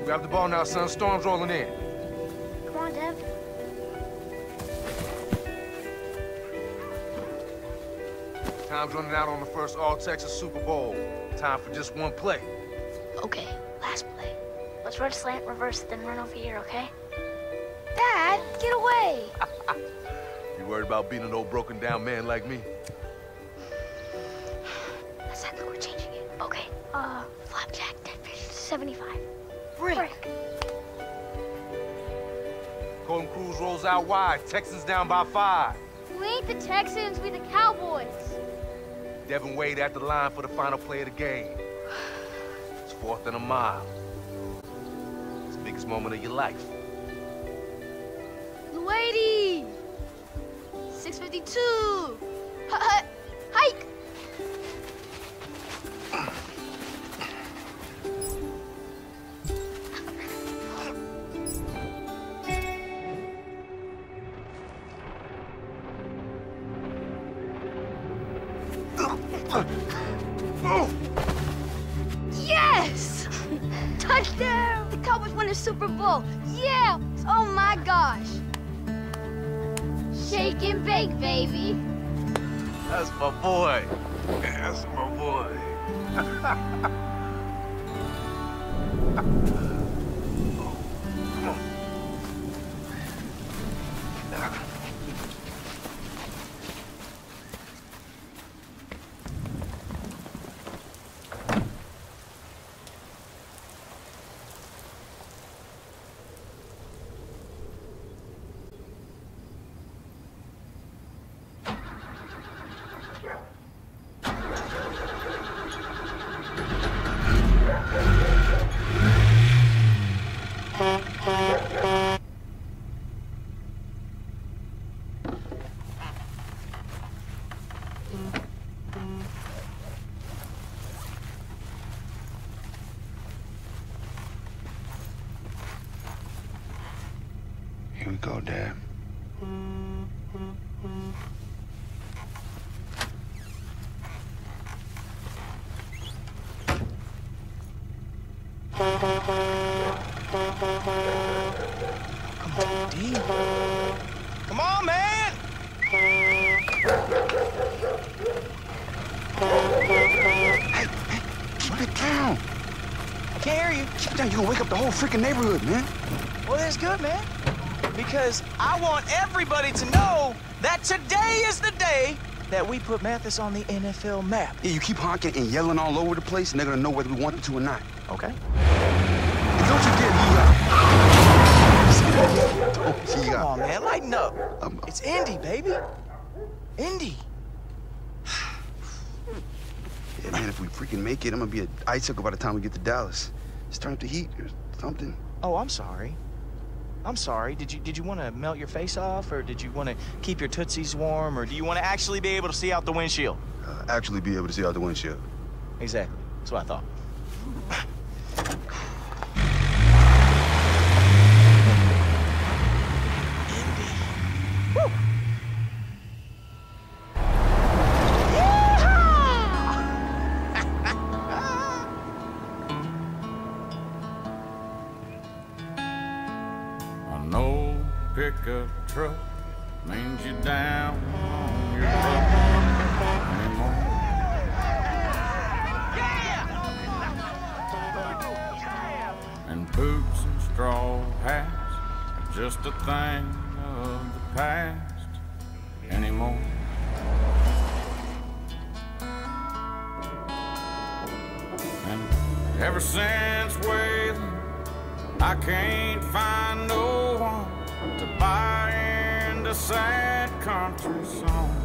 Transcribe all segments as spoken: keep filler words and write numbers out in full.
Grab the ball now, son. Storm's rolling in. Come on, Dev. Time's running out on the first All-Texas Super Bowl. Time for just one play. Okay, last play. Let's run slant, reverse, then run over here, okay? Dad, get away! You worried about being an old broken-down man like me? That's not that we're changing it. Okay, uh, flapjack, dead fish, seventy-five. Brick. Brick. Colton Cruz rolls out wide. Texans down by five. We ain't the Texans, we the Cowboys. Devin Wade at the line for the final play of the game. It's fourth and a mile. It's the biggest moment of your life. Wady! six fifty-two! Hike! Yes! Touchdown! The Cowboys won the Super Bowl! Yeah! Oh my gosh! Shake and bake, baby. That's my boy. That's my boy. Oh, come on. Here we go, Dad. Come on, D. Come on, man! Hey, hey, keep it down. I can't hear you. Keep it down. You're gonna wake up the whole freaking neighborhood, man. Well, that's good, man. Because I want everybody to know that today is the day that we put Mathis on the N F L map. Yeah, you keep honking and yelling all over the place, and they're gonna know whether we want them to or not. Okay. And don't you dare yee out. Don't yee Come out. on, man. Lighten up. Um, It's Indy, baby. Indy. Yeah, man, if we freaking make it, I'm gonna be an icicle by the time we get to Dallas. Just turn up the heat or something. Oh, I'm sorry. I'm sorry. Did you did you want to melt your face off, or did you want to keep your tootsies warm, or do you want to actually be able to see out the windshield? Uh, actually be able to see out the windshield. Exactly. That's what I thought. Indy. Woo! No pickup truck means you down on your luck anymore. And boots and straw hats are just a thing of the past anymore. And ever since Wayland, I can't find no one to buy into sad country songs.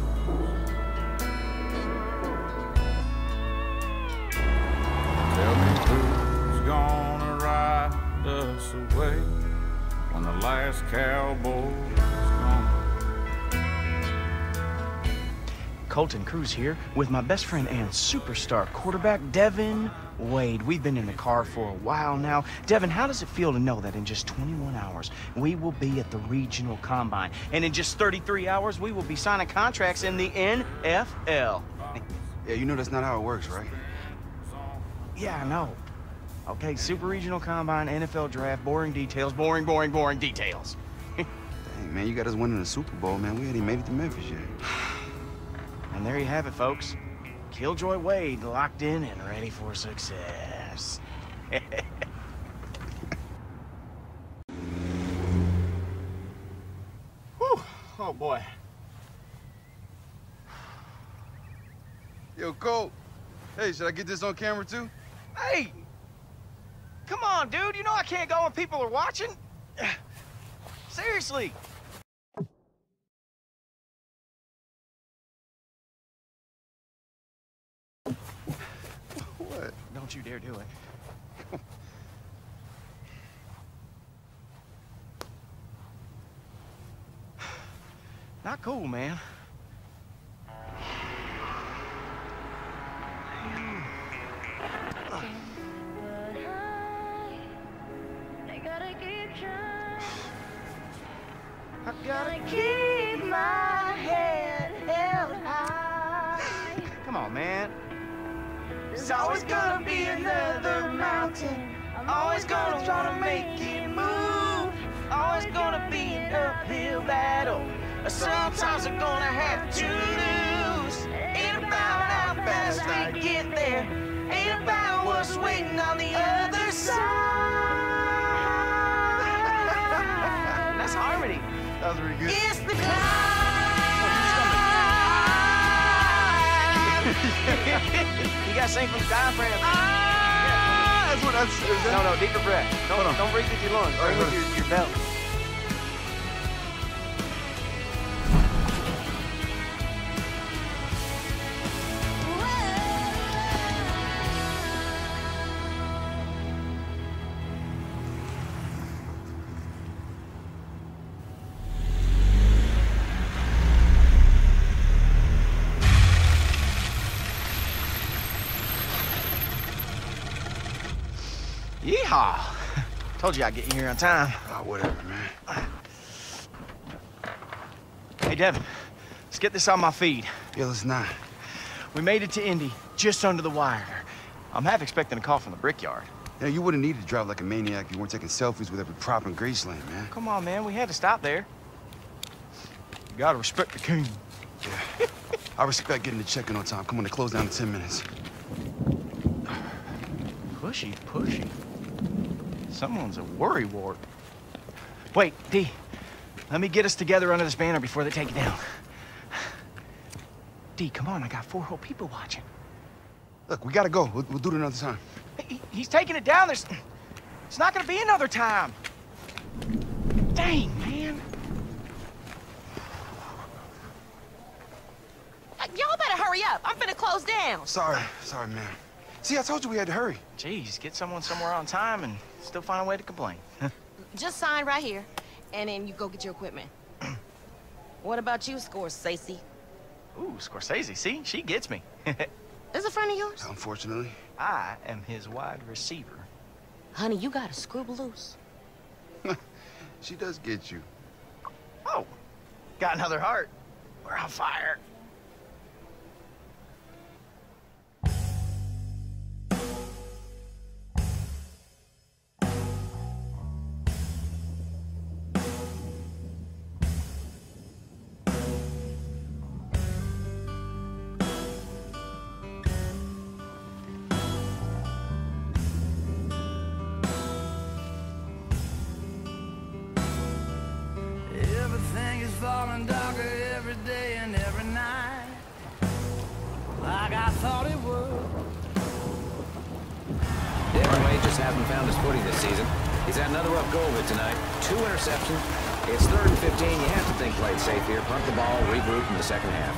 Tell me who's gonna ride us away when the last cowboy's gone. Colton Cruz here with my best friend and superstar quarterback, Devin Wade. We've been in the car for a while now. Devin, how does it feel to know that in just twenty-one hours, we will be at the regional combine, and in just thirty-three hours, we will be signing contracts in the N F L? Yeah, you know that's not how it works, right? Yeah, I know. Okay, Super Regional Combine, N F L Draft, boring details, boring, boring, boring details. Dang, man, you got us winning the Super Bowl, man. We hadn't even made it to Memphis yet. And there you have it, folks. Killjoy Wade locked in and ready for success. Whew. Oh, boy. Yo, Cole. Hey, should I get this on camera, too? Hey! Come on, dude. You know I can't go when people are watching. Seriously. What? Don't you dare do it. Not cool, man. I gotta keep my head held high. Come on, man. There's always gonna be another mountain. I'm always gonna try to make it move. Always gonna be an uphill battle. Sometimes I'm gonna have to lose. Ain't about how fast I get there. Ain't about what's waiting on the other side. That's harmony. That was really good. It's the climb. You gotta sing from the diaphragm. Ah, that's what that's. Is that? No, no, deeper breath. Don't, don't breathe with your lungs. Breathe with your, your belly. Yeehaw! Told you I'd get you here on time. Oh, whatever, man. Hey, Devin, let's get this on my feed. Yeah, let's not. We made it to Indy, just under the wire. I'm half expecting a call from the brickyard. Yeah, you wouldn't need to drive like a maniac if you weren't taking selfies with every prop in Graceland, man. Come on, man, we had to stop there. You gotta respect the king. Yeah. I respect getting the check-in on time. Come on, they close down in ten minutes. Pushy, pushy. Someone's a worrywart. Wait, D. Let me get us together under this banner before they take it down. D, come on, I got four whole people watching. Look, we gotta go. We'll, we'll do it another time. He, he's taking it down. There's... It's not gonna be another time. Dang, man. Y'all better hurry up. I'm finna close down. Sorry, sorry, man. See, I told you we had to hurry. Jeez, get someone somewhere on time and still find a way to complain. Just sign right here, and then you go get your equipment. What about you, Scorsese? Ooh, Scorsese, see? She gets me. Is a friend of yours? Unfortunately. I am his wide receiver. Honey, you got a screw loose. She does get you. Oh, got another heart. We're on fire. Falling darker every day and every night, like I thought it would. Darren Wade just hasn't found his footing this season. He's had another rough go of it tonight. Two interceptions. It's third and fifteen. You have to think play it safe here. Punt the ball, regroup in the second half.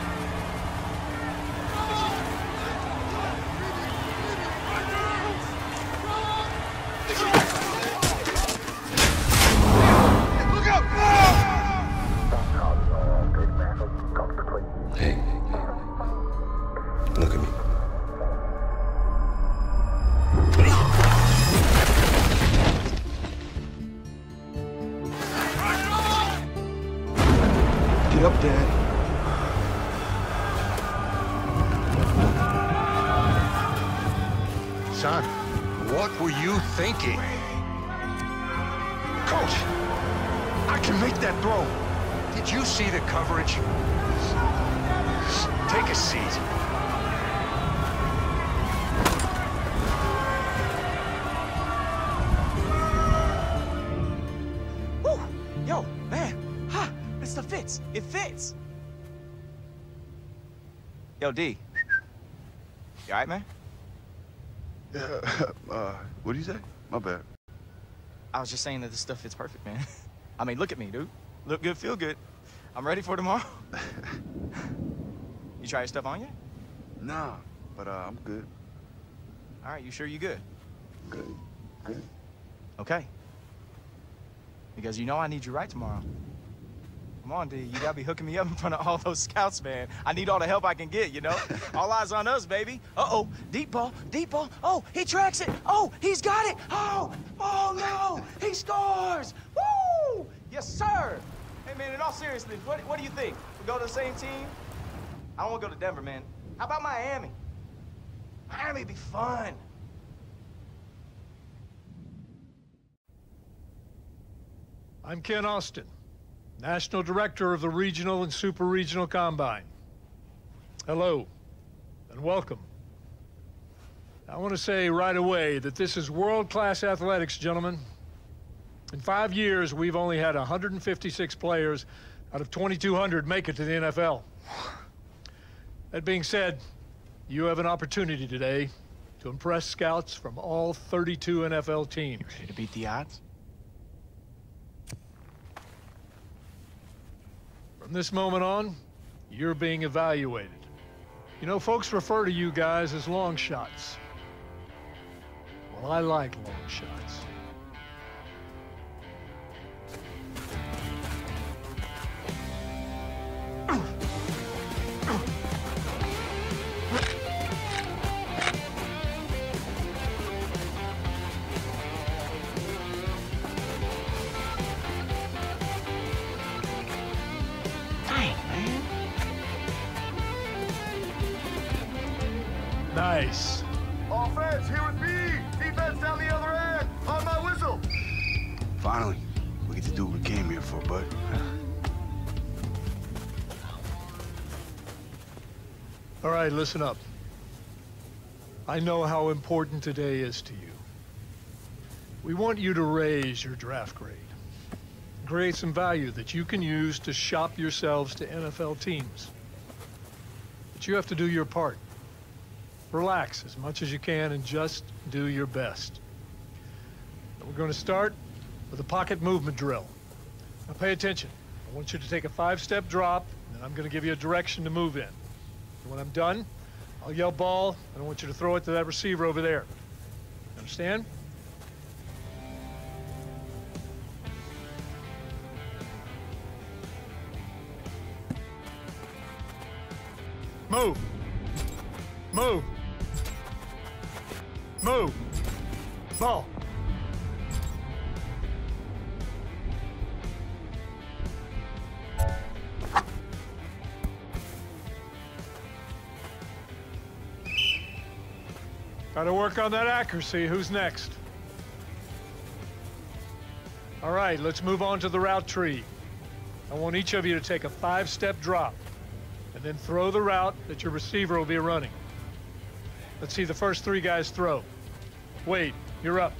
Get up, Dad. Son, What were you thinking? Coach, I can make that throw. Did you see the coverage? Take a seat. Woo! Yo, man. Ha! This stuff fits. It fits. Yo, D. You all right, man? Yeah, uh, what do you say? My bad. I was just saying that this stuff fits perfect, man. I mean, look at me, dude. Look good, feel good. I'm ready for tomorrow. You try your stuff on yet? Nah, but uh, I'm good. All right, you sure you good? Good. Good. Okay. Because you know I need you right tomorrow. Come on, D. You gotta be hooking me up in front of all those scouts, man. I need all the help I can get, you know? All eyes on us, baby. Uh-oh. Deep ball. Deep ball. Oh, he tracks it. Oh, he's got it. Oh, oh, no. He scores. Woo! Yes, sir. Hey, man, in all seriousness, what, what do you think? We go to the same team? I don't want to go to Denver, man. How about Miami? Miami'd be fun. I'm Ken Austin, National Director of the Regional and Super Regional Combine. Hello, and welcome. I want to say right away that this is world-class athletics, gentlemen. In five years, we've only had one hundred fifty-six players out of twenty-two hundred make it to the N F L. That being said, you have an opportunity today to impress scouts from all thirty-two N F L teams. You ready to beat the odds? From this moment on, you're being evaluated. You know, folks refer to you guys as long shots. Well, I like long shots. Nice. Offense, here with me. Defense down the other end. On my whistle. Finally, we get to do what we came here for, bud. All right, listen up. I know how important today is to you. We want you to raise your draft grade. Create some value that you can use to shop yourselves to N F L teams. But you have to do your part. Relax as much as you can and just do your best. And we're going to start with a pocket movement drill. Now pay attention. I want you to take a five-step drop, and then I'm going to give you a direction to move in. And when I'm done, I'll yell ball, and I want you to throw it to that receiver over there. Understand? Move. Move. Move. Ball. Got to work on that accuracy. Who's next? All right, let's move on to the route tree. I want each of you to take a five-step drop and then throw the route that your receiver will be running. Let's see the first three guys throw. Wade, you're up.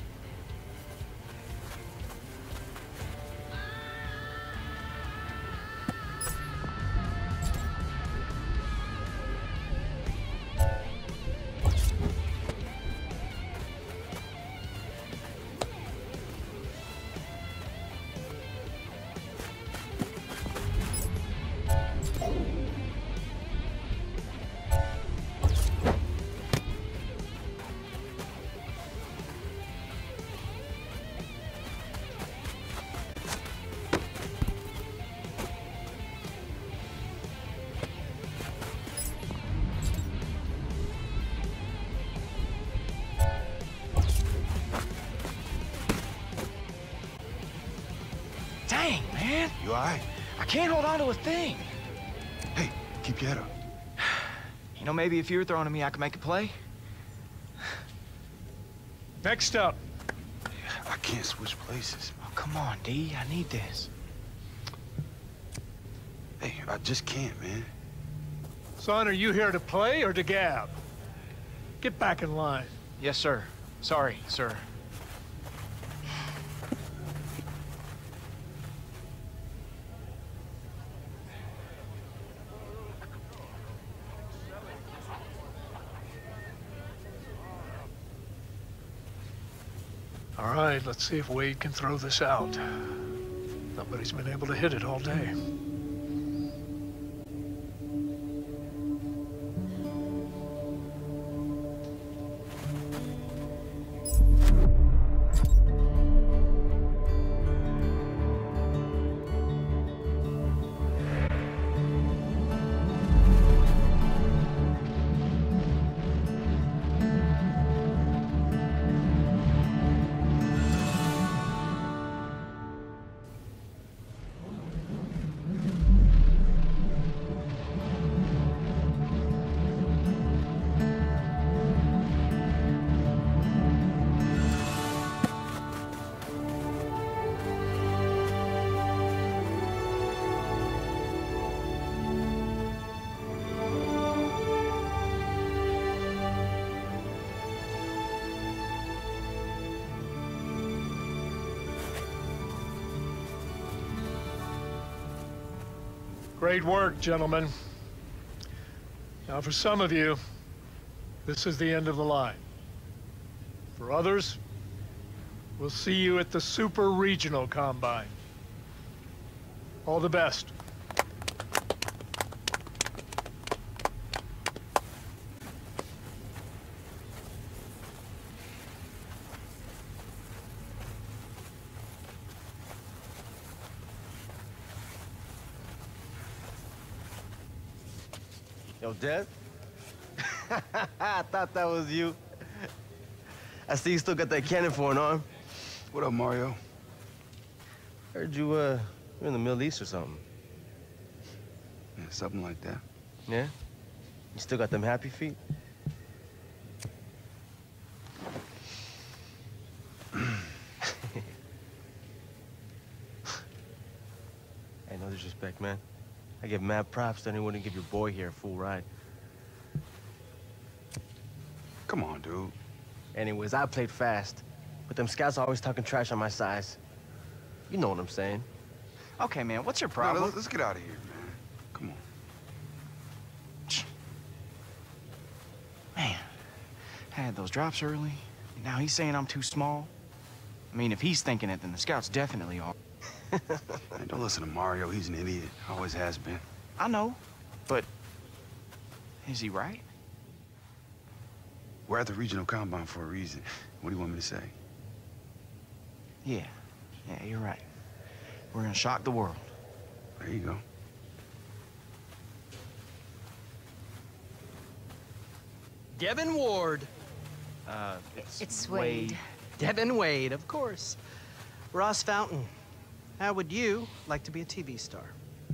Dang, man. You all right? I can't hold on to a thing. Hey, keep your head up. You know, maybe if you were throwing at me, I could make a play. Next up. I can't switch places. Oh, come on, D. I need this. Hey, I just can't, man. Son, are you here to play or to gab? Get back in line. Yes, sir. Sorry, sir. All right, let's see if Wade can throw this out. Nobody's been able to hit it all day. Great work, gentlemen. Now, for some of you, this is the end of the line. For others, we'll see you at the Super Regional Combine. All the best. Yo, Dev? I thought that was you. I see you still got that cannon for an arm. What up, Mario? Heard you, uh, you're in the Middle East or something. Yeah, something like that. Yeah? You still got them happy feet? Hey, no disrespect, man. I give mad props to anyone to give your boy here a full ride. Come on, dude. Anyways, I played fast, but them scouts are always talking trash on my size. You know what I'm saying. Okay, man, what's your No, problem? let's, let's get out of here, man. Come on. Man, I had those drops early. Now he's saying I'm too small. I mean, if he's thinking it, then the scouts definitely are. Hey, don't listen to Mario. He's an idiot. Always has been. I know, but is he right? We're at the regional combine for a reason. What do you want me to say? Yeah, yeah, you're right. We're gonna shock the world. There you go. Devin Ward. Uh, it's, It's Wade. Devin Wade, of course. Ross Fountain. How would you like to be a T V star?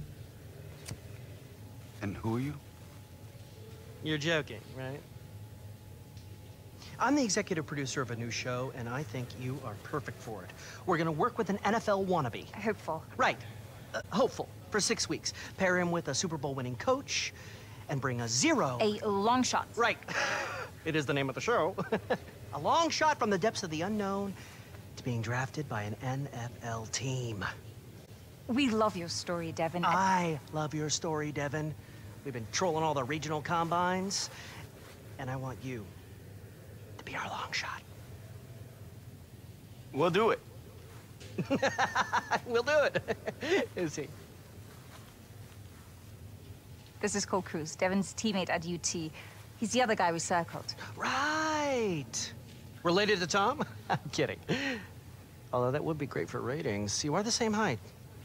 And who are you? You're joking, right? I'm the executive producer of a new show, and I think you are perfect for it. We're gonna work with an N F L wannabe. Hopeful. Right. Uh, hopeful. For six weeks. Pair him with a Super Bowl winning coach, and bring a zero. A long shot. Right. It is the name of the show. A long shot from the depths of the unknown to being drafted by an N F L team. We love your story, Devin. I love your story, Devin. We've been trolling all the regional combines, and I want you to be our long shot. We'll do it. We'll do it. Is he? This is Cole Cruz, Devin's teammate at U T. He's the other guy we circled. Right. Related to Tom? I'm kidding. Although that would be great for ratings. You are the same height.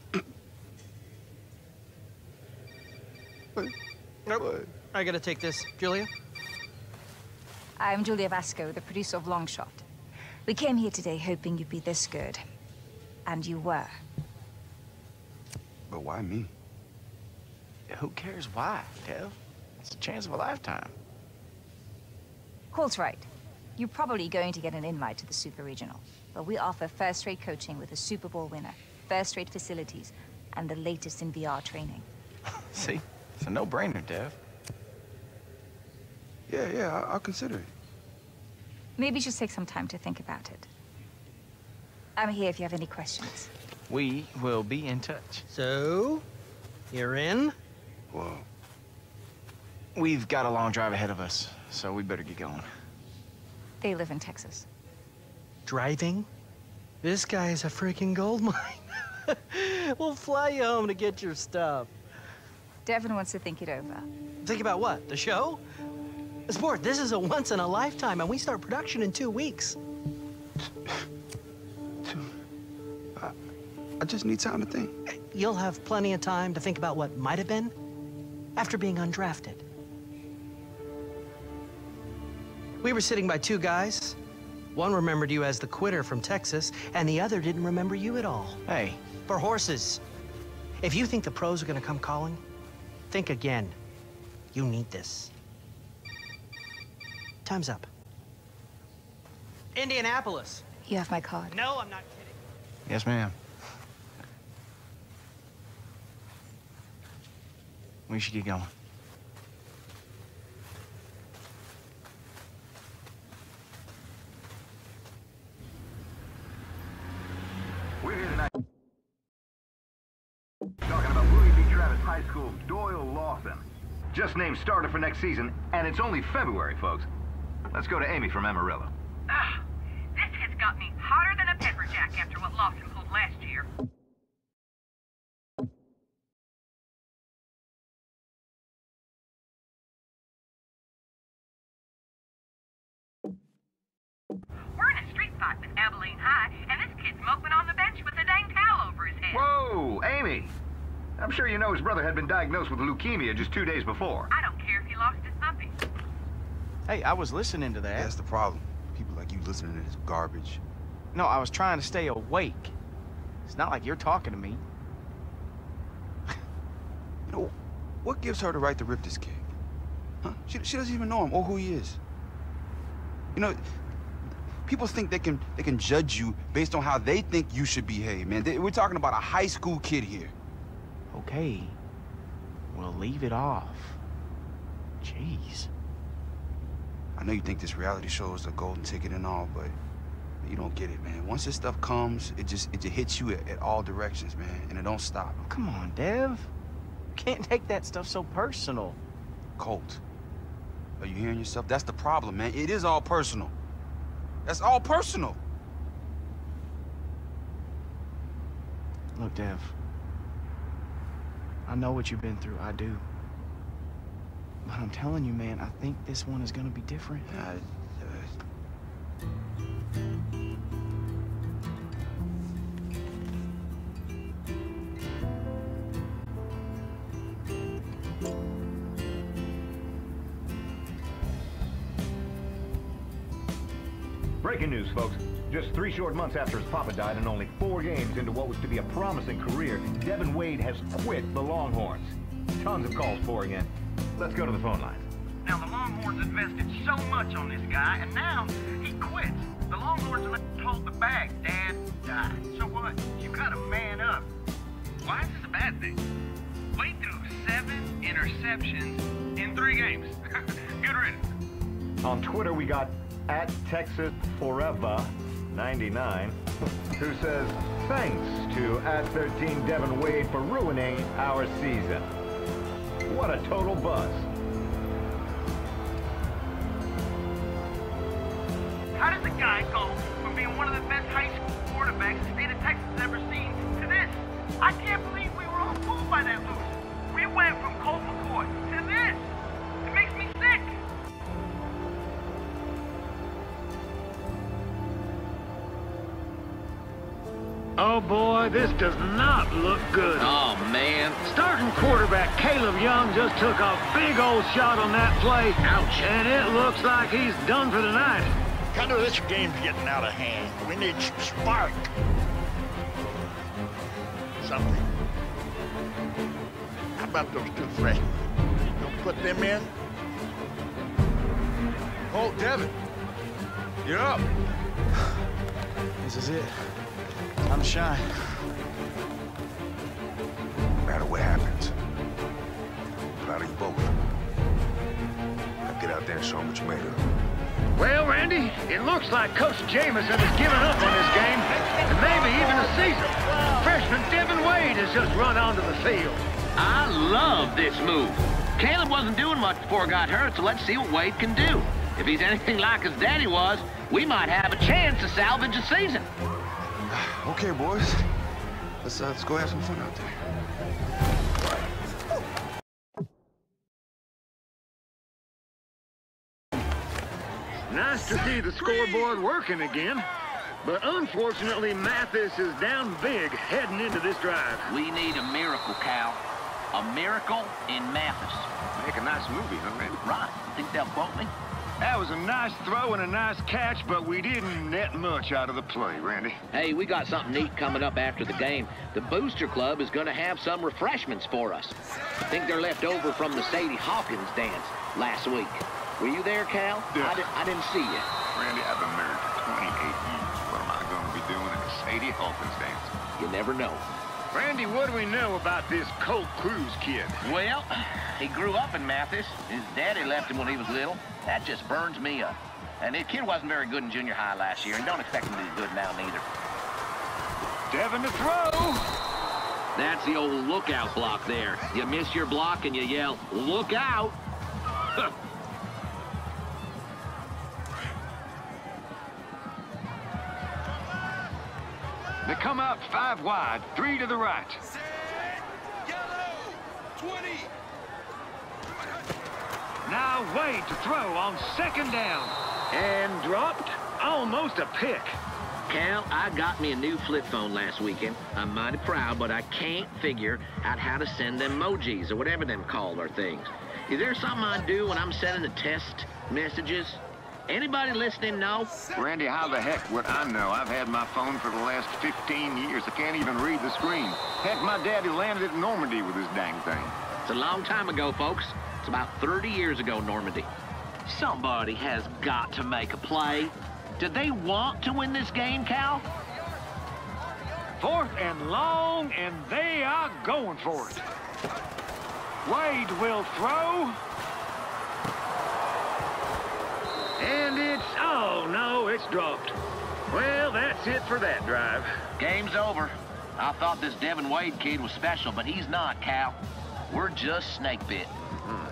Nope. I gotta take this. Julia? I'm Julia Vasco, the producer of Longshot. We came here today hoping you'd be this good. And you were. But why me? Who cares why, Dev? It's a chance of a lifetime. Cole's right. You're probably going to get an invite to the Super Regional, but we offer first-rate coaching with a Super Bowl winner, first-rate facilities, and the latest in V R training. See? It's a no-brainer, Dev. Yeah, yeah, I'll, I'll consider it. Maybe just take some time to think about it. I'm here if you have any questions. We will be in touch. So, you're in? Well, we've got a long drive ahead of us, so we better get going. They live in Texas. Driving? This guy is a freaking gold mine. We'll fly you home to get your stuff. Devin wants to think it over. Think about what? The show? Sport, this is a once in a lifetime, and we start production in two weeks. I, I just need time to think. You'll have plenty of time to think about what might have been after being undrafted. We were sitting by two guys. One remembered you as the quitter from Texas, and the other didn't remember you at all. Hey. For horses. If you think the pros are gonna come calling, think again. You need this. Time's up. Indianapolis. You have my card. No, I'm not kidding. Yes, ma'am. We should get going. We're here tonight talking about William B. Travis High School Doyle Lawson. Just named starter for next season, and it's only February, folks. Let's go to Amy from Amarillo. Ugh, this has got me hotter than a pepper jack after what Lawson pulled last year. We're in a street fight with Abilene High, and this kid's moping on the bench with a dang towel over his head. Whoa, Amy! I'm sure you know his brother had been diagnosed with leukemia just two days before. I don't care if he lost his puppy. Hey, I was listening to that. That's the problem. People like you listening to this garbage. No, I was trying to stay awake. It's not like you're talking to me. You know, what gives her the right to rip this kid? Huh? She, she doesn't even know him or who he is. You know, people think they can they can judge you based on how they think you should behave, man. They, we're talking about a high school kid here. Okay, we'll leave it off. Jeez. I know you think this reality show is a golden ticket and all, but you don't get it, man. Once this stuff comes, it just it just hits you at, at all directions, man, and it don't stop. Oh, come on, Dev. You can't take that stuff so personal. Colt, are you hearing yourself? That's the problem, man. It is all personal. That's all personal. Look, Dev. I know what you've been through. I do. But I'm telling you, man, I think this one is gonna be different. Uh, Breaking news, folks. Just three short months after his papa died and only four games into what was to be a promising career, Devin Wade has quit the Longhorns. Tons of calls pouring in. Let's go to the phone line. Now, the Longhorns invested so much on this guy, and now he quits. The Longhorns let him hold the bag. Dad died. So what? You gotta man up. Why is this a bad thing? Wade threw seven interceptions in three games. Good riddance. On Twitter, we got at Texas Forever ninety-nine, who says, thanks to at thirteen Devin Wade for ruining our season. What a total buzz. How does a guy go from being one of the best high school quarterbacks the state of Texas has ever seen to this? I can't believe we were all fooled by that loser. We went from Colt McCoy to this. It makes me sick. Oh boy, this does not look good. Oh man. Starting quarterback Caleb Young just took a big old shot on that play. Ouch. And it looks like he's done for the night. Kind of this game's getting out of hand. We need some spark. Something. How about those two freshmen? Don't put them in? Oh, Devin. You're up. This is it. Time to shine. No matter what happens, I'm proud of you both. Now get out there and show them what you made of. Well, Randy, it looks like Coach Jameson has given up on this game, and maybe even the season. Freshman Devin Wade has just run onto the field. I love this move. Caleb wasn't doing much before he got hurt, so let's see what Wade can do. If he's anything like his daddy was, we might have a chance to salvage a season. Okay, boys. Let's, uh, let's go have some fun out there. Nice to see the scoreboard working again. But unfortunately, Mathis is down big heading into this drive. We need a miracle, Cal. A miracle in Mathis. Make a nice movie, huh, Randy? Right. Think they'll quote me? That was a nice throw and a nice catch, but we didn't net much out of the play, Randy. Hey, we got something neat coming up after the game. The Booster Club is going to have some refreshments for us. I think they're left over from the Sadie Hawkins dance last week. Were you there, Cal? Yeah. I, di I didn't see you. Randy, I've been married for twenty-eight years. What am I going to be doing at a Sadie Hawkins dance? You never know. Randy, what do we know about this Colt Cruz kid? Well, he grew up in Mathis. His daddy left him when he was little. That just burns me up. And the kid wasn't very good in junior high last year, and don't expect him to be good now, neither. Devin to throw. That's the old lookout block there. You miss your block and you yell, look out. They come out five wide, three to the right. twenty. Now Wade to throw on second down. And dropped almost a pick. Cal, I got me a new flip phone last weekend. I'm mighty proud, but I can't figure out how to send them emojis or whatever them called are things. Is there something I do when I'm sending the test messages? Anybody listening know? Randy, how the heck would I know? I've had my phone for the last fifteen years. I can't even read the screen. Heck, my daddy landed at Normandy with this dang thing. It's a long time ago, folks. It's about thirty years ago, Normandy. Somebody has got to make a play. Did they want to win this game, Cal? Fourth and long, and they are going for it. Wade will throw. And it's, oh no, it's dropped. Well, that's it for that drive. Game's over. I thought this Devin Wade kid was special, but he's not, Cal. We're just snake bit. Mm.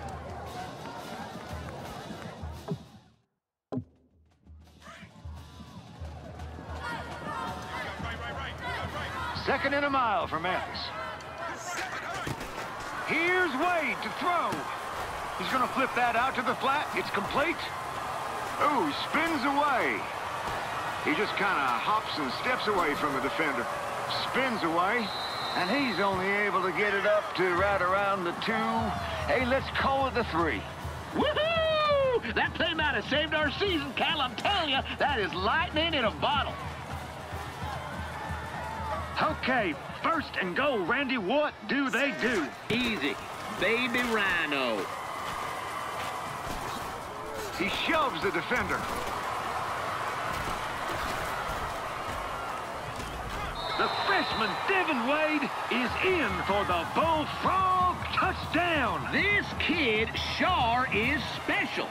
Second and a mile for Mathis. Here's Wade to throw. He's gonna flip that out to the flat. It's complete. Oh, he spins away. He just kind of hops and steps away from the defender. Spins away, and he's only able to get it up to right around the two. Hey, let's call it the three. Woohoo! That play might have saved our season, Cal. I'm telling you, that is lightning in a bottle. Okay, first and goal, Randy. What do they do? Easy. Baby Rhino. He shoves the defender. The freshman, Devin Wade, is in for the Bullfrog touchdown. This kid sure is special.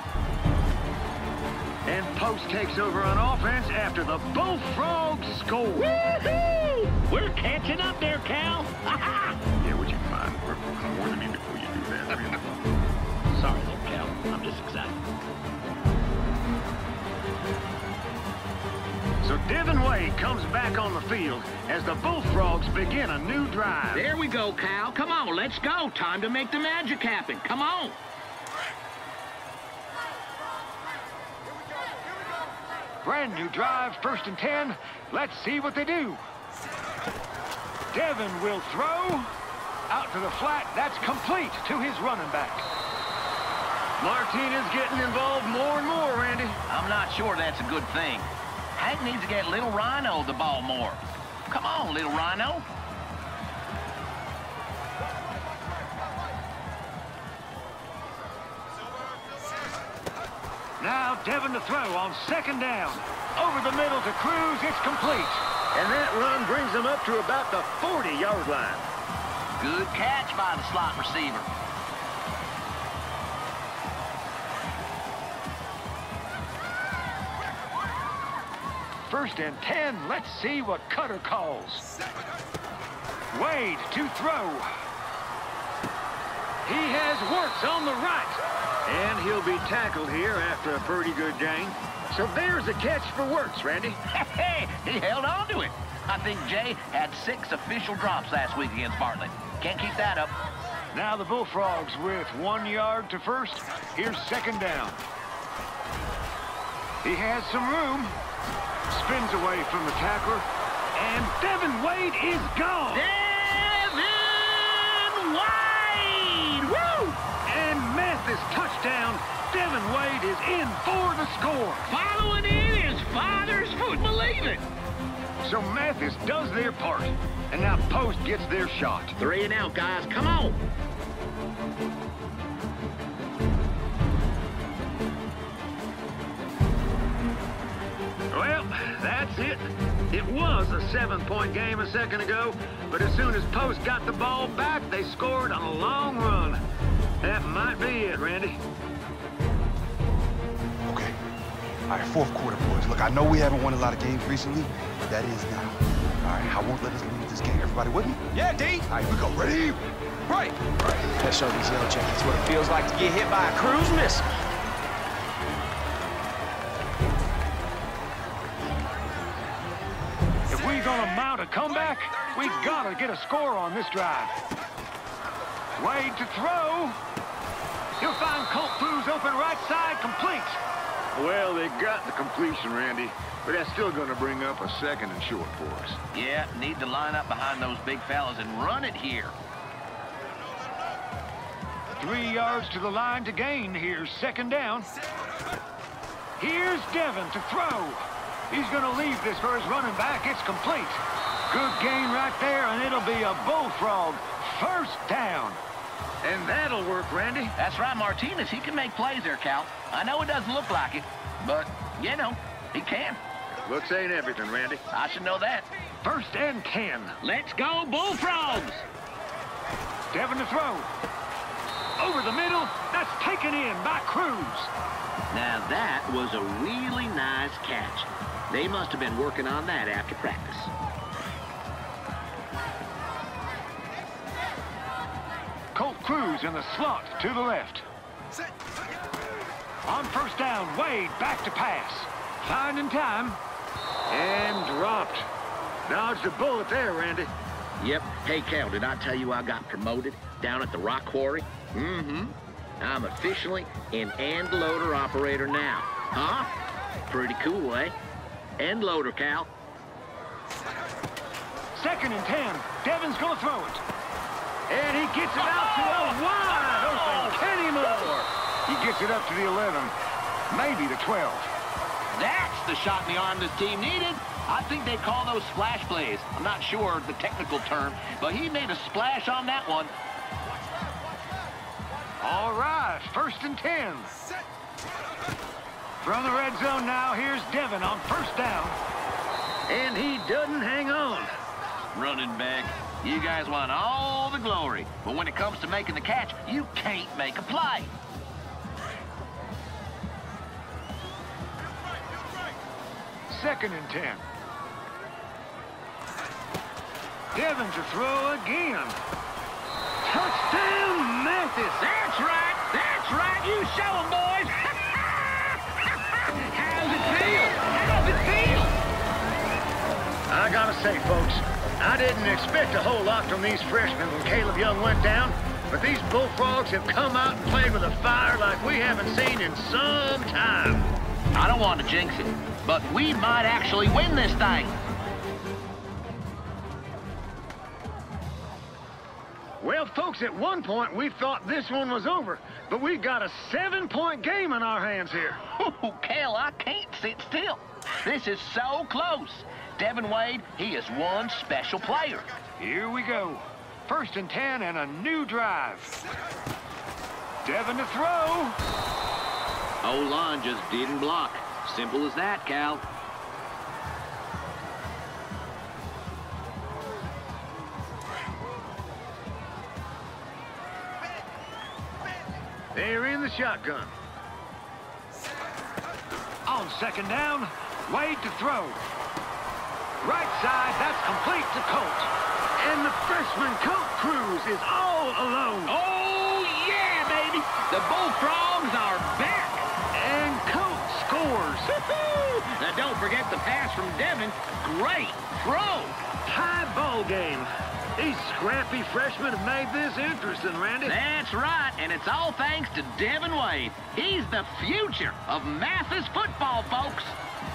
And Post takes over on offense after the Bullfrogs score. Woohoo! We're catching up there, Cal. Yeah, would you mind warning me before you do that? Sorry there, Cal. I'm just excited. So Devin Wade comes back on the field as the Bullfrogs begin a new drive. There we go, Cal. Come on, let's go. Time to make the magic happen. Come on. Brand new drive, first and ten. Let's see what they do. Devin will throw. Out to the flat. That's complete to his running back. Martinez getting involved more and more, Randy. I'm not sure that's a good thing. Hank needs to get Little Rhino the ball more. Come on, Little Rhino. Now Devin to throw on second down. Over the middle to Cruz, it's complete. And that run brings them up to about the forty-yard line. Good catch by the slot receiver. First and ten, let's see what Cutter calls. Wade to throw. He has Wirtz on the right. And he'll be tackled here after a pretty good gain. So there's a catch for Wirtz, Randy. Hey, he held on to it. I think Jay had six official drops last week against Bartlett. Can't keep that up. Now the Bullfrogs with one yard to first. Here's second down. He has some room. Spins away from the tackler. And Devin Wade is gone. Devin Wade! Woo! And Mathis touchdown. Devin Wade is in for the score. Following in his father's foot, believe it. So Mathis does their part. And now Post gets their shot. Three and out, guys. Come on. Well, that's it. It was a seven-point game a second ago, but as soon as Post got the ball back, they scored on a long run. That might be it, Randy. Okay. All right, fourth quarter, boys. Look, I know we haven't won a lot of games recently, but that is now. All right, I won't let us lose this game. Everybody with me? Yeah, D. All right, we go. Ready? Right. All right, let's show these yellow jackets what it feels like to get hit by a cruise missile. If we're gonna mount a comeback, we gotta get a score on this drive. Wade to throw. He'll find Colt Cruz open right side, complete. Well, they got the completion, Randy, but that's still gonna bring up a second and short for us. Yeah, need to line up behind those big fellas and run it here. Three yards to the line to gain. Here's second down. Here's Devin to throw. He's going to leave this for his running back. It's complete. Good gain right there, and it'll be a Bullfrog first down. And that'll work, Randy. That's right, Martinez. He can make plays there, Cal. I know it doesn't look like it, but, you know, he can. Looks ain't everything, Randy. I should know that. First and ten. Let's go, Bullfrogs! Devin to throw. Over the middle. That's taken in by Cruz. Now, that was a really nice catch. They must have been working on that after practice. Colt Cruz in the slot to the left. On first down, Wade back to pass. Finding time. And dropped. Dodged a bullet there, Randy. Yep. Hey, Cal, did I tell you I got promoted down at the rock quarry? Mm-hmm. I'm officially an end loader operator now. Huh? Pretty cool, eh? End loader, Cal. Second and ten. Devin's gonna throw it. And he gets it out to a wide open Kenny Moore. He gets it up to the eleven, maybe the twelve. That's the shot in the arm this team needed. I think they call those splash plays. I'm not sure the technical term, but he made a splash on that one. All right, first and ten. From the red zone now, here's Devin on first down. And he doesn't hang on. Running back, you guys want all the glory, but when it comes to making the catch, you can't make a play. Second and ten. Devin to throw again. Touchdown, Mathis. That's right. That's right. You show them, boys. How's it feel? How's it feel? I gotta say, folks, I didn't expect a whole lot from these freshmen when Caleb Young went down, but these Bullfrogs have come out and played with a fire like we haven't seen in some time. I don't want to jinx it, but we might actually win this thing. Well, folks, at one point we thought this one was over, but we got a seven-point game in our hands here. Oh, Cal, I can't sit still. This is so close. Devin Wade, he is one special player. Here we go. First and ten and a new drive. Devin to throw. O-line just didn't block. Simple as that, Cal. They're in the shotgun. On second down, Wade to throw. Right side, that's complete to Colt. And the freshman Colt Cruz is all alone. Oh, yeah, baby! The Bullfrogs are back! And Colt scores. Now, don't forget the pass from Devin. Great throw! Tie ball game. These scrappy freshmen have made this interesting, Randy. That's right, and it's all thanks to Devin Wade. He's the future of Mathis football, folks.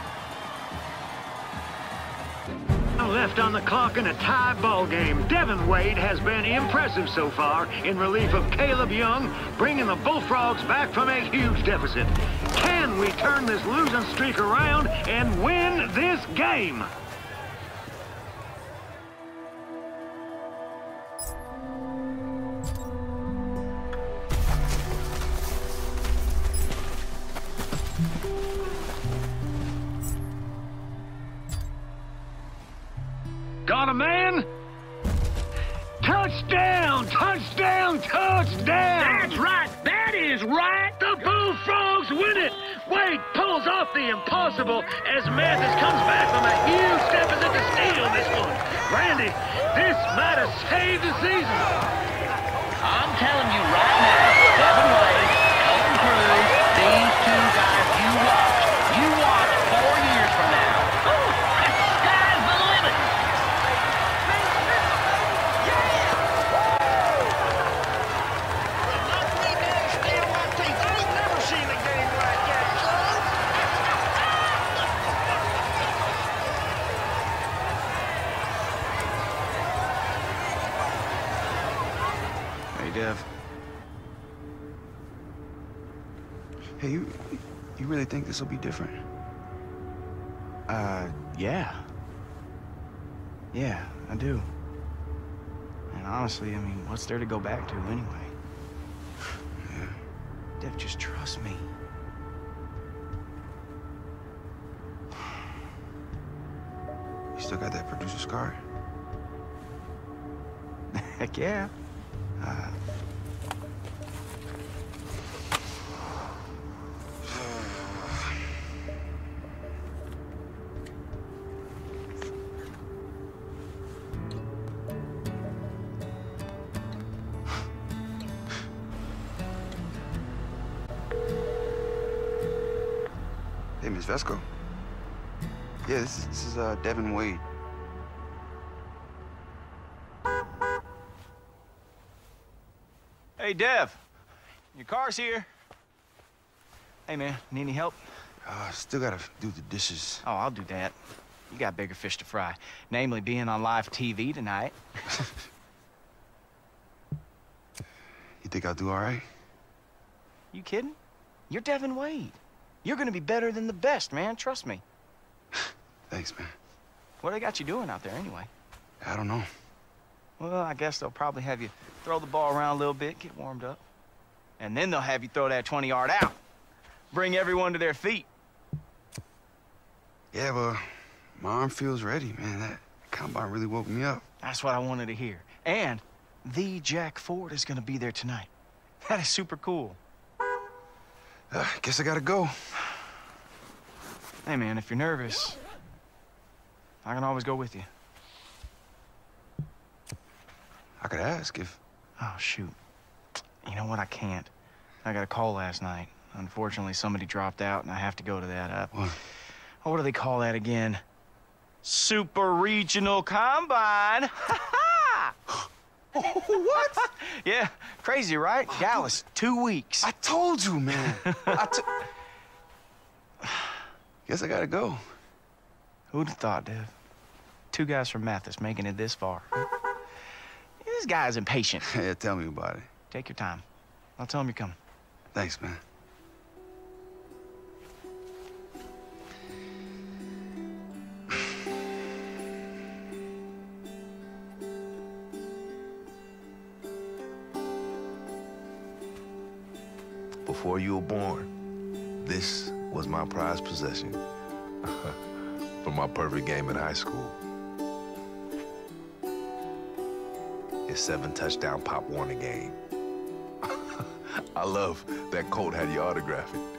Left on the clock in a tie ball game. Devin Wade has been impressive so far in relief of Caleb Young, bringing the Bullfrogs back from a huge deficit. Can we turn this losing streak around and win this game? Got a man? Touchdown! Touchdown! Touchdown! That's right! That is right! The Bullfrogs win it! Wade pulls off the impossible as Mathis comes back from a huge deficit to steal this one. Randy, this might have saved the season. I'm telling you right now, Devin Wade, Colton Cruz, these two guys you watch. You watch four years from now. Ooh, sky's the limit. Hey, Dev. Hey, you, you really think this will be different? Uh, yeah. Yeah, I do. And honestly, I mean, what's there to go back to anyway? Yeah. Dev, just trust me. You still got that producer scar? Heck yeah. Uh, Hey, Miss Vesco. Yeah, this is, this is uh, Devin Wade. Hey, Dev. Your car's here. Hey, man, need any help? Uh, still gotta do the dishes. Oh, I'll do that. You got bigger fish to fry. Namely, being on live T V tonight. You think I'll do all right? You kidding? You're Devin Wade. You're gonna be better than the best, man. Trust me. Thanks, man. What they got you doing out there anyway? I don't know. Well, I guess they'll probably have you throw the ball around a little bit, get warmed up. And then they'll have you throw that twenty yard out. Bring everyone to their feet. Yeah, well, my arm feels ready, man. That combine really woke me up. That's what I wanted to hear. And the Jack Ford is gonna be there tonight. That is super cool. Uh, guess I gotta go. Hey, man, if you're nervous, I can always go with you. I could ask if... Oh, shoot. You know what? I can't. I got a call last night. Unfortunately, somebody dropped out, and I have to go to that. Uh, what? Oh, what do they call that again? Super Regional Combine. What? Yeah, crazy, right? Oh, Dallas, dude. two weeks. I told you, man. I t Guess I gotta go. Who'd have thought, Dev? Two guys from Mathis making it this far. This guy's impatient. Yeah, tell me about it. Take your time. I'll tell him you're coming. Thanks, man. Before you were born, This was my prized possession for my perfect game in high school. His seven touchdown Pop Warner game. I love that Colt had you autograph it.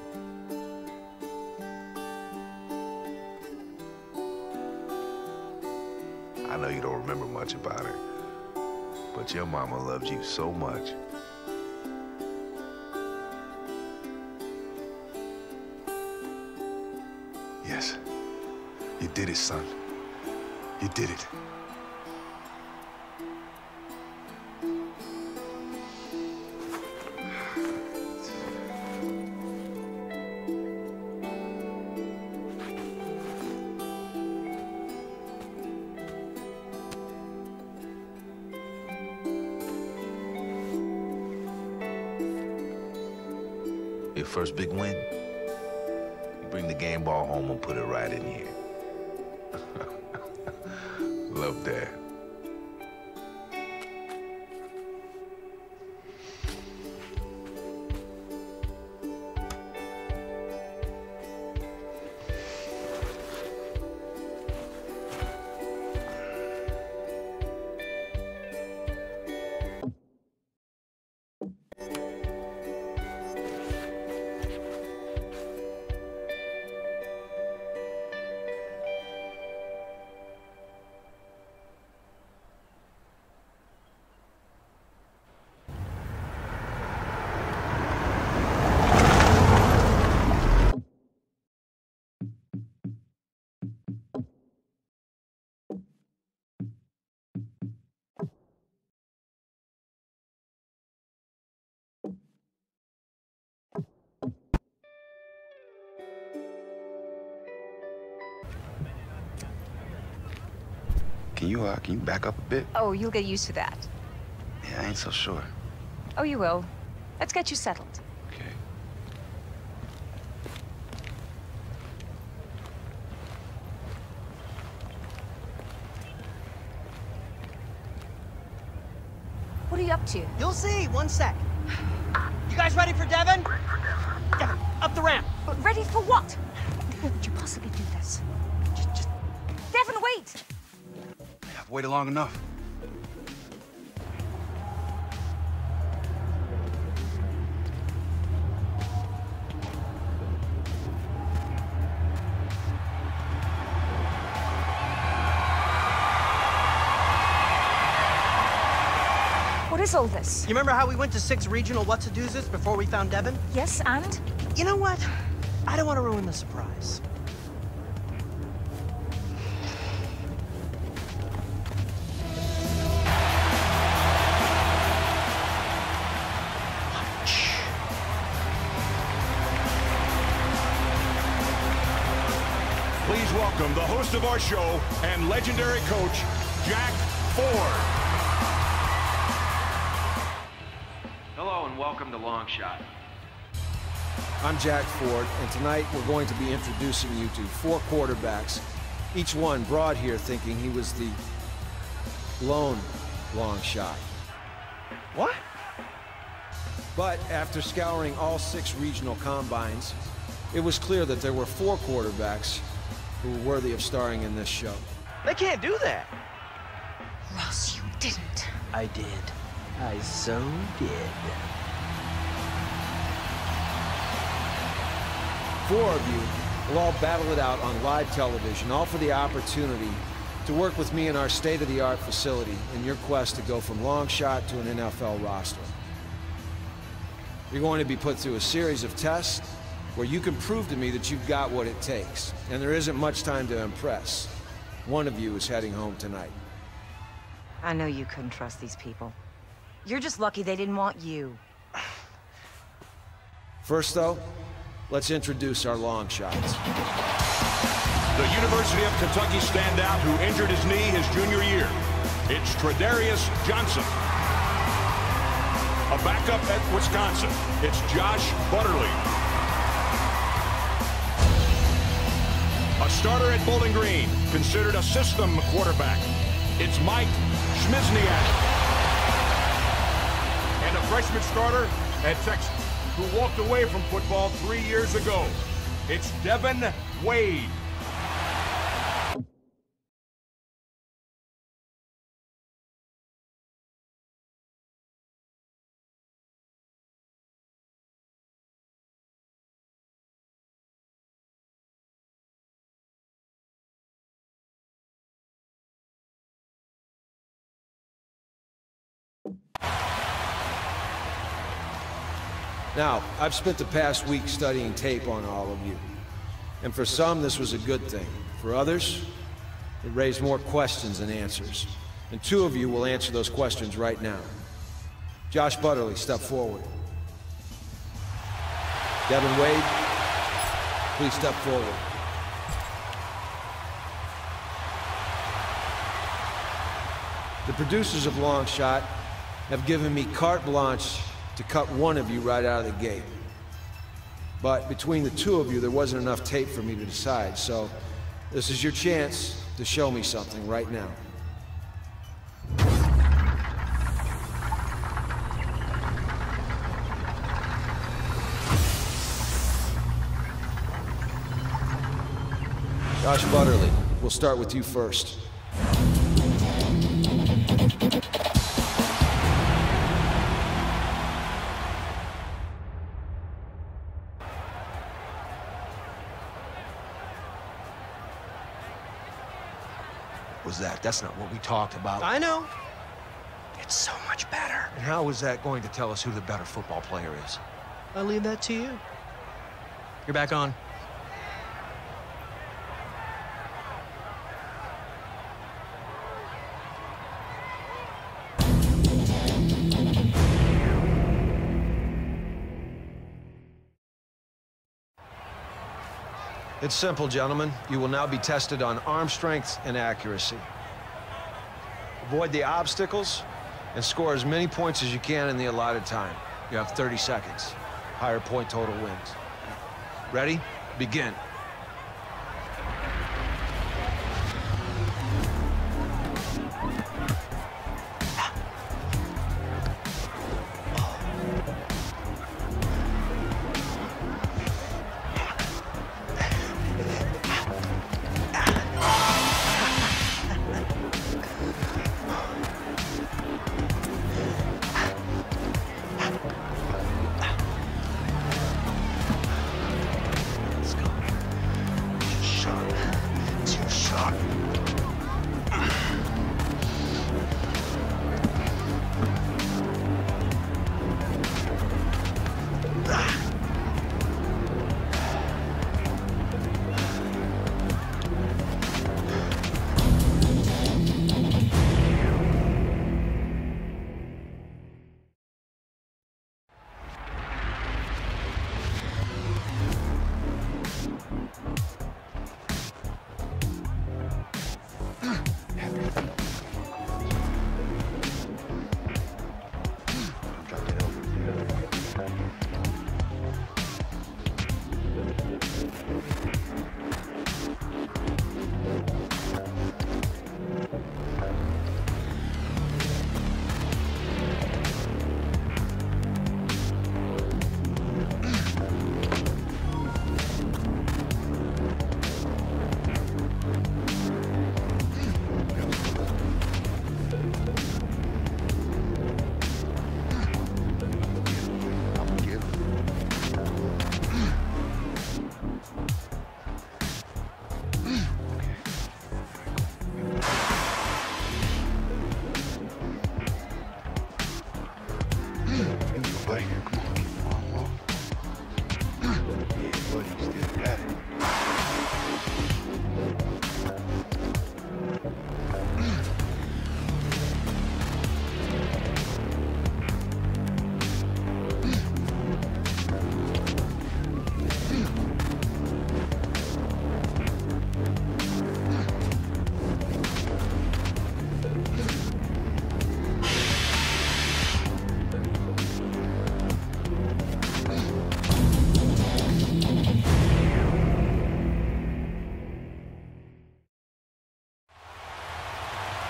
I know you don't remember much about her, but your mama loved you so much. Yes, you did it, son. You did it. Your first big win? You bring the game ball home and put it right in here. Love that. Can you, uh, can you back up a bit? Oh, you'll get used to that. Yeah, I ain't so sure. Oh, you will. Let's get you settled. Okay. What are you up to? You'll see. One sec. You guys ready for Devin? Devin, up the ramp. Ready for what? How would you possibly do this? Just, just... Devin, wait! I've waited long enough. What is all this? You remember how we went to six regional what's-a-doozes before we found Devin? Yes, and? You know what? I don't want to ruin the surprise. Please welcome the host of our show and legendary coach, Jack Ford. Hello and welcome to Longshot. I'm Jack Ford, and tonight we're going to be introducing you to four quarterbacks, each one brought here thinking he was the lone long shot. What? But after scouring all six regional combines, it was clear that there were four quarterbacks who were worthy of starring in this show. They can't do that. Ross, you didn't. I did. I so did. Four of you will all battle it out on live television, all for the opportunity to work with me in our state-of-the-art facility in your quest to go from long shot to an N F L roster. You're going to be put through a series of tests where you can prove to me that you've got what it takes, and there isn't much time to impress. One of you is heading home tonight. I know you couldn't trust these people. You're just lucky they didn't want you. First, though, let's introduce our long shots. The University of Kentucky standout who injured his knee his junior year. It's Tredarius Johnson. A backup at Wisconsin. It's Josh Butterly. A starter at Bowling Green, considered a system quarterback. It's Mike Schmizniak. And a freshman starter at Texas. who walked away from football three years ago. It's Devin Wade. Now, I've spent the past week studying tape on all of you. And for some, this was a good thing. For others, it raised more questions than answers. And two of you will answer those questions right now. Josh Butterly, step forward. Devin Wade, please step forward. The producers of Longshot have given me carte blanche to cut one of you right out of the gate. But between the two of you, there wasn't enough tape for me to decide, so this is your chance to show me something right now. Josh Butterly, we'll start with you first. Was that? That's not what we talked about. I know. It's so much better. And how is that going to tell us who the better football player is? I'll leave that to you. You're back on. It's simple, gentlemen. You will now be tested on arm strength and accuracy. Avoid the obstacles and score as many points as you can in the allotted time. You have thirty seconds. Higher point total wins. Ready? Begin.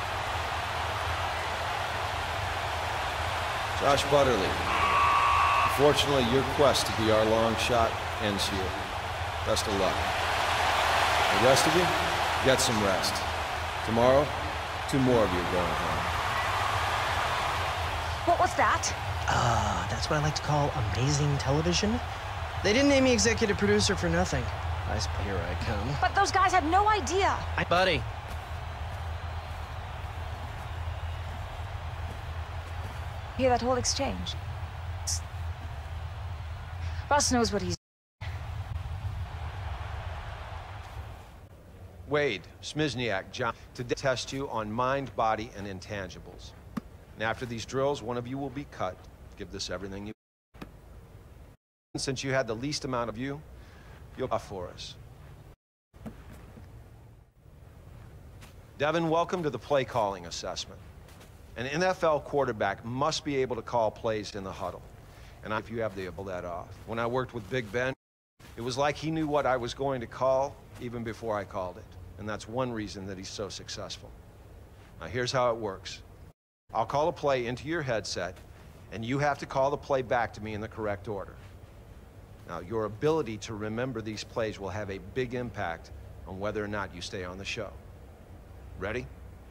Josh Butterly, the Unfortunately, your quest to be our long shot ends here. Best of luck. The rest of you, get some rest. Tomorrow, two more of you are going home. What was that? Ah, uh, that's what I like to call amazing television. They didn't name me executive producer for nothing. I suppose here I come. But those guys had no idea. My buddy. Hear that whole exchange? Russ knows what he's... Wade, Smizniak, John, to test you on mind, body, and intangibles. And after these drills, one of you will be cut. Give this everything you... Since you had the least amount of you, you'll off for us. Devin, welcome to the play calling assessment. An N F L quarterback must be able to call plays in the huddle. And if you have the pull that off. When I worked with Big Ben, it was like he knew what I was going to call even before I called it. And that's one reason that he's so successful. Now here's how it works. I'll call a play into your headset, and you have to call the play back to me in the correct order. Now, your ability to remember these plays will have a big impact on whether or not you stay on the show. Ready?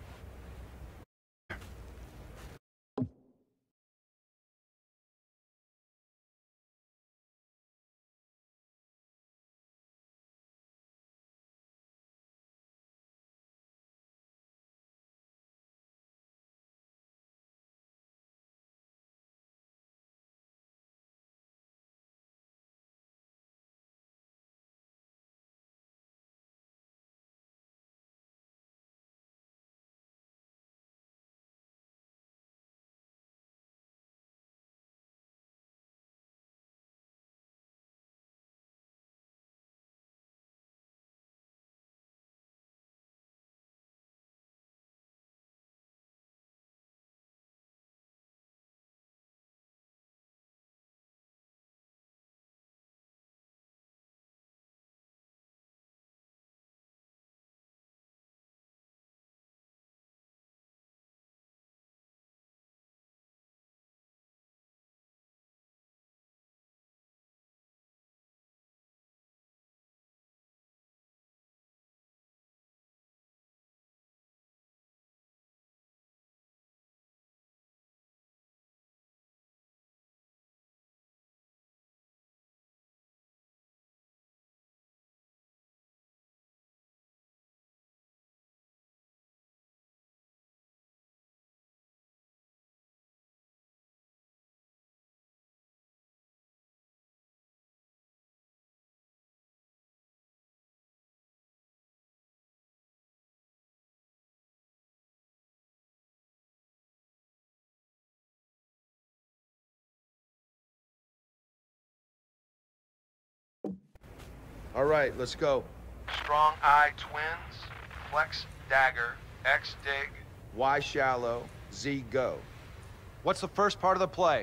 All right, let's go. Strong eye twins, flex dagger, X dig. Y shallow, Z go. What's the first part of the play?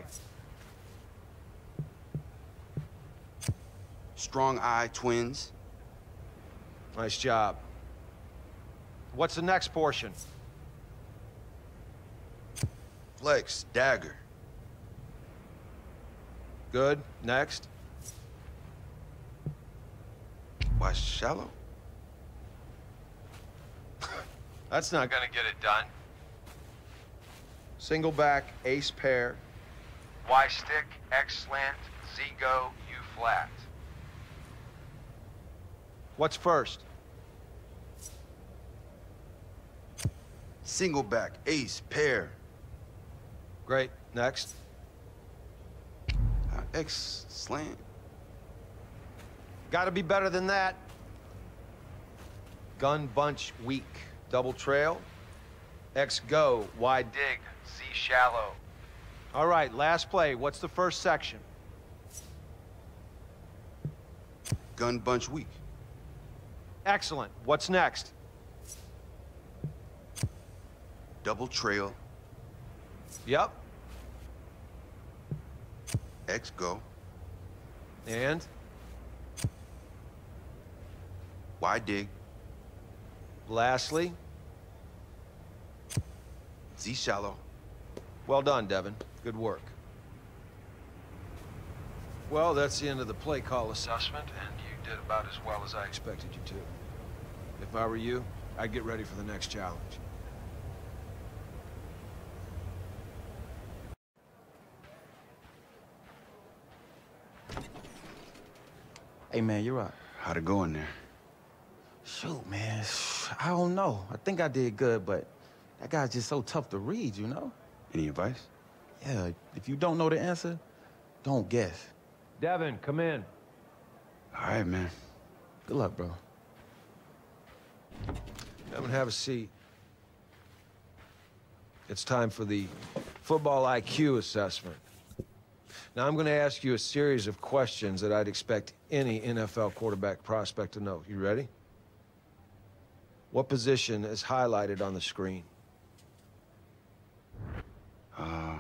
Strong eye twins. Nice job. What's the next portion? Flex dagger. Good. Next. Why shallow? That's not gonna get it done. Single back, ace pair. Y stick, X slant, Z go, U flat. What's first? Single back, ace pair. Great. Next. Uh, X slant. Gotta be better than that. Gun bunch weak. Double trail. X go. Wide dig. Z shallow. All right, last play. What's the first section? Gun bunch weak. Excellent. What's next? Double trail. Yep. X go. And? Y dig. Lastly? Z shallow. Well done, Devin. Good work. Well, that's the end of the play call assessment, and you did about as well as I expected you to. If I were you, I'd get ready for the next challenge. Hey, man, you're right. How'd it go in there? Shoot, man, I don't know. I think I did good, but that guy's just so tough to read, you know? Any advice? Yeah, if you don't know the answer, don't guess. Devin, come in. All right, man. Good luck, bro. Devin, have a seat. It's time for the football I Q assessment. Now, I'm going to ask you a series of questions that I'd expect any N F L quarterback prospect to know. You ready? What position is highlighted on the screen? Uh,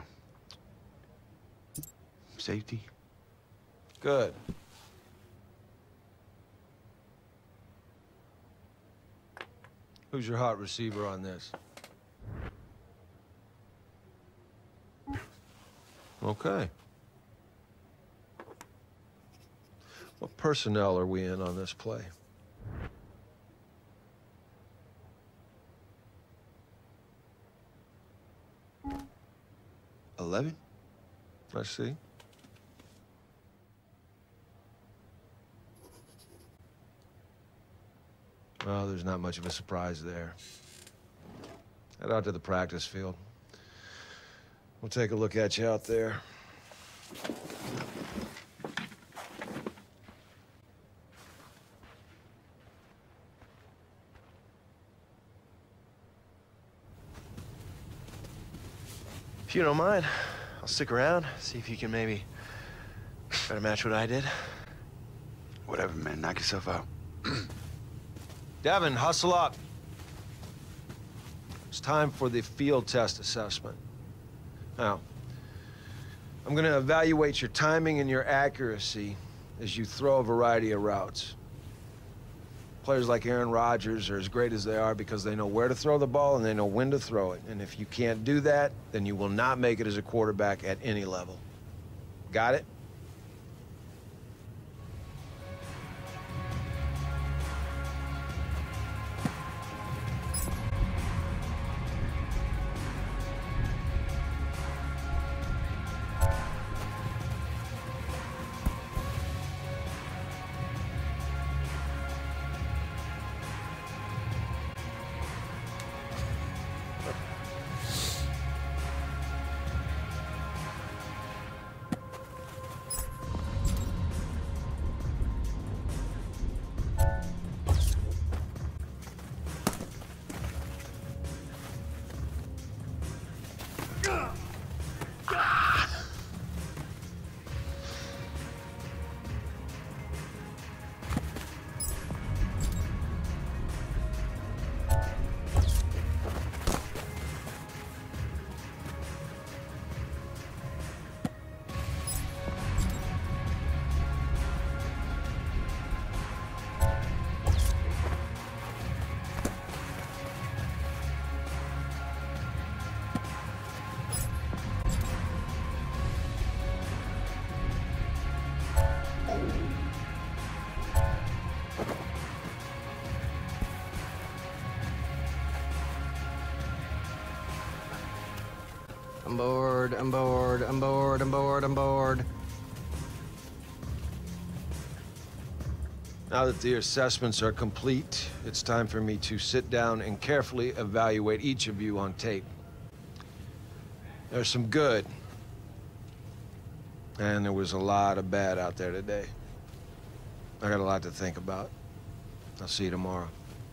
safety. Good. Who's your hot receiver on this? Okay. What personnel are we in on this play? Eleven? I see. Well, there's not much of a surprise there. Head out to the practice field. We'll take a look at you out there. If you don't mind, I'll stick around, see if you can maybe try to match what I did. Whatever, man. Knock yourself out. Devin, hustle up. It's time for the field test assessment. Now, I'm going to evaluate your timing and your accuracy as you throw a variety of routes. Players like Aaron Rodgers are as great as they are because they know where to throw the ball and they know when to throw it. And if you can't do that, then you will not make it as a quarterback at any level. Got it? I'm bored, I'm bored, I'm bored, I'm bored, I'm bored. Now that the assessments are complete, it's time for me to sit down and carefully evaluate each of you on tape. There's some good, and there was a lot of bad out there today. I got a lot to think about. I'll see you tomorrow.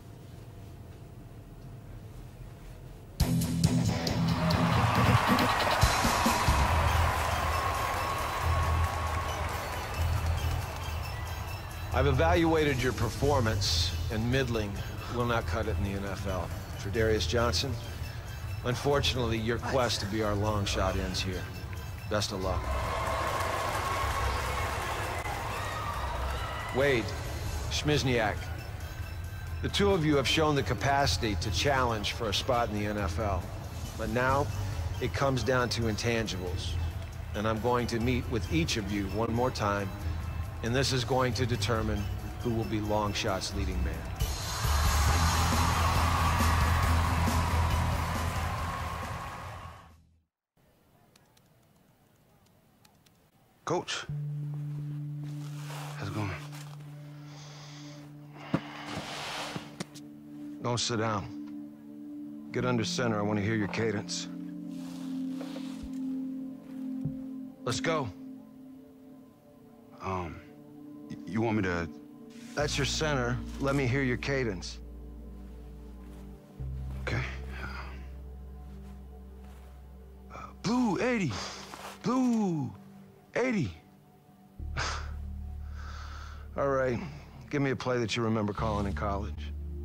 I've evaluated your performance, and middling will not cut it in the N F L. Tredarius Johnson, unfortunately, your quest to be our long shot ends here. Best of luck. Wade, Schmizniak, the two of you have shown the capacity to challenge for a spot in the N F L. But now, it comes down to intangibles. and I'm going to meet with each of you one more time, and this is going to determine who will be Longshot's leading man. Coach, how's it going? Don't sit down. Get under center. I want to hear your cadence. Let's go. Um, you want me to... That's your center. Let me hear your cadence. Okay. Uh, blue, eighty. Blue, eighty. All right. Give me a play that you remember calling in college.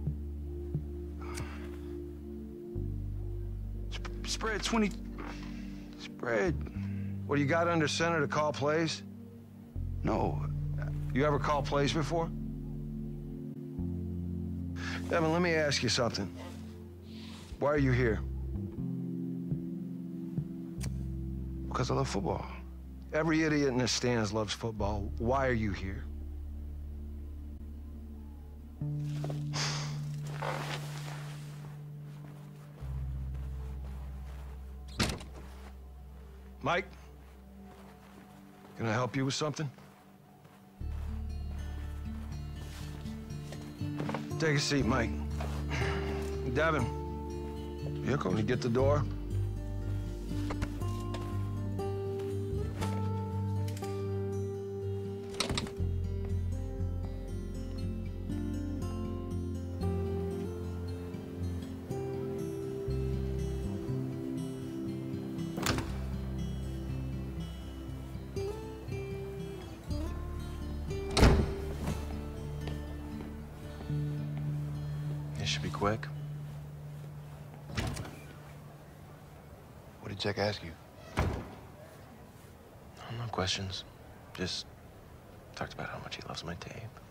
Sp spread twenty... Spread... What, do you got under center to call plays? No. You ever call plays before? Devin, let me ask you something. Why are you here? Because I love football. Every idiot in the stands loves football. Why are you here? Mike? Can I help you with something? Take a seat, Mike. Devin. Yeah, Coach. Can you get the door? Should be quick. What did Jack ask you? No questions. Just talked about how much he loves my tape.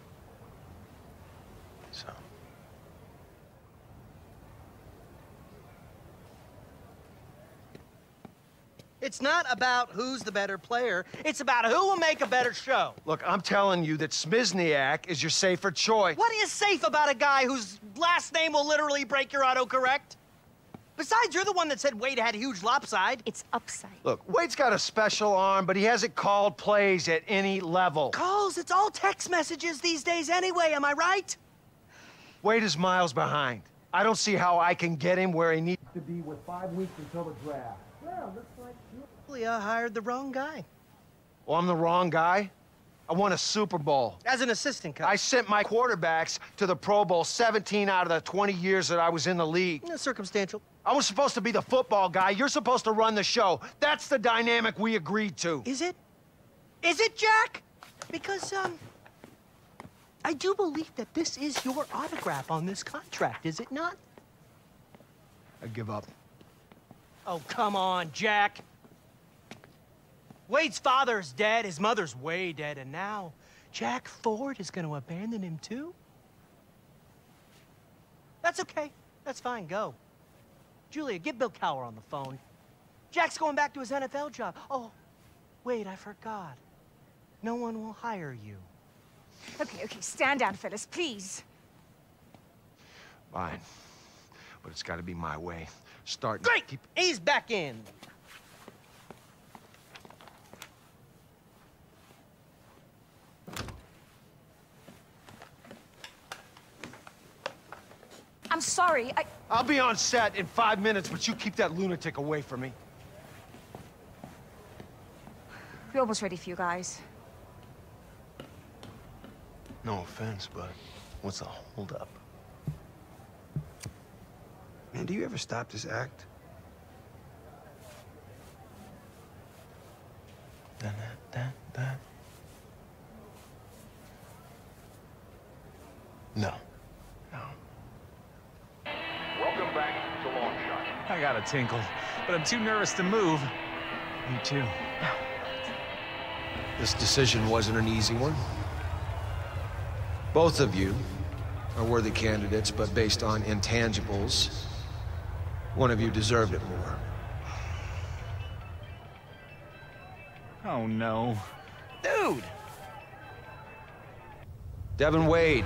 So. It's not about who's the better player. It's about who will make a better show. Look, I'm telling you that Smizniak is your safer choice. What is safe about a guy whose last name will literally break your autocorrect? Besides, you're the one that said Wade had a huge lopside. It's upside. Look, Wade's got a special arm, but he hasn't called plays at any level. Calls? It's all text messages these days anyway, am I right? Wade is miles behind. I don't see how I can get him where he needs to be with five weeks until the draft. Well, looks like Julia hired the wrong guy. Well, I'm the wrong guy? I won a Super Bowl. As an assistant coach. I sent my quarterbacks to the Pro Bowl seventeen out of the twenty years that I was in the league. Yeah, circumstantial. I was supposed to be the football guy. You're supposed to run the show. That's the dynamic we agreed to. Is it? Is it, Jack? Because, um, I do believe that this is your autograph on this contract, is it not? I give up. Oh, come on, Jack. Wade's father's dead, his mother's way dead, and now Jack Ford is going to abandon him too? That's okay. That's fine, go. Julia, get Bill Cowher on the phone. Jack's going back to his N F L job. Oh, wait, I forgot. No one will hire you. Okay, okay, stand down, fellas, please. Fine. But it's got to be my way. Start. Great! Keep... He's back in. I'm sorry, I... I'll be on set in five minutes, but you keep that lunatic away from me. We're almost ready for you guys. No offense, but what's the holdup? Man, do you ever stop this act? Da, da, da, da. No. No. Welcome back to Longshot. I got a tinkle, but I'm too nervous to move. Me too. This decision wasn't an easy one. Both of you are worthy candidates, but based on intangibles, one of you deserved it more. Oh, no. Dude! Devin Wade.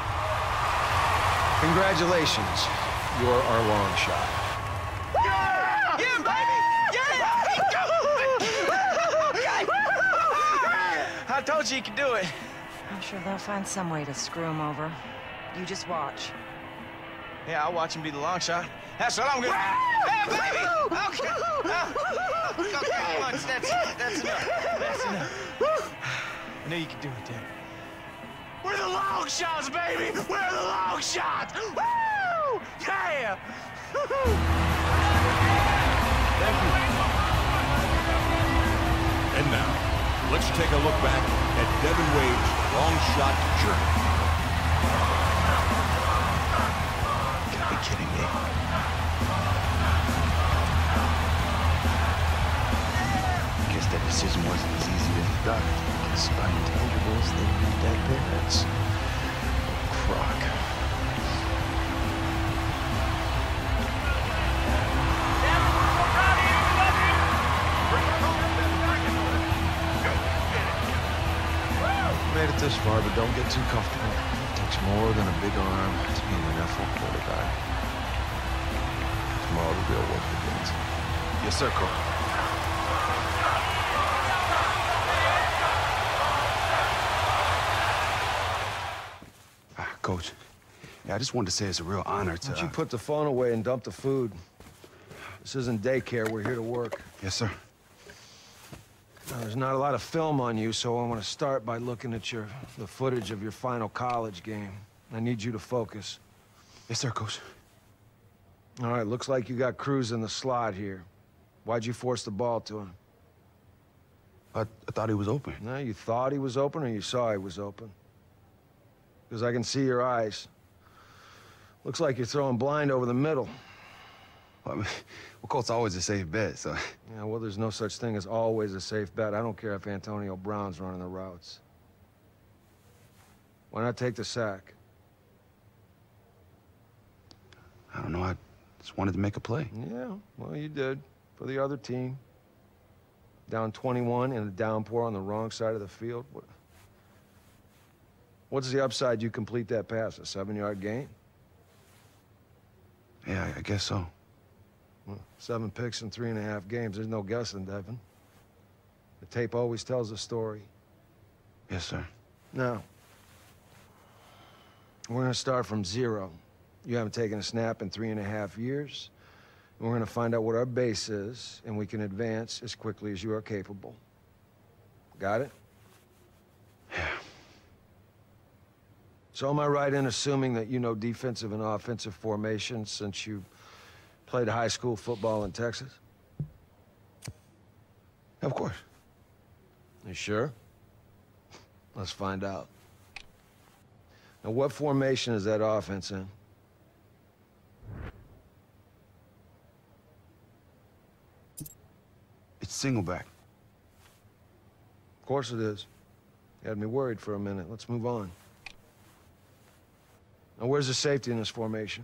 Congratulations. You're our long shot. Yeah! Yeah, baby! Yeah! Okay! I told you you could do it. I'm sure they'll find some way to screw him over. You just watch. Yeah, I'll watch him be the long shot. That's what I'm gonna... Hey, baby! Okay. Uh, okay, lunch. That's, that's enough. That's enough. I knew you could do it, Dad. We're the long shots, baby! We're the long shots! Woo! Yeah! Thank you. And now, let's take a look back at Devin Wade's long shot journey. You gotta be kidding me. I guess that decision wasn't as easy as you thought. Despite intangibles, they need dead parents. Croc. Made it this far, but don't get too comfortable. It takes more than a big arm to be an N F L quarterback. Tomorrow the real work begins. Yes, sir, Coach. Coach, yeah, I just wanted to say it's a real honor to... Why don't you put the phone away and dump the food? This isn't daycare. We're here to work. Yes, sir. Now, there's not a lot of film on you, so I want to start by looking at your the footage of your final college game. I need you to focus. Yes, sir, Coach. All right, looks like you got Cruz in the slot here. Why'd you force the ball to him? I, I thought he was open. No, you thought he was open or you saw he was open? Because I can see your eyes. Looks like you're throwing blind over the middle. Well, I mean, well, Colt's always a safe bet, so... Yeah, well, there's no such thing as always a safe bet. I don't care if Antonio Brown's running the routes. Why not take the sack? I don't know, I just wanted to make a play. Yeah, well, you did. For the other team. Down twenty-one in a downpour on the wrong side of the field. What... What's the upside you complete that pass? A seven-yard gain? Yeah, I, I guess so. Well, seven picks in three and a half games. There's no guessing, Devin. The tape always tells a story. Yes, sir. Now, we're gonna start from zero. You haven't taken a snap in three and a half years. And we're gonna find out what our base is, and we can advance as quickly as you are capable. Got it? So am I right in assuming that you know defensive and offensive formations since you played high school football in Texas? Of course. You sure? Let's find out. Now, what formation is that offense in? It's single back. Of course it is. You had me worried for a minute. Let's move on. Now, where's the safety in this formation?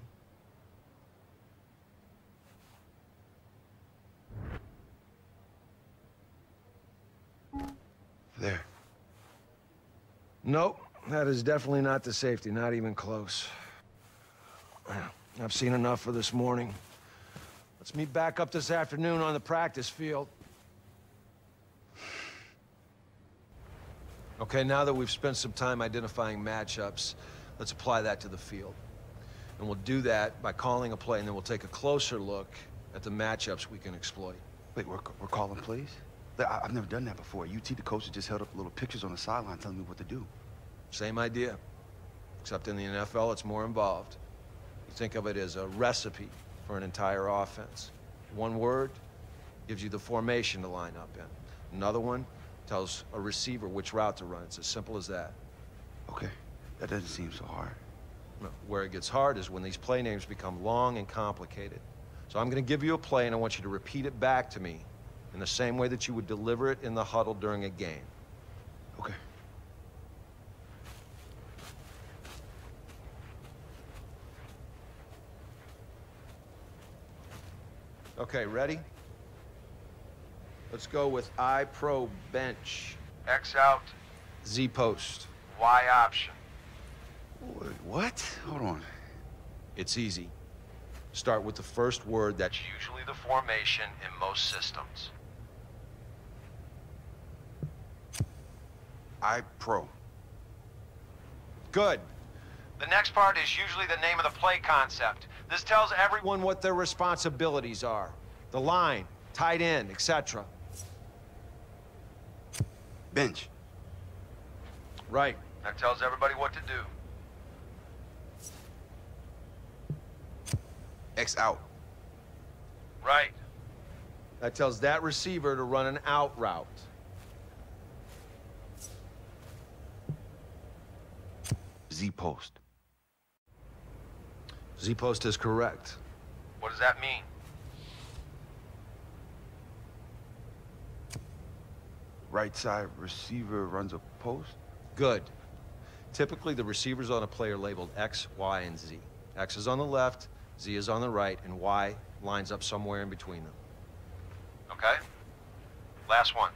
There. Nope, that is definitely not the safety, not even close. I've seen enough for this morning. Let's meet back up this afternoon on the practice field. Okay, now that we've spent some time identifying matchups, let's apply that to the field. And we'll do that by calling a play, and then we'll take a closer look at the matchups we can exploit. Wait, we're, we're calling plays? I, I've never done that before. U T, the coaches just held up little pictures on the sideline telling me what to do. Same idea, except in the N F L, it's more involved. You think of it as a recipe for an entire offense. One word gives you the formation to line up in. Another one tells a receiver which route to run. It's as simple as that. Okay, that doesn't seem so hard. No, where it gets hard is when these play names become long and complicated. So I'm going to give you a play, and I want you to repeat it back to me in the same way that you would deliver it in the huddle during a game. Okay. Okay, ready? Let's go with I pro bench. X out, Z post. Y option. Wait, what? Hold on. It's easy. Start with the first word that's usually the formation in most systems. I pro. Good. The next part is usually the name of the play concept. This tells everyone what their responsibilities are. The line, tight end, et cetera. Bench. Right. That tells everybody what to do. X out. Right. That tells that receiver to run an out route. Z post. Z post is correct. What does that mean? Right side receiver runs a post. Good. Typically, the receiver's on a player labeled X, Y, and Z. X is on the left, Z is on the right, and Y lines up somewhere in between them. Okay? Last one.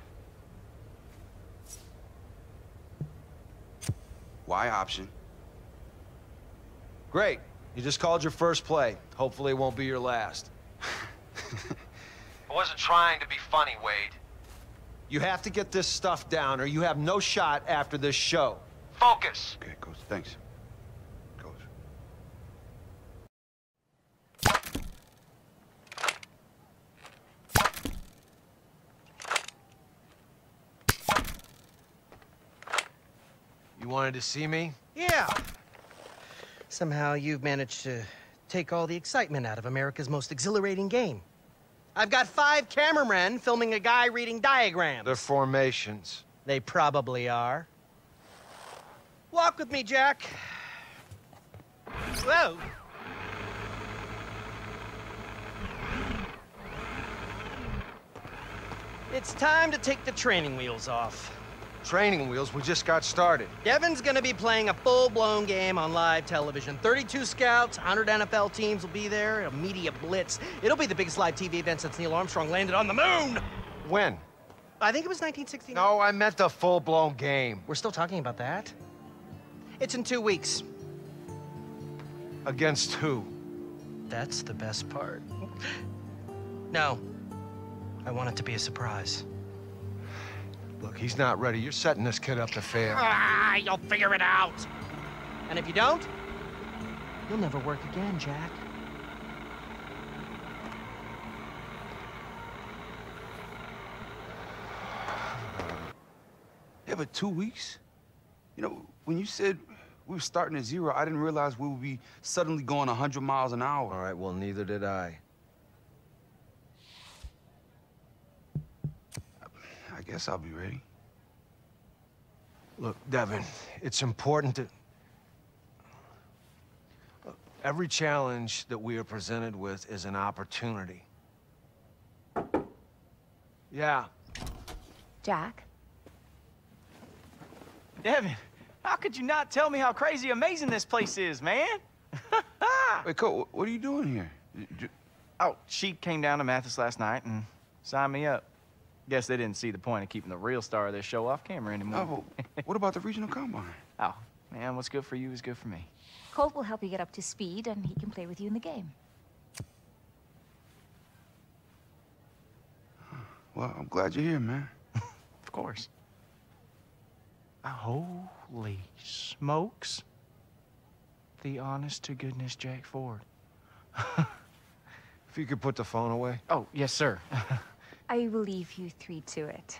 Y option. Great. You just called your first play. Hopefully it won't be your last. I wasn't trying to be funny, Wade. You have to get this stuff down, or you have no shot after this show. Focus! Okay, Coach. Thanks. Coach. You wanted to see me? Yeah. Somehow you've managed to take all the excitement out of America's most exhilarating game. I've got five cameramen filming a guy reading diagrams. They're formations. They probably are. Walk with me, Jack. Whoa. It's time to take the training wheels off. Training wheels? We just got started. Devin's gonna be playing a full-blown game on live television. thirty-two scouts, one hundred N F L teams will be there, a media blitz. It'll be the biggest live T V event since Neil Armstrong landed on the moon! When? I think it was nineteen sixty-nine. No, I meant the full-blown game. We're still talking about that? It's in two weeks. Against who? That's the best part. No. I want it to be a surprise. Look, he's not ready. You're setting this kid up to fail. Ah, you'll figure it out. And if you don't, you'll never work again, Jack. Yeah, but two weeks? You know, when you said we were starting at zero, I didn't realize we would be suddenly going one hundred miles an hour. All right, well, neither did I. I guess I'll be ready. Look, Devin, it's important to... Look, every challenge that we are presented with is an opportunity. Yeah. Jack? Devin, how could you not tell me how crazy amazing this place is, man? Wait, Cole, what are you doing here? You... Oh, she came down to Mathis last night and signed me up. Guess they didn't see the point of keeping the real star of this show off camera anymore. Oh, what about the regional combine? Oh, man, what's good for you is good for me. Colt will help you get up to speed, and he can play with you in the game. Well, I'm glad you're here, man. Of course. Holy smokes. The honest-to-goodness Jack Ford. If you could put the phone away. Oh, yes, sir. I will leave you three to it.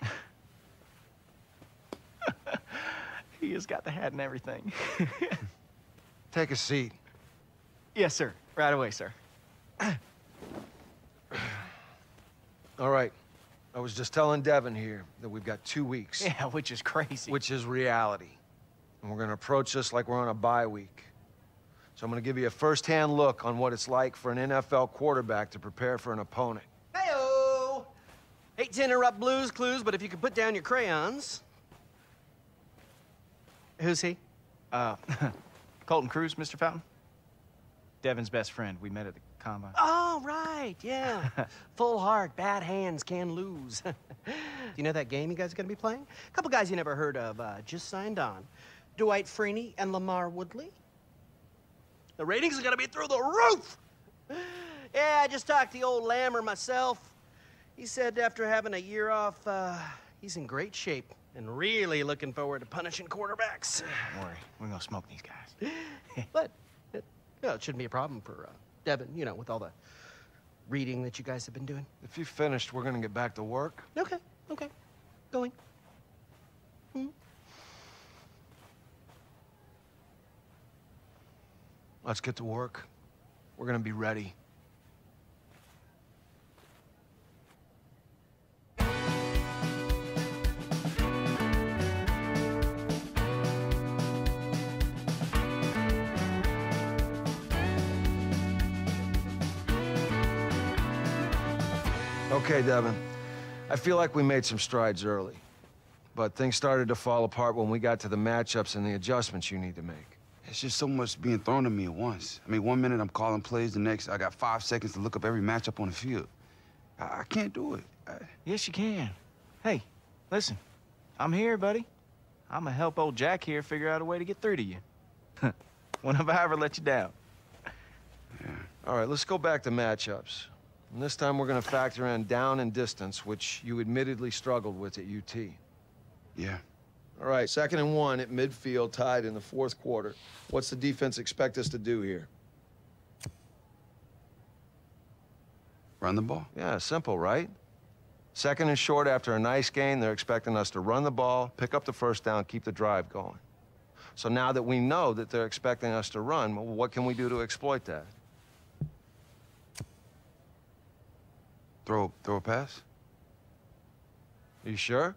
He has got the hat and everything. Take a seat. Yes, sir. Right away, sir. All right. I was just telling Devin here that we've got two weeks. Yeah, which is crazy. Which is reality. And we're gonna approach this like we're on a bye week. So I'm gonna give you a first-hand look on what it's like for an N F L quarterback to prepare for an opponent. Hey-o! Hate to interrupt Blue's Clues, but if you could put down your crayons. Who's he? Uh, Colton Cruz, Mister Fountain? Devin's best friend. We met at the combine. Oh, right, yeah. Full heart, bad hands can lose. Do you know that game you guys are gonna be playing? A couple guys you never heard of uh, just signed on. Dwight Freeney and Lamar Woodley. The ratings are gonna be through the roof! Yeah, I just talked to the old Lammer myself. He said after having a year off, uh, he's in great shape and really looking forward to punishing quarterbacks. Don't worry, we're gonna smoke these guys. But it, you know, it shouldn't be a problem for uh, Devin, you know, with all the reading that you guys have been doing. If you've finished, we're gonna get back to work. Okay, okay. Going. Hmm. Let's get to work. We're gonna be ready. Okay, Devin. I feel like we made some strides early. But things started to fall apart when we got to the matchups and the adjustments you need to make. It's just so much being thrown at me at once. I mean, one minute I'm calling plays, the next I got five seconds to look up every matchup on the field. I, I can't do it. I... Yes, you can. Hey, listen. I'm here, buddy. I'm gonna help old Jack here figure out a way to get through to you. When have I ever let you down? Yeah. All right, let's go back to matchups. And this time we're gonna factor in down and distance, which you admittedly struggled with at U T. Yeah. All right, second and one at midfield, tied in the fourth quarter. What's the defense expect us to do here? Run the ball? Yeah, simple, right? Second and short after a nice gain, they're expecting us to run the ball, pick up the first down, keep the drive going. So now that we know that they're expecting us to run, well, what can we do to exploit that? Throw, throw a pass? Are you sure?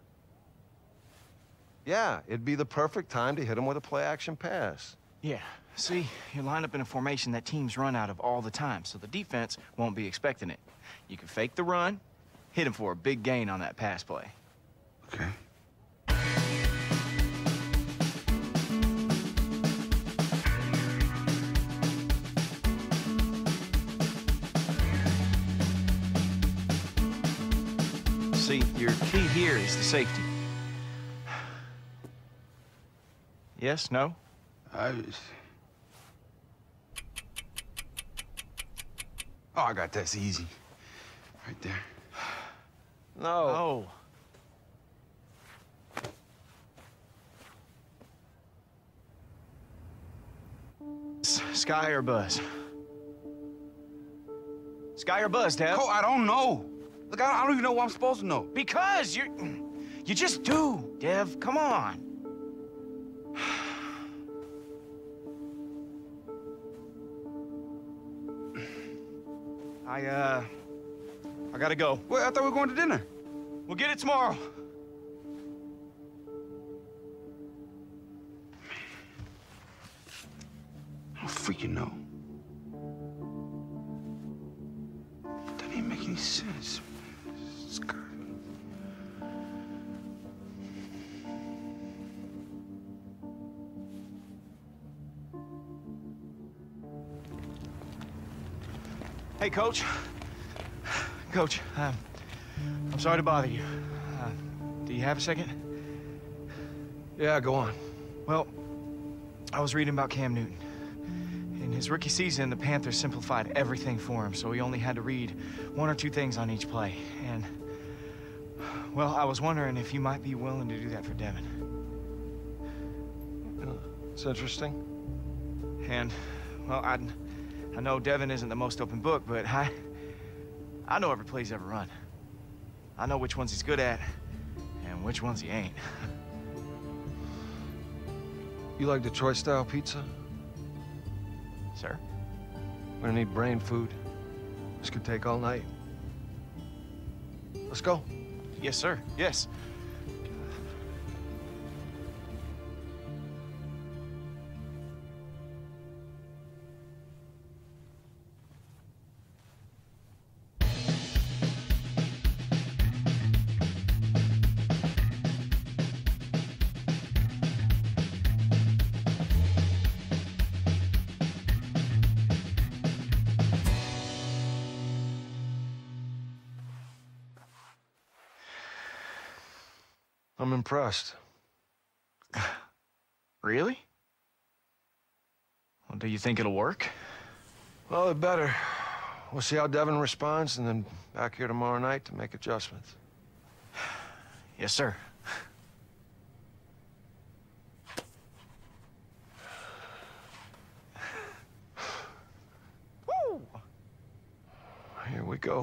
Yeah, it'd be the perfect time to hit them with a play-action pass. Yeah, see, you're lined up in a formation that teams run out of all the time, so the defense won't be expecting it. You can fake the run, hit him for a big gain on that pass play. Okay. See, your key here is the safety. Yes, no? I just... Oh, I got that. It's easy. Right there. No. Oh. S Sky or Buzz? Sky or Buzz, Dev? Cole, I don't know. Look, I don't even know what I'm supposed to know. Because you're... You just do, Dev. Come on. I, uh... I gotta go. Wait, I thought we were going to dinner. We'll get it tomorrow. I don't freaking know. Doesn't even make any sense. It's good. Hey, Coach. Coach, um, I'm sorry to bother you. Uh, do you have a second? Yeah, go on. Well, I was reading about Cam Newton. In his rookie season, the Panthers simplified everything for him, so he only had to read one or two things on each play. And, well, I was wondering if you might be willing to do that for Devin. It's interesting. And, well, I, I know Devin isn't the most open book, but I, I know every play he's ever run. I know which ones he's good at and which ones he ain't. You like Detroit-style pizza? Sir? We're gonna need brain food. This could take all night. Let's go. Yes, sir. Yes. I'm impressed. Really? Well, do you think it'll work? Well, it better. We'll see how Devin responds, and then back here tomorrow night to make adjustments. Yes, sir. Woo! Here we go.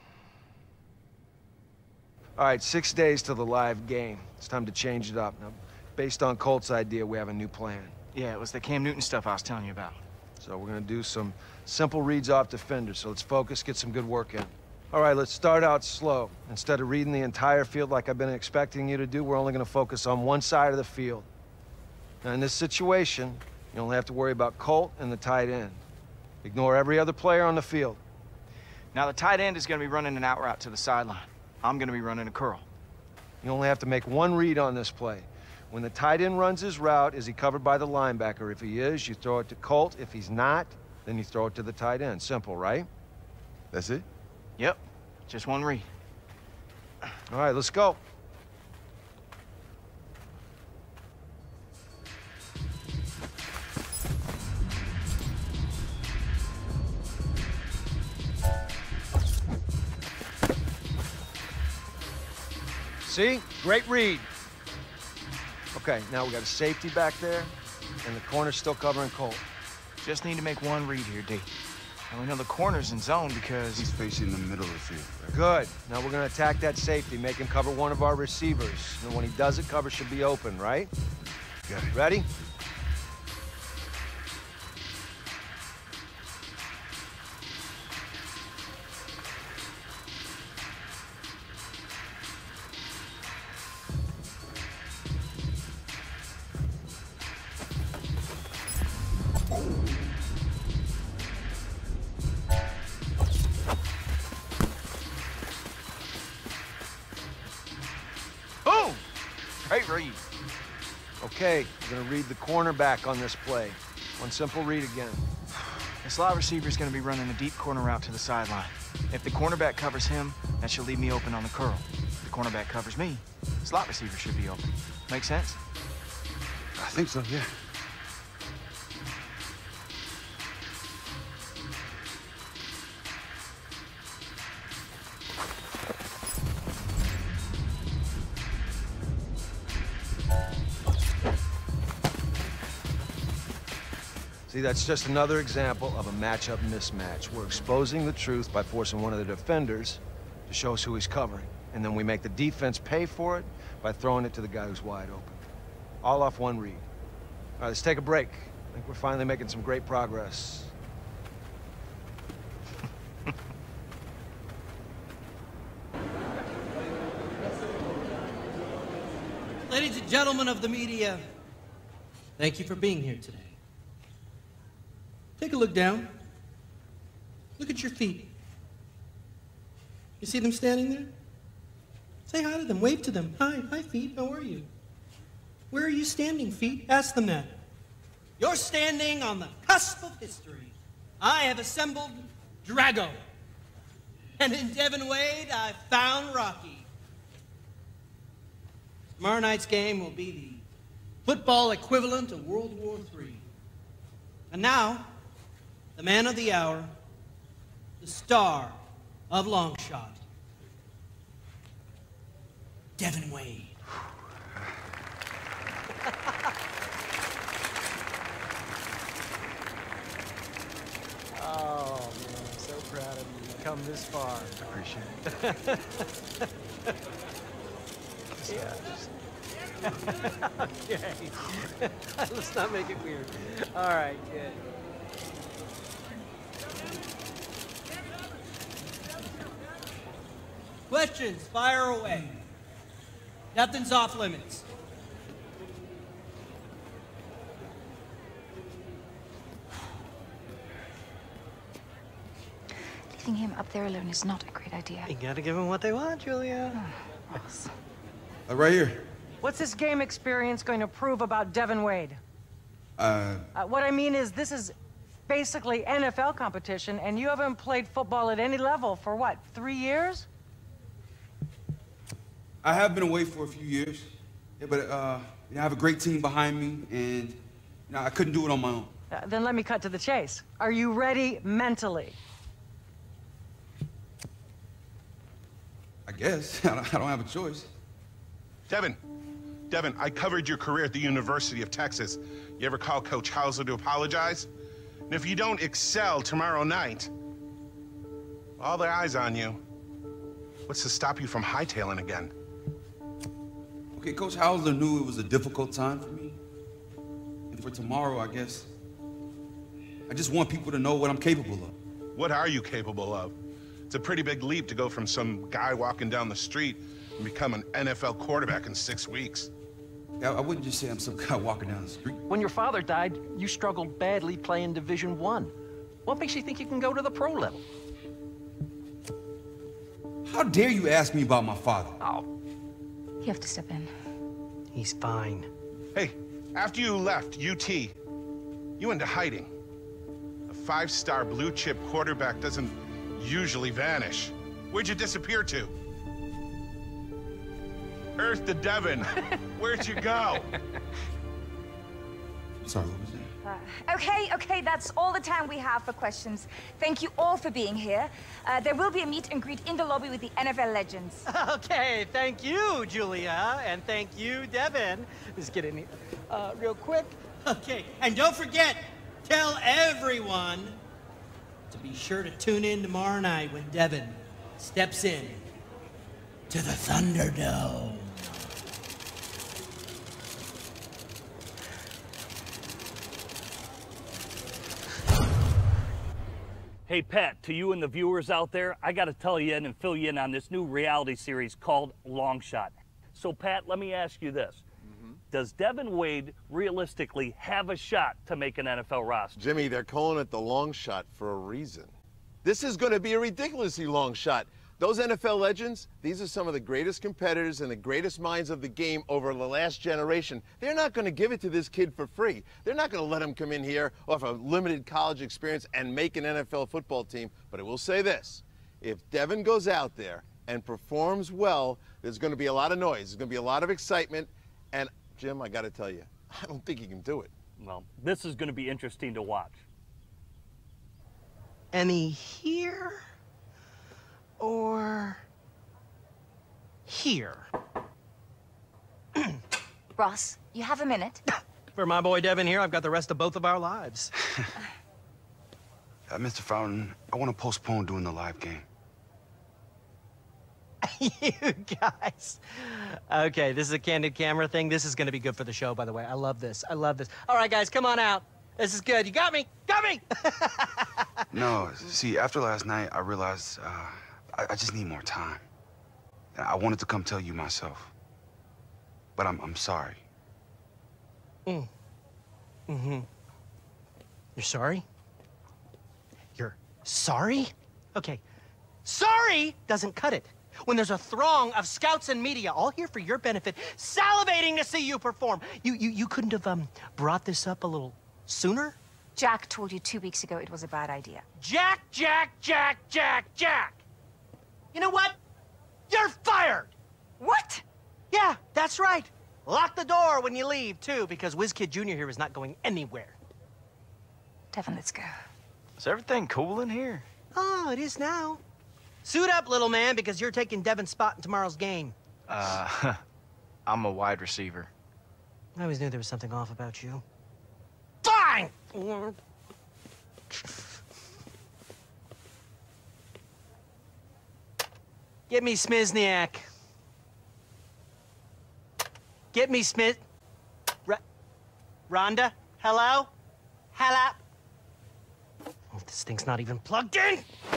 All right, six days till the live game. It's time to change it up. Now, based on Colt's idea, we have a new plan. Yeah, it was the Cam Newton stuff I was telling you about. So we're gonna do some simple reads off defenders. So let's focus, get some good work in. All right, let's start out slow. Instead of reading the entire field like I've been expecting you to do, we're only gonna focus on one side of the field. Now, in this situation, you only have to worry about Colt and the tight end. Ignore every other player on the field. Now, the tight end is gonna be running an out route to the sideline. I'm gonna be running a curl. You only have to make one read on this play. When the tight end runs his route, is he covered by the linebacker? If he is, you throw it to Colt. If he's not, then you throw it to the tight end. Simple, right? That's it? Yep, just one read. All right, let's go. See? Great read. Okay, now we got a safety back there, and the corner's still covering Colt. Just need to make one read here, D. And we know the corner's in zone because... He's facing the middle of the field. Right? Good. Now we're gonna attack that safety, make him cover one of our receivers. And when he does it, cover should be open, right? Got it. Ready? Boom! Great read. Okay, we're gonna read the cornerback on this play. One simple read again. The slot receiver is gonna be running a deep corner route to the sideline. If the cornerback covers him, that should leave me open on the curl. If the cornerback covers me, the slot receiver should be open. Make sense? I think so, yeah. See, that's just another example of a matchup mismatch. We're exposing the truth by forcing one of the defenders to show us who he's covering. And then we make the defense pay for it by throwing it to the guy who's wide open. All off one read. All right, let's take a break. I think we're finally making some great progress. Ladies and gentlemen of the media, thank you for being here today. Take a look down. Look at your feet. You see them standing there? Say hi to them. Wave to them. Hi, hi, feet. How are you? Where are you standing, feet? Ask them that. You're standing on the cusp of history. I have assembled Drago. And in Devin Wade, I found Rocky. Tomorrow night's game will be the football equivalent of World War Three. And now, the man of the hour, the star of Longshot, Devin Wade. Oh, man, I'm so proud of you. You've come this far. I appreciate it. Yeah. Okay. Let's not make it weird. All right, good. Questions, fire away. Nothing's off limits. Leaving him up there alone is not a great idea. You gotta give them what they want, Julia. Yes. Uh, right here. What's this game experience going to prove about Devin Wade? Uh, Uh, what I mean is, this is basically N F L competition, and you haven't played football at any level for what, three years? I have been away for a few years. Yeah, but uh, you know, I have a great team behind me, and you know, I couldn't do it on my own. Uh, then let me cut to the chase. Are you ready mentally? I guess. I don't, I don't have a choice. Devin, Devin, I covered your career at the University of Texas. You ever call Coach Hauser to apologize? And if you don't excel tomorrow night, all the eyes on you. What's to stop you from hightailing again? Okay, Coach Hauser knew it was a difficult time for me. And for tomorrow, I guess, I just want people to know what I'm capable of. What are you capable of? It's a pretty big leap to go from some guy walking down the street and become an N F L quarterback in six weeks. Yeah, I wouldn't just say I'm some guy walking down the street. When your father died, you struggled badly playing Division One. What makes you think you can go to the pro level? How dare you ask me about my father? Oh. You have to step in. He's fine. Hey, after you left U T, you went into hiding. A five-star blue-chip quarterback doesn't usually vanish. Where'd you disappear to? Earth to Devin. Where'd you go? Sorry, what was that? Uh, okay, okay, that's all the time we have for questions. Thank you all for being here. Uh, there will be a meet and greet in the lobby with the N F L legends. Okay, thank you, Julia, and thank you, Devin. Let's get in here uh, real quick. Okay, and don't forget, tell everyone to be sure to tune in tomorrow night when Devin steps in to the Thunderdome. Hey, Pat, to you and the viewers out there, I got to tell you in and fill you in on this new reality series called Longshot. So, Pat, let me ask you this. Mm-hmm. Does Devin Wade realistically have a shot to make an N F L roster? Jimmy, they're calling it the long shot for a reason. This is going to be a ridiculously long shot. Those N F L legends, these are some of the greatest competitors and the greatest minds of the game over the last generation. They're not going to give it to this kid for free. They're not going to let him come in here off a limited college experience and make an N F L football team. But I will say this, if Devin goes out there and performs well, there's going to be a lot of noise. There's going to be a lot of excitement. And, Jim, I got to tell you, I don't think he can do it. Well, this is going to be interesting to watch. Any here? Or here? Ross, you have a minute? For my boy Devin here, I've got the rest of both of our lives. uh, Mister Fountain, I want to postpone doing the live game. You guys. Okay, this is a candid camera thing. This is going to be good for the show, by the way. I love this. I love this. All right, guys, come on out. This is good. You got me. Got me. No, see, after last night, I realized uh, I, I just need more time. And I wanted to come tell you myself. But I'm, I'm sorry. Mm. Mm-hmm. You're sorry? You're sorry? Okay. Sorry doesn't cut it. When there's a throng of scouts and media all here for your benefit, salivating to see you perform. You, you, you couldn't have um, brought this up a little sooner? Jack told you two weeks ago it was a bad idea. Jack, Jack, Jack, Jack, Jack! You know what? You're fired! What? Yeah, that's right. Lock the door when you leave, too, because WizKid Junior here is not going anywhere. Devin, let's go. Is everything cool in here? Oh, it is now. Suit up, little man, because you're taking Devin's spot in tomorrow's game. Uh, I'm a wide receiver. I always knew there was something off about you. Fine! Get me Smizniak. Get me Smith... R Rhonda? Hello? Hello? Oh, this thing's not even plugged in!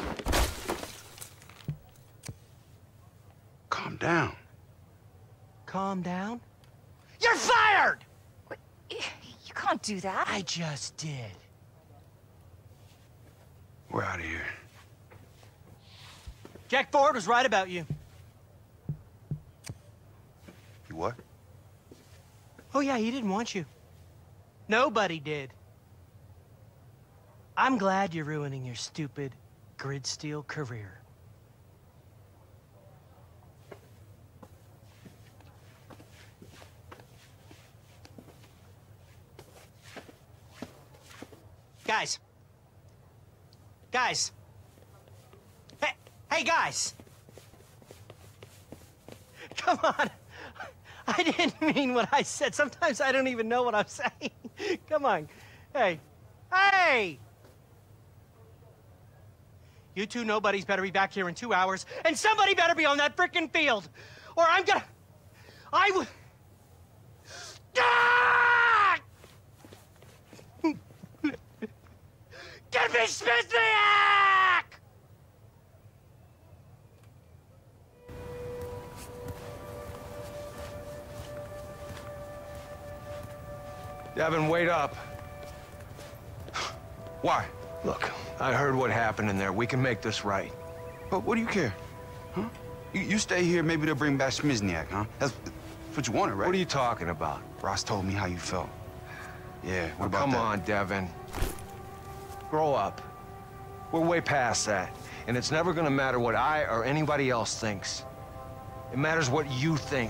Calm down. Calm down? You're fired! Wait, you can't do that. I just did. We're out of here. Jack Ford was right about you. You what? Oh, yeah, he didn't want you. Nobody did. I'm glad you're ruining your stupid grid steel career. Guys. Guys. Hey, hey, guys. Come on. I didn't mean what I said. Sometimes I don't even know what I'm saying. Come on. Hey. Hey! You two nobodies better be back here in two hours, and somebody better be on that frickin' field, or I'm gonna... I will... Ah! Give me Smithniak! Devin, wait up. Why? Look, I heard what happened in there. We can make this right. But what do you care? Huh? You, you stay here, maybe they'll bring back Smithniak, huh? That's, that's what you wanted, right? What are you talking about? Ross told me how you felt. Yeah, what Oh, about come that? on, Devin. Grow up. We're way past that. And it's never gonna matter what I or anybody else thinks. It matters what you think.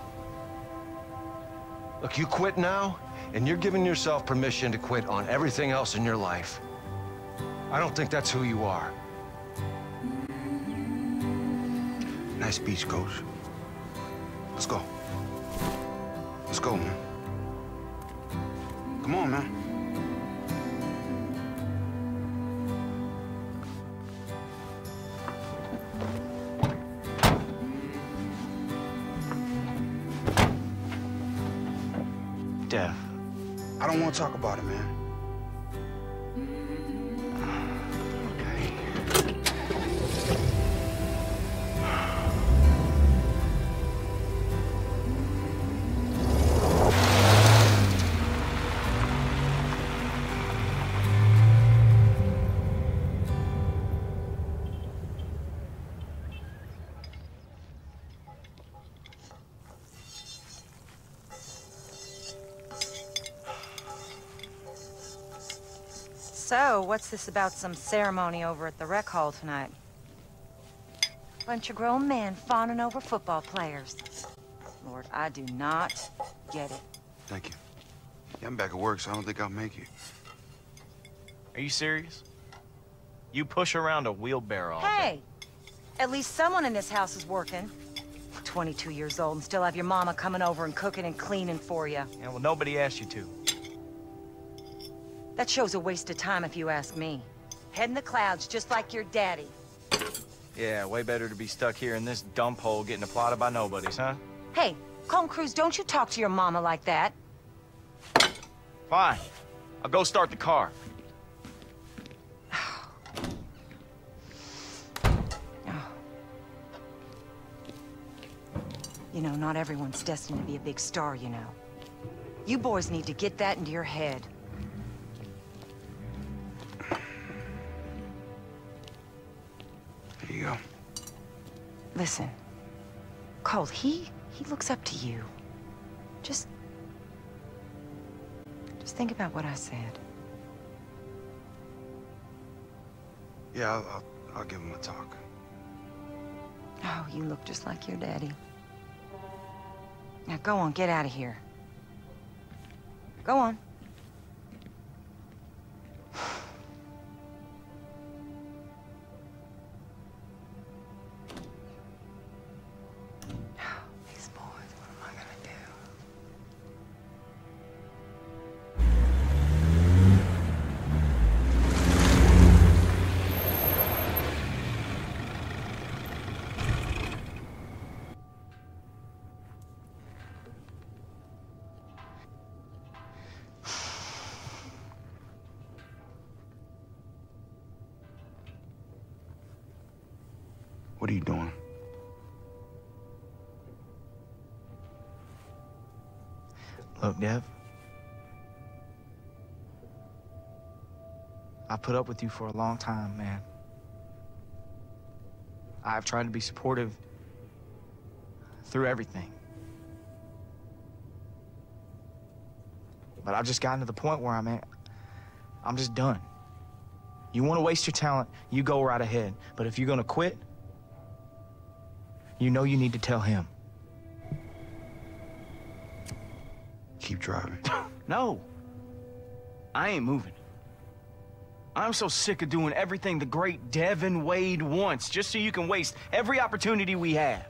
Look, you quit now, and you're giving yourself permission to quit on everything else in your life. I don't think that's who you are. Nice speech, Coach. Let's go. Let's go, man. Come on, man. Dev. I don't want to talk about it, man. So, what's this about some ceremony over at the rec hall tonight? Bunch of grown men fawning over football players. Lord, I do not get it. Thank you. Yeah, I'm back at work, so I don't think I'll make it. Are you serious? You push around a wheelbarrow all day. Hey! At least someone in this house is working. twenty-two years old and still have your mama coming over and cooking and cleaning for you. Yeah, well, nobody asked you to. That shows a waste of time if you ask me. Head in the clouds just like your daddy. Yeah, way better to be stuck here in this dump hole getting applauded by nobodies, huh? Hey, Colton Cruz, don't you talk to your mama like that. Fine. I'll go start the car. You know, not everyone's destined to be a big star, you know. You boys need to get that into your head. There you go. Listen, Colt, he, he looks up to you. Just, just think about what I said. Yeah, I'll, I'll, I'll give him a talk. Oh, you look just like your daddy. Now go on, get out of here. Go on. These boys, what am I gonna do? What are you doing? Look, Dev. I put up with you for a long time, man. I've tried to be supportive through everything. But I've just gotten to the point where I'm at. I'm just done. You want to waste your talent, you go right ahead. But if you're gonna quit, you know you need to tell him. Keep driving. No. I ain't moving. I'm so sick of doing everything the great Devin Wade wants, just so you can waste every opportunity we have.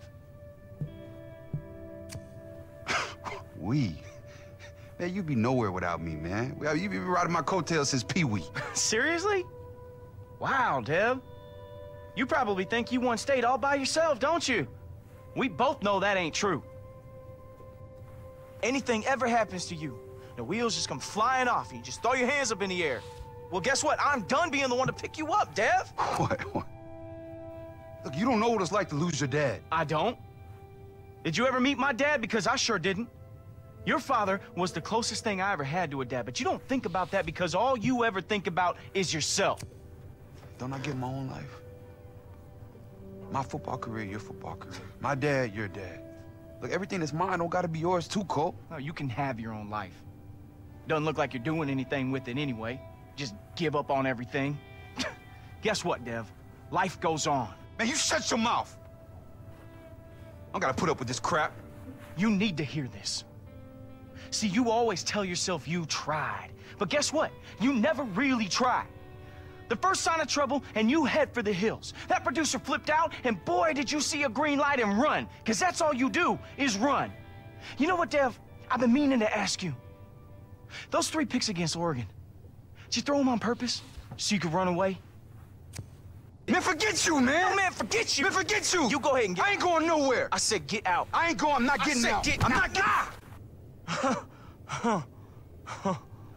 We? Man, you'd be nowhere without me, man. Well, you've been riding my coattails since Pee-wee. Seriously? Wow, Dev. You probably think you won state all by yourself, don't you? We both know that ain't true. Anything ever happens to you, the wheels just come flying off and you just throw your hands up in the air. Well, guess what? I'm done being the one to pick you up, Dev. What? What? Look, you don't know what it's like to lose your dad. I don't. Did you ever meet my dad? Because I sure didn't. Your father was the closest thing I ever had to a dad, but you don't think about that because all you ever think about is yourself. Don't I get my own life? My football career, your football career. My dad, your dad. Look, everything that's mine don't gotta be yours too, Cole. No, you can have your own life. Doesn't look like you're doing anything with it anyway. Just give up on everything. Guess what, Dev? Life goes on. Man, you shut your mouth. I don't gotta put up with this crap. You need to hear this. See, you always tell yourself you tried. But guess what? You never really tried. The first sign of trouble, and you head for the hills. That producer flipped out, and boy, did you see a green light and run. Because that's all you do, is run. You know what, Dev? I've been meaning to ask you. Those three picks against Oregon, did you throw them on purpose so you could run away? Man, forget you, man. No, man, forget you. Man, forget you. You go ahead and get I ain't going nowhere. I said get out. I ain't going. I'm not getting I said out. Get I'm out. not getting out. Huh. Huh.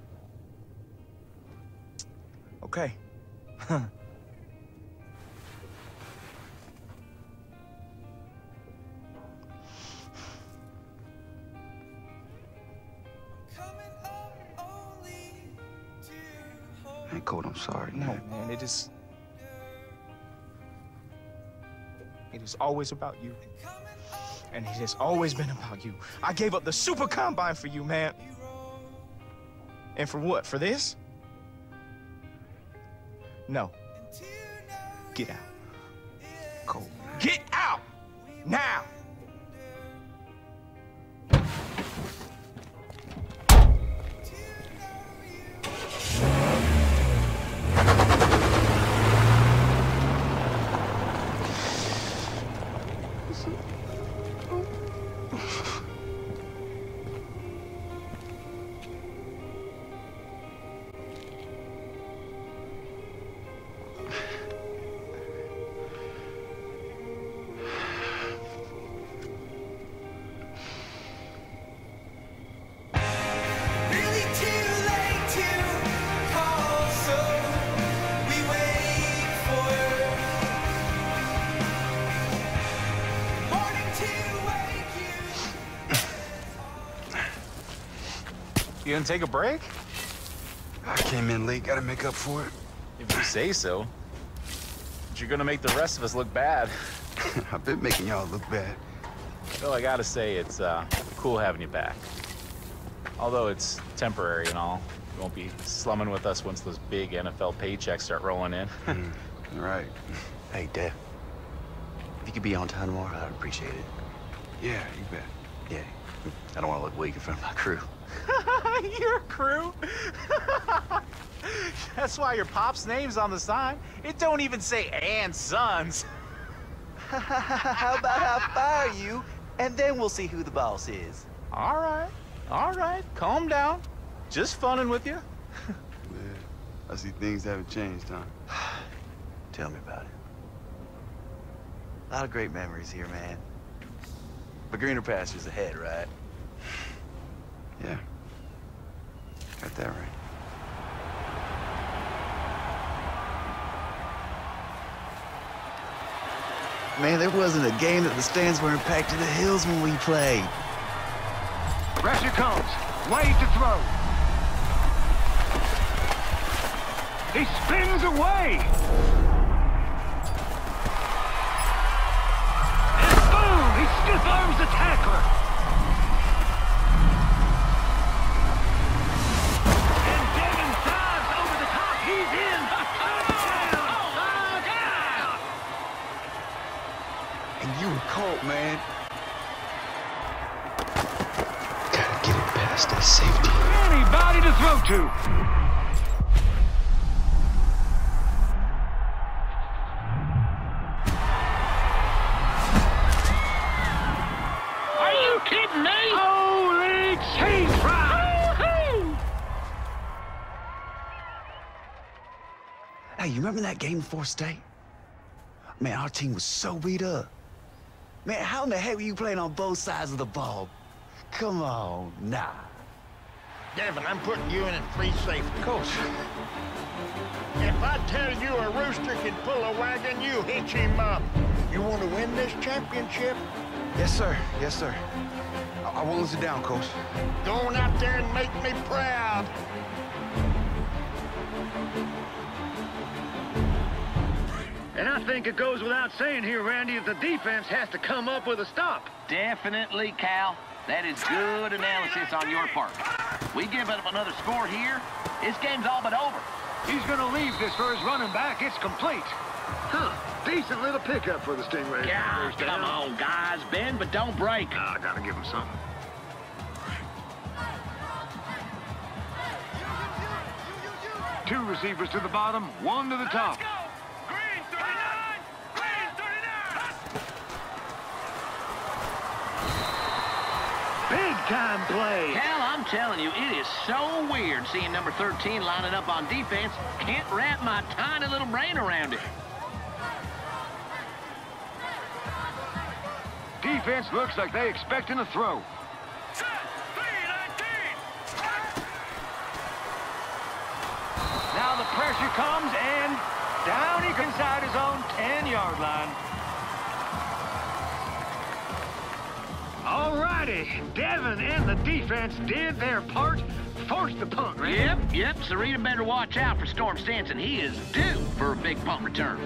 Okay. Huh. Hey, Cole, I'm sorry. No, man. man, it is... It is always about you. And it has always been about you. I gave up the Super Combine for you, man. And for what? For this? No. Get out. Cole. Get out! Now! You gonna take a break? I came in late. Gotta make up for it. If you say so. But you're gonna make the rest of us look bad. I've been making y'all look bad. Well, I gotta say, it's uh, cool having you back. Although it's temporary and all. You won't be slumming with us once those big N F L paychecks start rolling in. mm, right. Hey, Dev. If you could be on time tomorrow, I'd appreciate it. Yeah, you bet. Yeah. I don't want to look weak in front of my crew. Your crew? That's why your pop's name's on the sign. It don't even say "and sons." How about I fire you, and then we'll see who the boss is. All right, all right, calm down. Just funning with you. Yeah, I see things haven't changed, huh? Tell me about it. A lot of great memories here, man. But greener pastures ahead, right? Yeah. Got that right. Man, there wasn't a game that the stands weren't packed to the hills when we played. Pressure comes. Wade to throw. He spins away. And boom! He stiff arms the tackler. And Devin dives over the top. He's in. Touchdown! Touchdown! And you were caught, man. Gotta get it past that safety. Anybody to throw to. Hey, you remember that game before state? Man, our team was so beat up. Man, how in the heck were you playing on both sides of the ball? Come on, nah. Devin, I'm putting you in at free safety. Coach. If I tell you a rooster can pull a wagon, you hitch him up. You want to win this championship? Yes, sir. Yes, sir. I, I won't lose it down, Coach. Going out there and make me proud. And I think it goes without saying here, Randy, that the defense has to come up with a stop. Definitely, Cal. That is good analysis on your part. We give up another score here, this game's all but over. He's going to leave this for his running back. It's complete. Huh. Decent little pickup for the Stingrays. Yeah, come on, guys. Bend, but don't break. Oh, I got to give him something. Two receivers to the bottom, one to the top. Big-time play. Cal, I'm telling you, it is so weird seeing number thirteen lining up on defense. Can't wrap my tiny little brain around it. Defense looks like they expecting a throw. Now the pressure comes, and down he comes inside his own ten-yard line. All righty, Devin and the defense did their part. Forced the punt, right? Yep, yep. Sarita better watch out for Storm Stanson. He is due for a big punt return.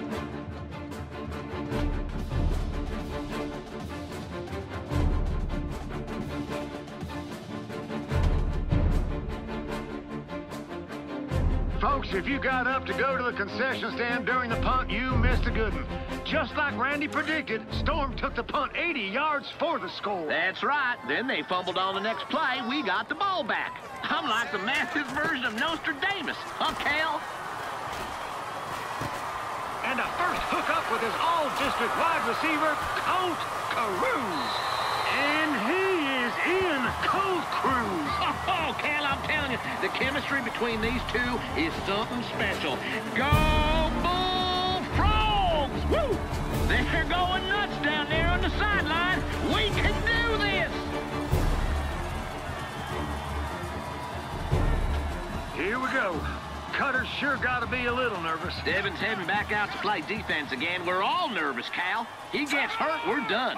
Folks, if you got up to go to the concession stand during the punt, you missed a good one. Just like Randy predicted, Storm took the punt eighty yards for the score. That's right. Then they fumbled on the next play. We got the ball back. I'm like the massive version of Nostradamus. Huh, Cal? And a first hookup with his all-district wide receiver, Colt Cruz. And he is in Colt Cruz. Oh, Cal, I'm telling you, the chemistry between these two is something special. Go Bull Frogs! Woo! They're going nuts down there on the sideline. We can do this! Here we go. Cutter's sure got to be a little nervous. Devin's heading back out to play defense again. We're all nervous, Cal. He gets hurt, we're done.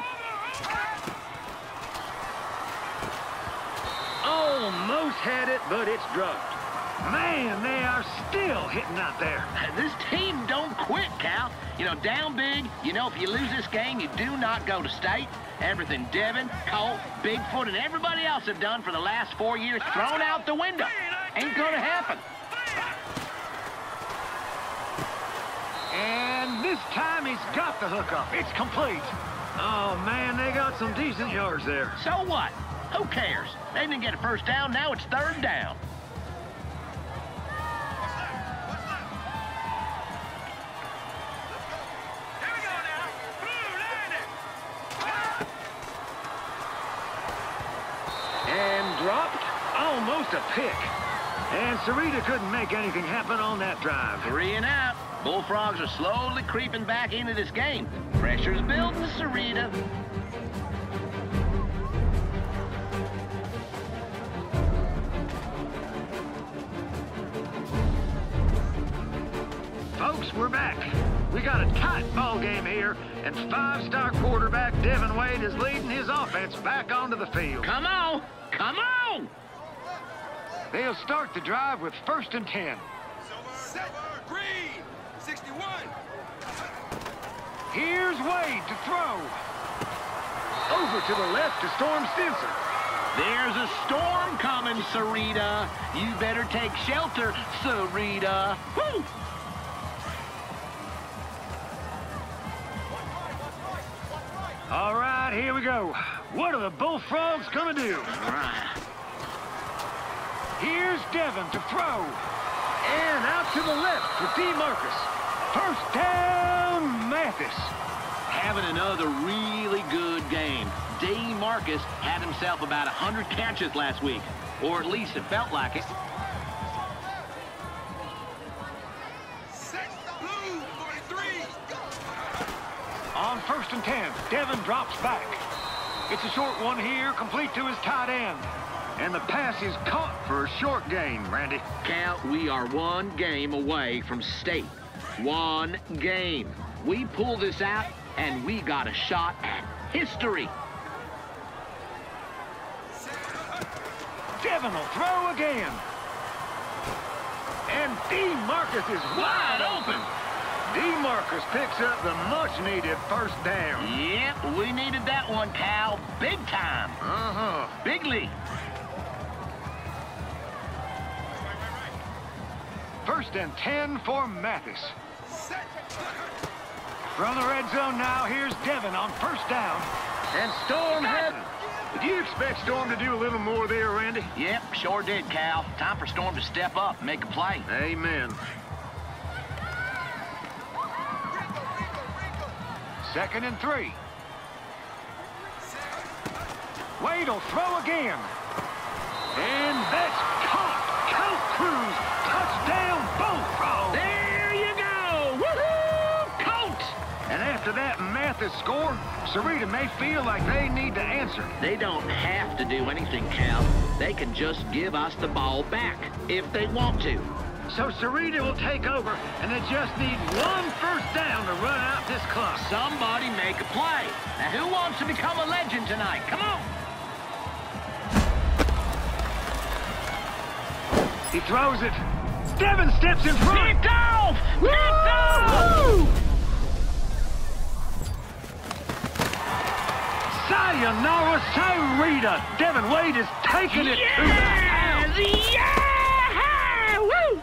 Almost had it, but it's dropped. Man, they are still hitting out there. This team don't quit, Cal. You know, down big, you know, if you lose this game, you do not go to state. Everything Devin, Colt, Bigfoot, and everybody else have done for the last four years, thrown out the window. Ain't gonna happen. And this time he's got the hookup. It's complete. Oh, man, they got some decent yards there. So what? Who cares? They didn't get a first down, now it's third down. And dropped. Almost a pick. And Sarita couldn't make anything happen on that drive. Three and out. Bullfrogs are slowly creeping back into this game. Pressure's building, Sarita. Folks, we're back. We got a tight ball game here, and five-star quarterback Devin Wade is leading his offense back onto the field. Come on! Come on! They'll start the drive with first and ten. Set. Green. sixty-one. Here's Wade to throw. Over to the left to Storm Stinson. There's a storm coming, Sarita. You better take shelter, Sarita. Woo! All right, here we go. What are the Bullfrogs gonna do? All right. Here's Devin to throw. And out to the left for DeMarcus. First down, Mathis. Having another really good game. DeMarcus had himself about one hundred catches last week. Or at least it felt like it. first and ten. Devin drops back. It's a short one here, complete to his tight end. And the pass is caught for a short gain, Randy. Cal, we are one game away from state. One game. We pull this out, and we got a shot at history. Devin will throw again. And DeMarcus is wide open. DeMarcus picks up the much-needed first down. Yep, we needed that one, Cal. Big time. Uh-huh. Bigly. First and ten for Mathis. From the red zone now, here's Devin on first down. And Storm had... Did you expect Storm to do a little more there, Randy? Yep, sure did, Cal. Time for Storm to step up and make a play. Amen. Second and three. Wade will throw again. And that's caught. Count Cruz. Touchdown, Bullfrog. There you go. Woohoo! Colt! And after that Mathis score, Sarita may feel like they need to answer. They don't have to do anything, Cal. They can just give us the ball back if they want to. So Sarita will take over, and they just need one first down to run out this clock. Somebody make a play. Now, who wants to become a legend tonight? Come on. He throws it. Devin steps in front. Picked off! Picked off! Sayonara, Sarita. Devin Wade is taking it yes! to the house. Yeah! Woo!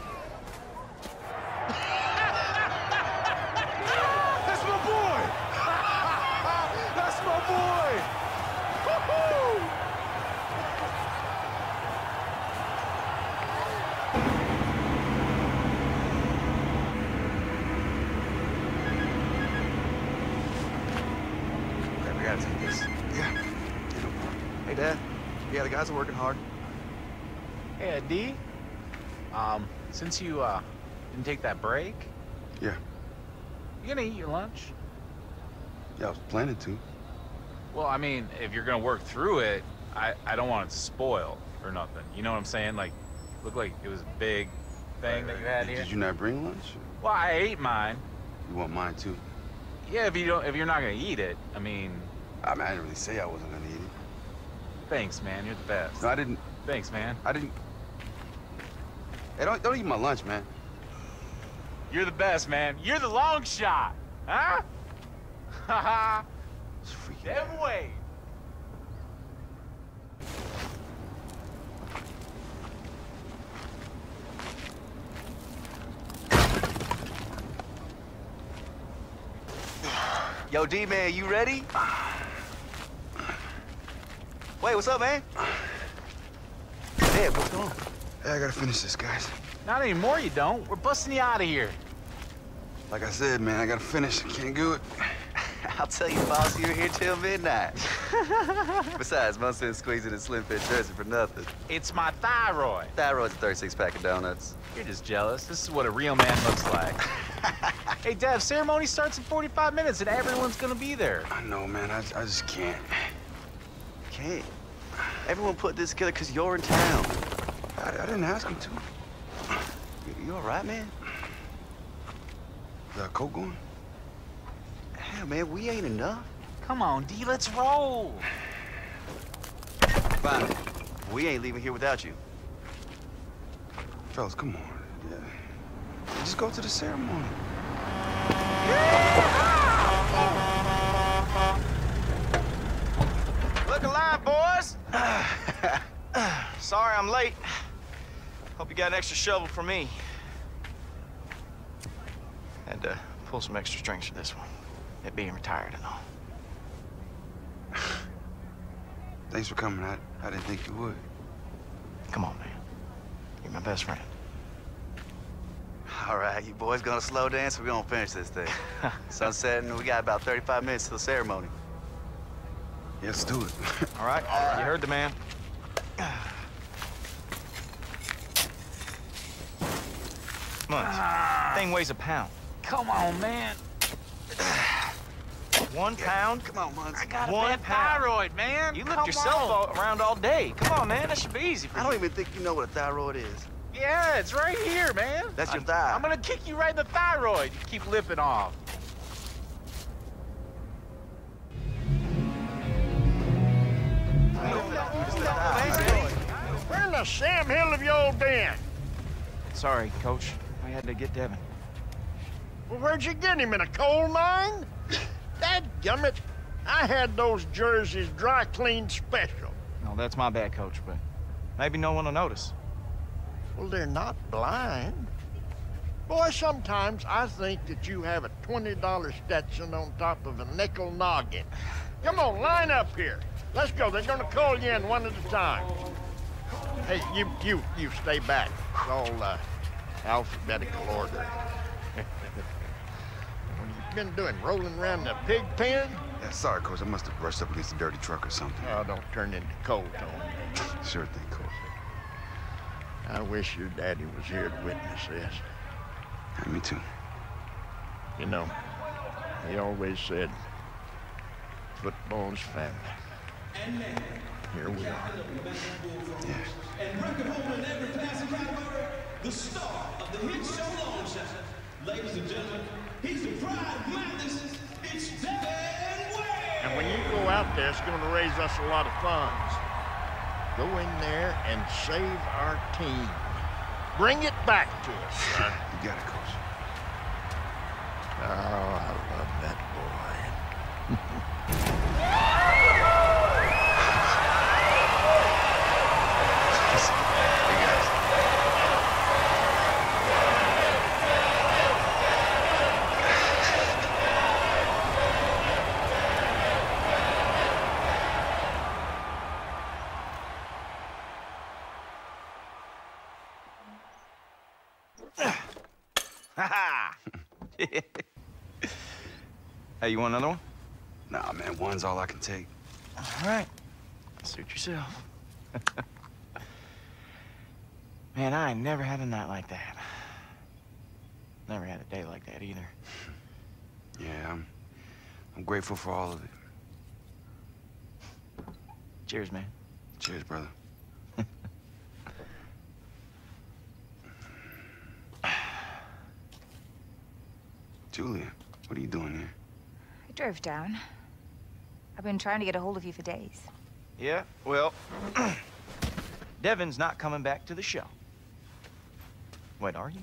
That's my boy! That's my boy! Woo-hoo! Okay, we gotta take this. Yeah. Hey, Dad. Yeah, the guys are working hard. Hey, D. Um, since you, uh, didn't take that break, Yeah. you gonna eat your lunch? Yeah, I was planning to. Well, I mean, if you're gonna work through it, I, I don't want it to spoil or nothing. You know what I'm saying? Like, looked like it was a big thing that you had here. Did you not bring lunch? Well, I ate mine. You want mine too? Yeah, if you don't, if you're not gonna eat it, I mean. I mean, I didn't really say I wasn't gonna eat it. Thanks, man. You're the best. No, I didn't. Thanks, man. I didn't. Hey, don't don't eat my lunch, man. You're the best, man. You're the long shot, huh? Ha ha. Devin Wade. Yo, D-Man, you ready? Wait, what's up, man? Hey, what's going on? Hey, I gotta finish this, guys. Not anymore, you don't. We're busting you out of here. Like I said, man, I gotta finish. I can't do it. I'll tell you, boss, you're here till midnight. Besides, Mom said squeezing a slim fit jersey for nothing. It's my thyroid. Thyroid's a thirty-six pack of donuts. You're just jealous. This is what a real man looks like. Hey, Dev, ceremony starts in forty-five minutes and everyone's gonna be there. I know, man. I, I just can't. Can't. Everyone put this together because you're in town. I, I didn't ask him to. You, you all right, man? Is that coat going? Hell, man, we ain't enough. Come on, D, let's roll. Fine. We ain't leaving here without you. Fellas, come on. Yeah. Just go to the ceremony. Look alive, boys! Sorry I'm late. Hope you got an extra shovel for me. Had to pull some extra strings for this one. It being retired and all. Thanks for coming. I, I didn't think you would. Come on, man. You're my best friend. All right, you boys gonna slow dance? We're gonna finish this thing. Sun's setting. We got about thirty-five minutes till the ceremony. Yeah, let's do it. All right, all right. You heard the man. Come on. Thing weighs a pound. Come on, man. One Yeah. pound? Come on, Munz. I got a One bad pound. thyroid, man. You lift Come yourself on. all, around all day. Come on, man. That should be easy for I you. don't even think you know what a thyroid is. Yeah, it's right here, man. That's your I'm, thigh. I'm gonna kick you right in the thyroid. You keep lipping off. Where in the Sam Hill have y'all been? Sorry, Coach. I had to get Devin. Well, where'd you get him, in a coal mine? Dadgummit, I had those jerseys dry cleaned special. No, that's my bad, Coach, but maybe no one will notice. Well, they're not blind. Boy, sometimes I think that you have a twenty dollar Stetson on top of a nickel noggin. Come on, line up here. Let's go. They're gonna call you in one at a time. Hey, you, you, you stay back. It's all uh, alphabetical order. What have you been doing? Rolling around the pig pen? Yeah, sorry, Coach. I must have brushed up against a dirty truck or something. Oh, don't turn into cold tone. Sure thing, Coach. I wish your daddy was here to witness this. Yeah, me too. You know, he always said, football's family. Here we are. Yeah. And record holder in every passing category, the star of the hit show Longshot. Ladies and gentlemen, he's the pride of madness. It's Devin Wade. And when you go out there, it's going to raise us a lot of funds. Go in there and save our team. Bring it back to us, sir. You got it, Coach. Oh, I love that boy. Hey, guys. Hey, you want another one? Nah, man, one's all I can take. All right. Suit yourself. Man, I ain't never had a night like that. Never had a day like that either. Yeah, I'm, I'm grateful for all of it. Cheers, man. Cheers, brother. Julia, what are you doing here? I drove down. I've been trying to get a hold of you for days. Yeah, well, Devin's not coming back to the show. Wait, are you?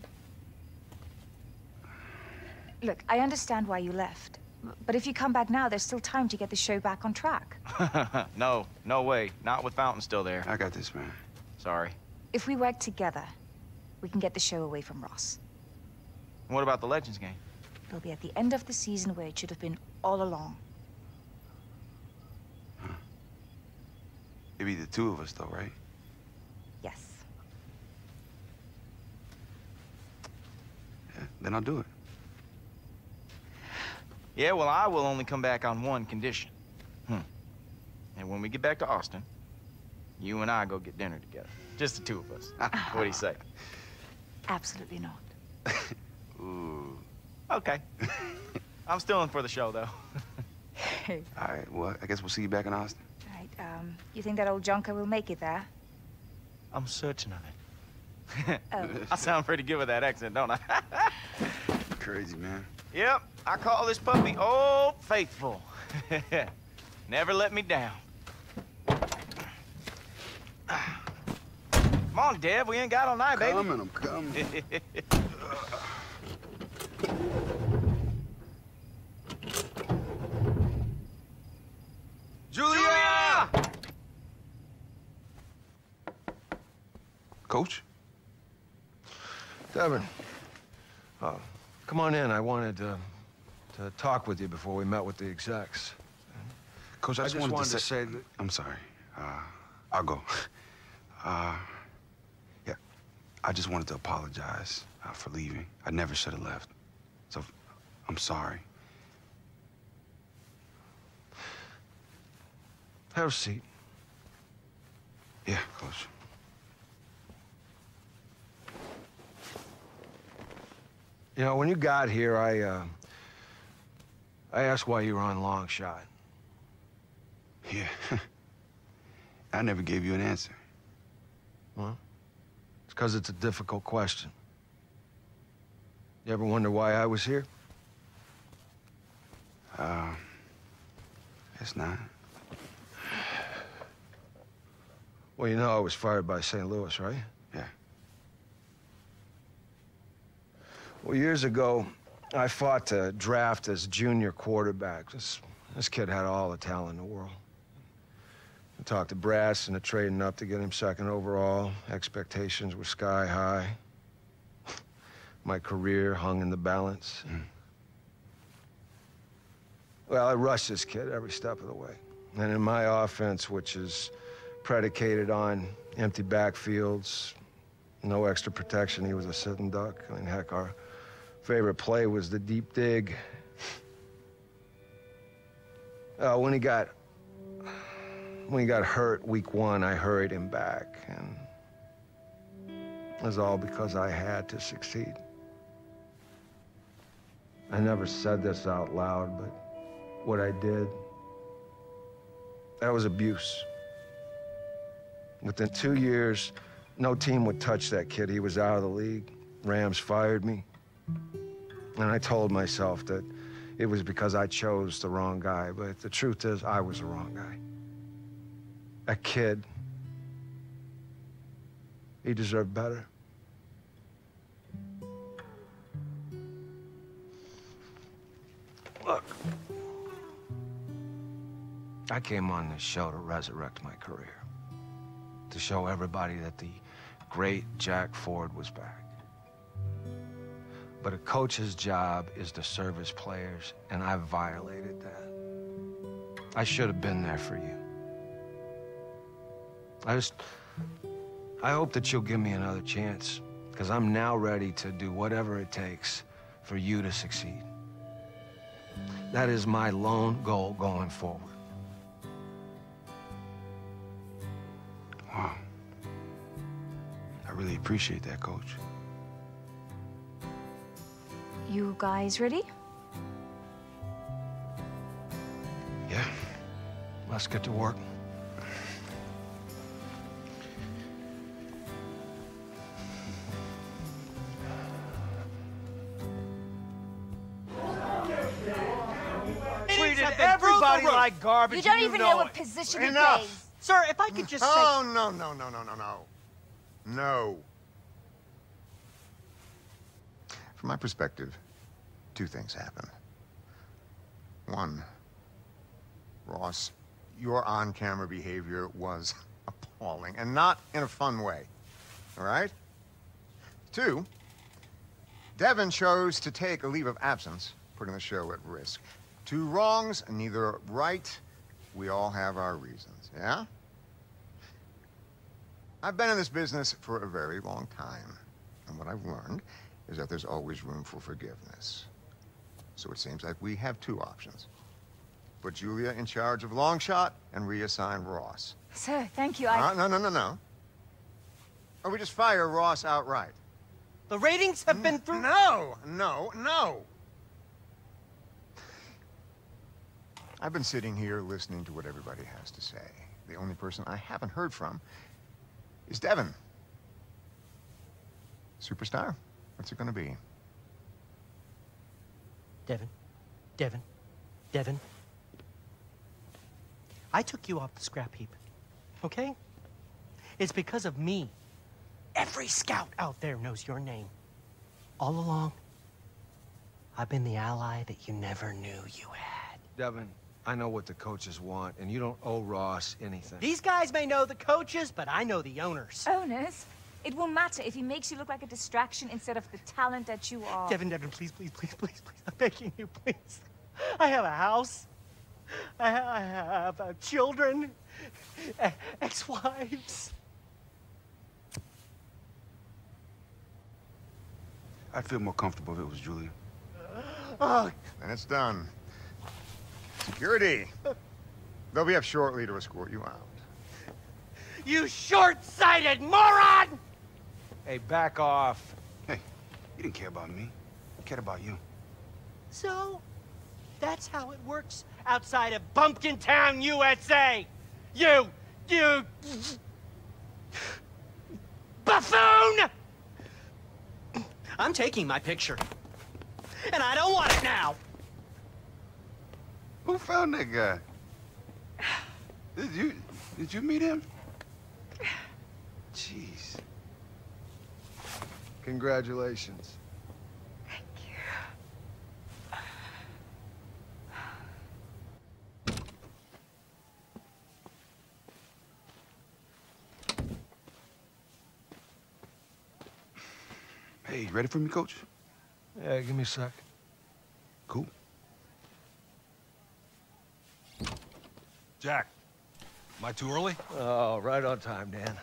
Look, I understand why you left. But if you come back now, there's still time to get the show back on track. No, no way. Not with Fountain still there. I got this, man. Sorry. If we work together, we can get the show away from Ross. What about the Legends game? It'll be at the end of the season where it should have been all along. Huh. It'd be the two of us, though, right? Yes. Yeah, then I'll do it. Yeah, well, I will only come back on one condition. Hmm. And when we get back to Austin, you and I go get dinner together. Just the two of us. What do you say? Absolutely not. Ooh. Okay. I'm still in for the show, though. All right, well, I guess we'll see you back in Austin. Right, um, you think that old junker will make it there? I'm certain of it. Oh. I sound pretty good with that accent, don't I? Crazy, man. Yep, I call this puppy Old Faithful. Never let me down. Come on, Dev, we ain't got all night, baby. Coming, I'm coming. Julia! Coach? Devin, uh, come on in. I wanted to, to talk with you before we met with the execs. Coach, I I just, just wanted, wanted to to say... say that- I'm sorry. Uh, I'll go. Uh, yeah, I just wanted to apologize uh, for leaving. I never should have left. So, I'm sorry. Have a seat. Yeah, Coach. You know, when you got here, I, uh, I asked why you were on Longshot. Yeah. I never gave you an answer. Well, it's because it's a difficult question. You ever wonder why I was here? Uh, it's not. Well, you know I was fired by Saint Louis, right? Yeah. Well, years ago, I fought to draft as junior quarterback. This, this kid had all the talent in the world. I talked to brass into trading up to get him second overall. Expectations were sky high. My career hung in the balance. Mm. Well, I rushed this kid every step of the way. And in my offense, which is predicated on empty backfields, no extra protection, he was a sitting duck. I mean, heck, our favorite play was the deep dig. Uh, when he got, when he got hurt week one, I hurried him back, and it was all because I had to succeed. I never said this out loud, but what I did, that was abuse. Within two years, no team would touch that kid. He was out of the league. Rams fired me. And I told myself that it was because I chose the wrong guy, but the truth is, I was the wrong guy. That kid, he deserved better. Look, I came on this show to resurrect my career, to show everybody that the great Jack Ford was back. But a coach's job is to serve his players, and I violated that. I should have been there for you. I just, I hope that you'll give me another chance, because I'm now ready to do whatever it takes for you to succeed. That is my lone goal going forward. Wow. I really appreciate that, Coach. You guys ready? Yeah. Let's get to work. Treated everybody like garbage. You don't you even know know what it. position he Enough. plays. Sir, if I could just Oh, say... no, no, no, no, no, no. No. From my perspective, two things happen. One, Ross, your on-camera behavior was appalling, and not in a fun way, all right? Two, Devin chose to take a leave of absence, putting the show at risk. Two wrongs, neither right. We all have our reasons, yeah? I've been in this business for a very long time, and what I've learned is that there's always room for forgiveness. So it seems like we have two options. Put Julia in charge of Longshot and reassign Ross. Sir, thank you. I... Uh, no, no, no, no. Or we just fire Ross outright. The ratings have been through... No, no, no. I've been sitting here listening to what everybody has to say. The only person I haven't heard from is Devin. Superstar? What's it gonna be? Devin, Devin, Devin. I took you off the scrap heap, okay? It's because of me. Every scout out there knows your name. All along, I've been the ally that you never knew you had. Devin, I know what the coaches want, and you don't owe Ross anything. These guys may know the coaches, but I know the owners. Owners? It won't matter if he makes you look like a distraction instead of the talent that you are. Devin, Devin, please, please, please, please, please. I'm begging you, please. I have a house. I, ha I have uh, children, uh, ex-wives. I'd feel more comfortable if it was Julia. Oh. And it's done. Security. They'll be up shortly to escort you out. You short-sighted moron! Hey, back off. Hey, you didn't care about me. I cared about you. So, That's how it works outside of Bumpkin Town, U S A. You, you, buffoon! I'm taking my picture, and I don't want it now. Who found that guy? Did you, did you meet him? Jeez. Congratulations. Hey, you ready for me, Coach? Yeah, give me a sec. Cool. Jack, am I too early? Oh, right on time, Dan.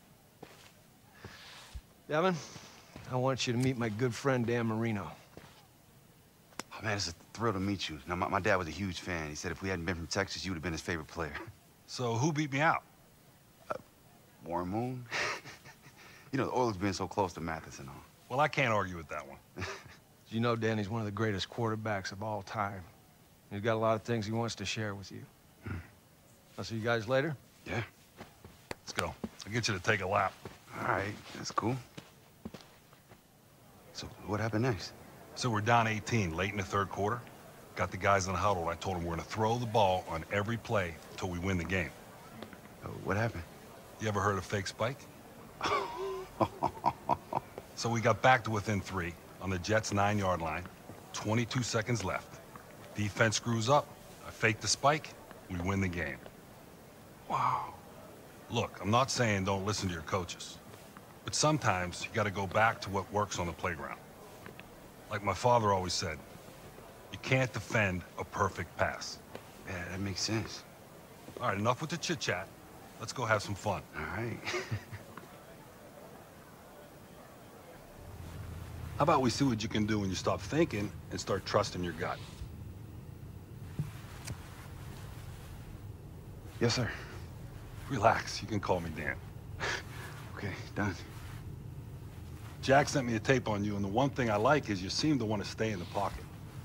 Devin, I want you to meet my good friend, Dan Marino. Oh, man, it's a thrill to meet you. Now, my, my dad was a huge fan. He said if we hadn't been from Texas, you would have been his favorite player. So who beat me out? Uh, Warren Moon. You know, the Oilers being so close to Mathis and all. Well, I can't argue with that one. You know, Danny's one of the greatest quarterbacks of all time. He's got a lot of things he wants to share with you. Hmm. I'll see you guys later. Yeah. Let's go. I'll get you to take a lap. All right, that's cool. So what happened next? So we're down eighteen, late in the third quarter. Got the guys in the huddle. I told them we're gonna throw the ball on every play until we win the game. Uh, what happened? You ever heard of fake spike? So we got back to within three on the Jets' nine-yard line. twenty-two seconds left. Defense screws up. I fake the spike. We win the game. Wow. Look, I'm not saying don't listen to your coaches, but sometimes you got to go back to what works on the playground. Like my father always said, you can't defend a perfect pass. Yeah, that makes sense. All right, enough with the chit-chat. Let's go have some fun. All right. How about we see what you can do when you stop thinking and start trusting your gut? Yes, sir. Relax, you can call me Dan. Okay, done. Jack sent me a tape on you, and the one thing I like is you seem to want to stay in the pocket.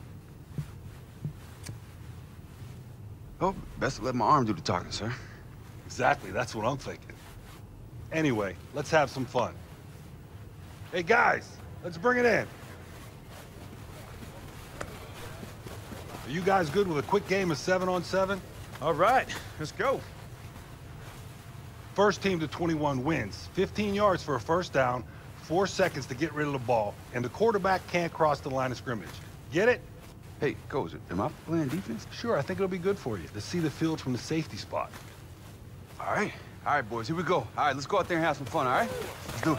Oh, best to let my arm do the talking, sir. Exactly, that's what I'm thinking. Anyway, let's have some fun. Hey, guys, let's bring it in. Are you guys good with a quick game of seven on seven? All right, let's go. First team to twenty-one wins. fifteen yards for a first down, four seconds to get rid of the ball, and the quarterback can't cross the line of scrimmage. Get it? Hey, Coach, am I playing defense? Sure, I think it'll be good for you to see the field from the safety spot. All right. All right, boys, here we go. All right, let's go out there and have some fun, all right? Let's do it.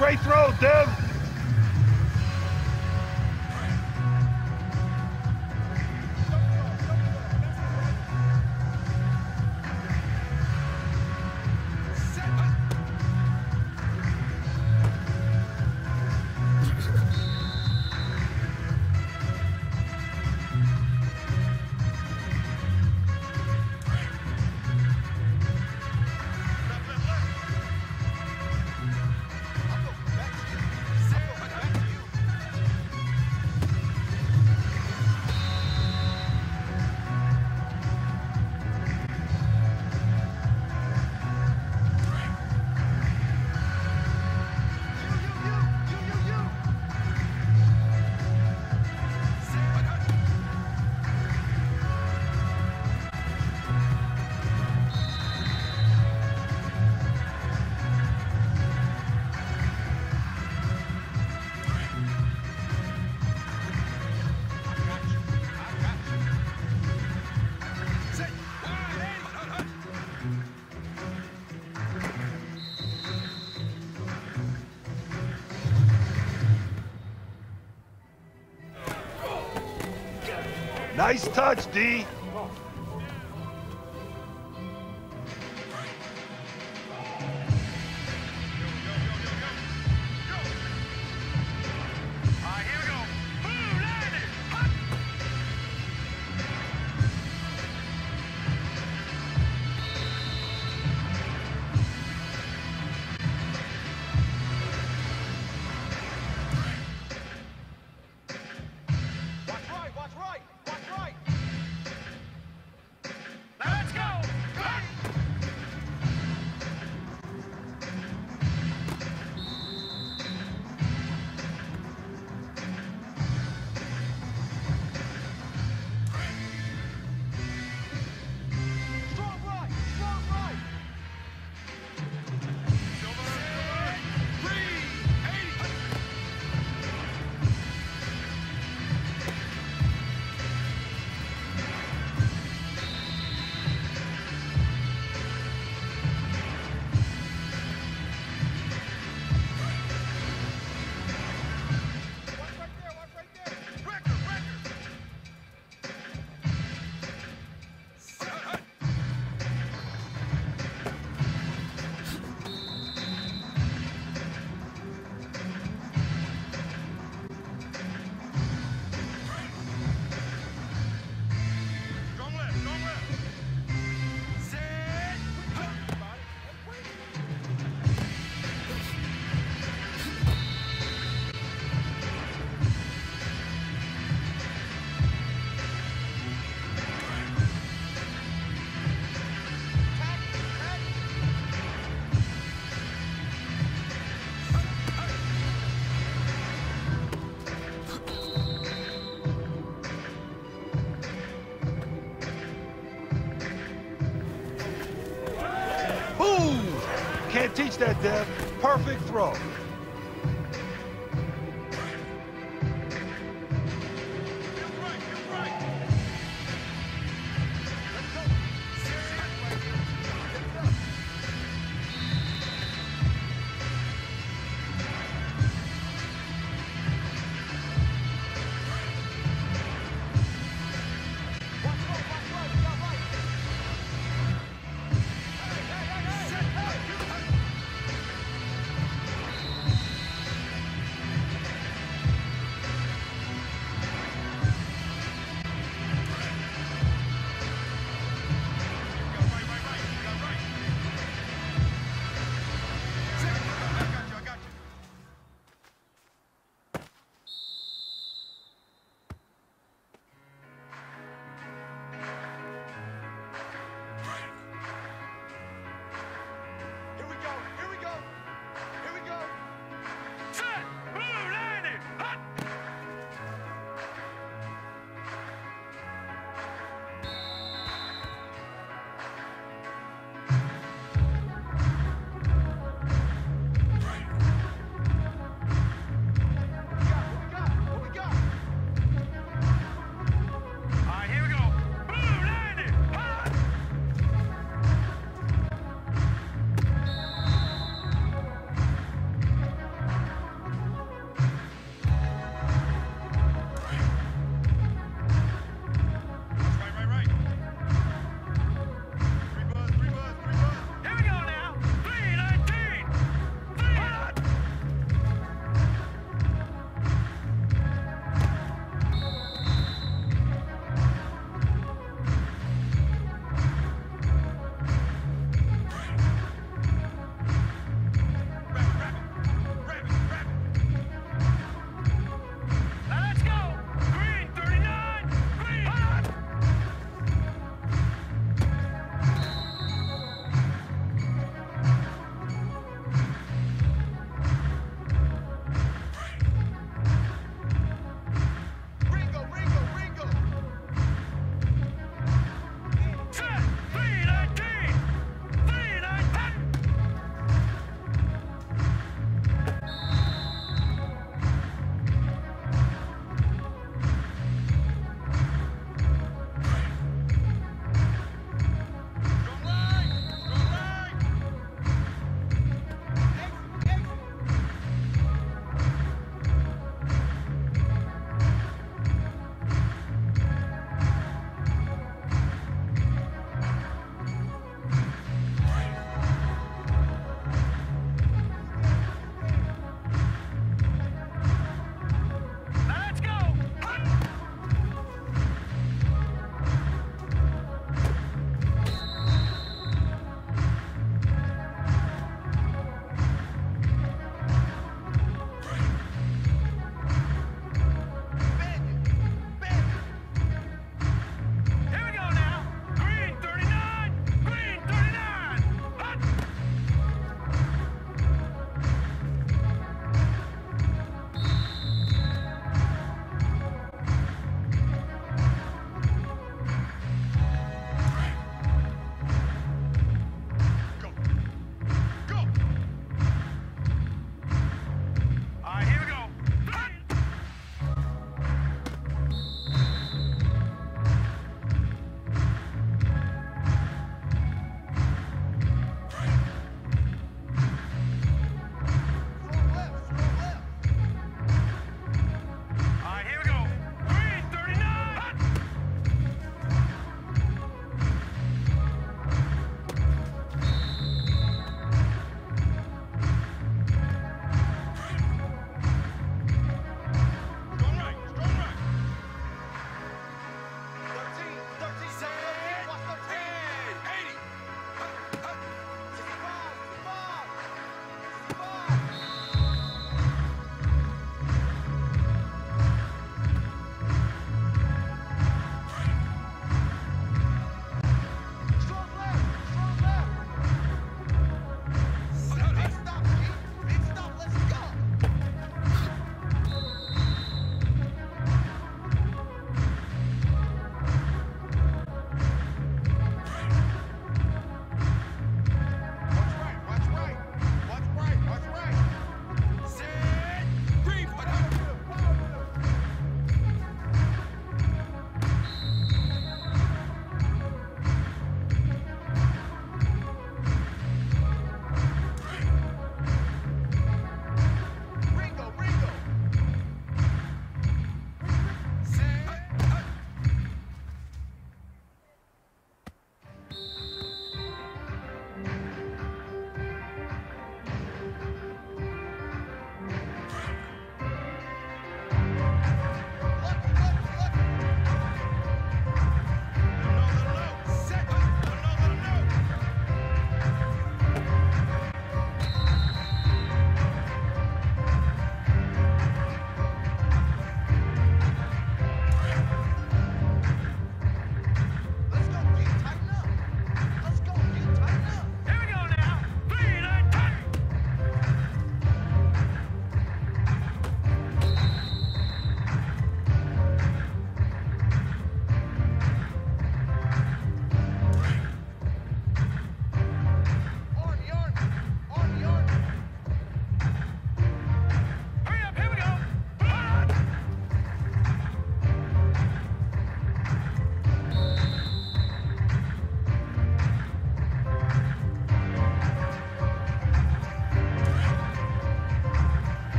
Great throw, Dev. Nice touch, D. Can't teach that, Dev. Perfect throw.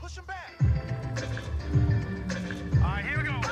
Push him back. All right, here we go.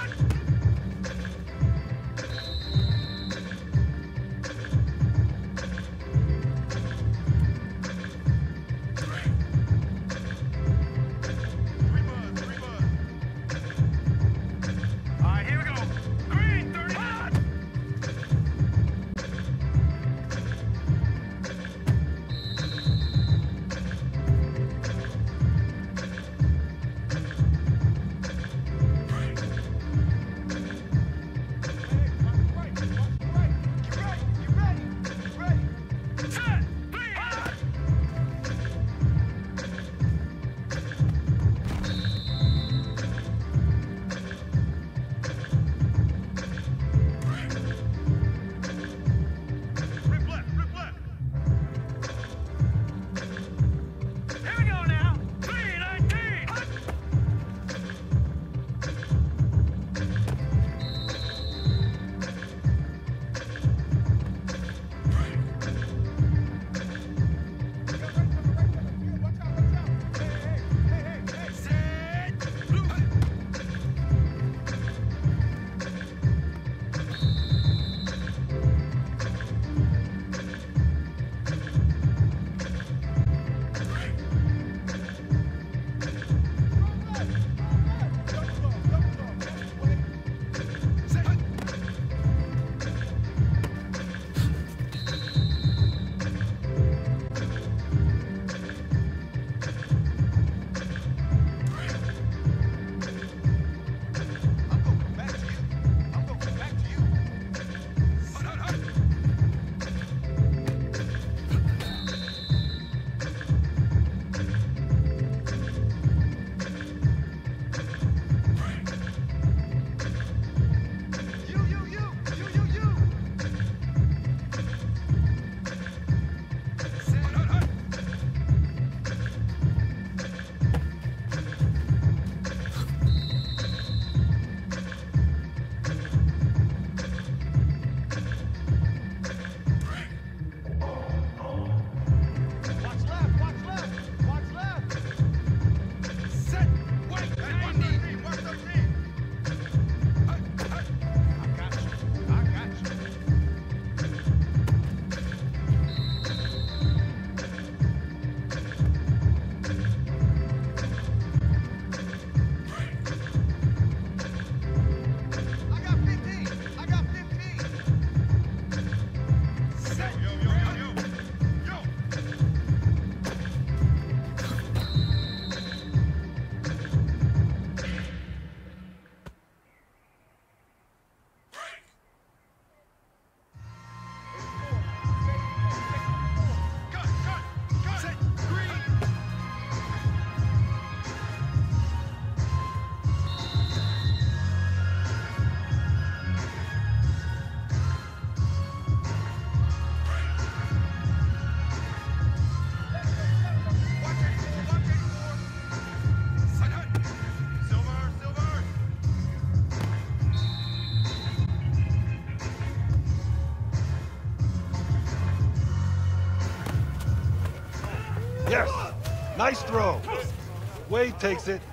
Yes. Nice throw. Wade takes it.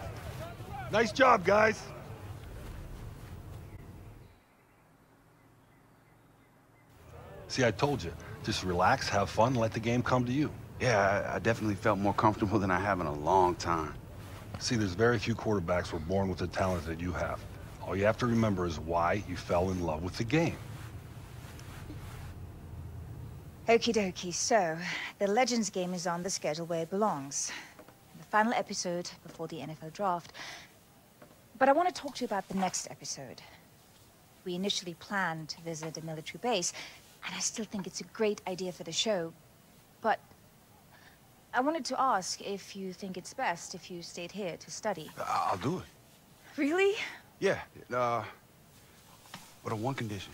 Nice job, guys. See, I told you. Just relax, have fun, let the game come to you. Yeah, I, I definitely felt more comfortable than I have in a long time. See, there's very few quarterbacks who are born with the talent that you have. All you have to remember is why you fell in love with the game. Okie dokie, so the Legends game is on the schedule where it belongs. The final episode before the N F L draft. But I want to talk to you about the next episode. We initially planned to visit a military base, and I still think it's a great idea for the show. But I wanted to ask if you think it's best if you stayed here to study. I'll do it. Really? Yeah, uh, but on one condition.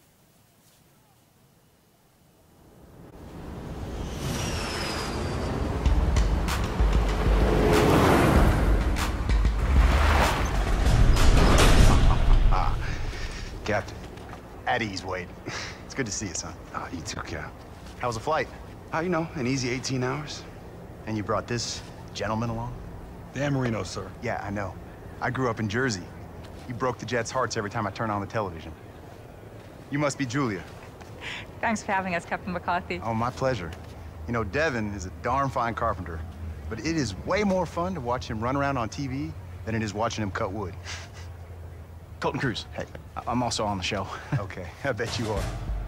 Captain, at ease, Wade. It's good to see you, son. Ah, you too, Cap. How was the flight? Uh, you know, an easy eighteen hours. And you brought this gentleman along? Dan Marino, sir. Yeah, I know. I grew up in Jersey. You broke the Jets' hearts every time I turn on the television. You must be Julia. Thanks for having us, Captain McCarthy. Oh, my pleasure. You know, Devin is a darn fine carpenter, but it is way more fun to watch him run around on T V than it is watching him cut wood. Colton Cruz. Hey, I'm also on the show. Okay, I bet you are.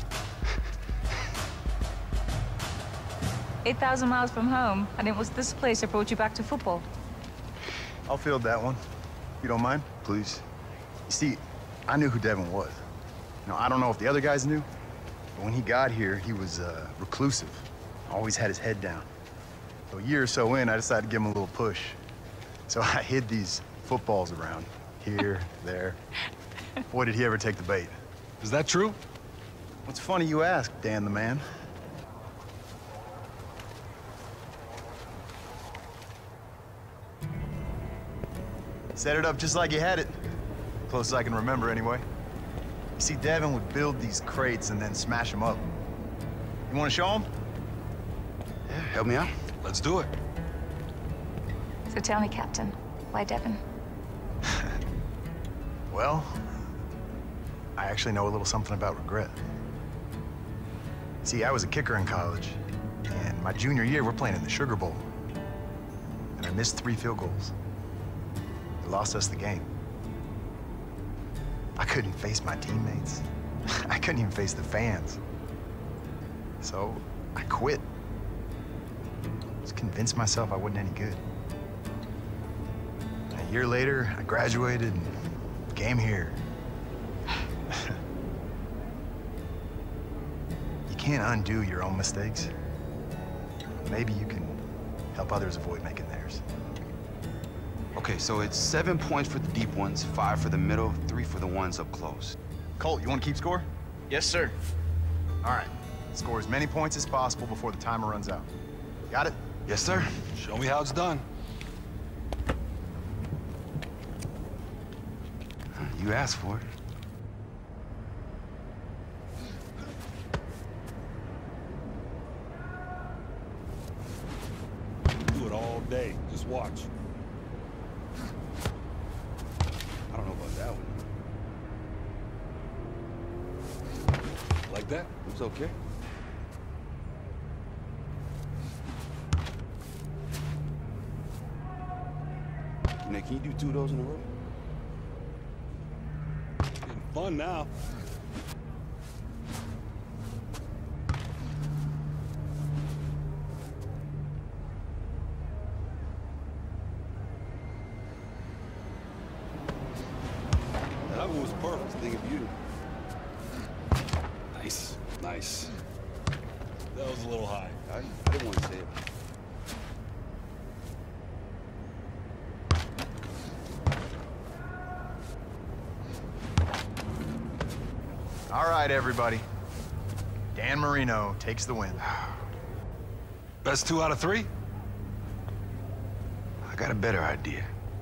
eight thousand miles from home, and it was this place that brought you back to football. I'll field that one. You don't mind? Please. You see, I knew who Devin was. You know, I don't know if the other guys knew, but when he got here, he was uh, reclusive. Always had his head down. So a year or so in, I decided to give him a little push. So I hid these footballs around, here, there. Boy, did he ever take the bait. Is that true? What's funny you ask, Dan the man. Set it up just like you had it. Close as I can remember, anyway. You see, Devin would build these crates and then smash them up. You want to show him? Yeah, help me out. Let's do it. So tell me, Captain, why Devin? Well, I actually know a little something about regret. See, I was a kicker in college, and my junior year, we're playing in the Sugar Bowl. And I missed three field goals. It lost us the game. I couldn't face my teammates. I couldn't even face the fans. So I quit. Just convinced myself I wasn't any good. And a year later, I graduated and came here. You can't undo your own mistakes. Maybe you can help others avoid making theirs. Okay, so it's seven points for the deep ones, five for the middle, three for the ones up close. Colt, you want to keep score? Yes, sir. All right. Score as many points as possible before the timer runs out. Got it? Yes, sir. Show me how it's done. You asked for it. Do it all day. Just watch. I don't know about that one. Like that? It's okay. Nick, can you do two of those in a row? Getting fun now. That one was perfect. Thing of beauty. Nice, nice. That was a little high. I, I didn't want to say it. All right, everybody. Dan Marino takes the win. Best two out of three? I got a better idea.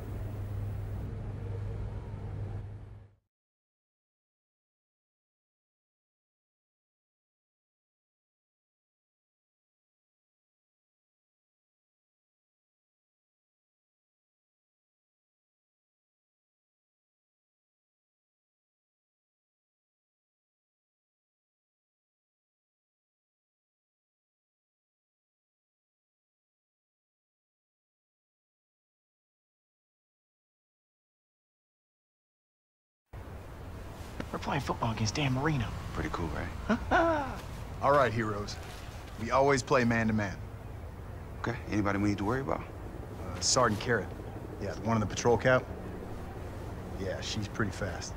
We're playing football against Dan Marino. Pretty cool, right? All right, heroes. We always play man-to-man. Okay, anybody we need to worry about? Uh, Sergeant Carrot. Yeah, the one in the patrol cap. Yeah, she's pretty fast.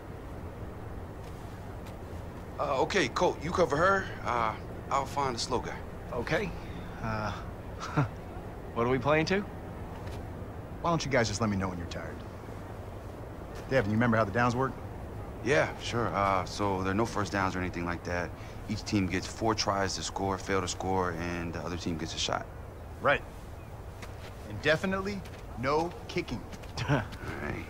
Uh, okay, Colt, you cover her. Uh, I'll find the slow guy. Okay. Uh, what are we playing to? Why don't you guys just let me know when you're tired? Devin, you remember how the downs work? Yeah, sure. Uh, so there are no first downs or anything like that. Each team gets four tries to score, fail to score, and the other team gets a shot. Right. And definitely no kicking. All right.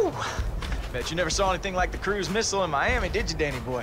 Whew. Bet you never saw anything like the cruise missile in Miami, did you, Danny boy?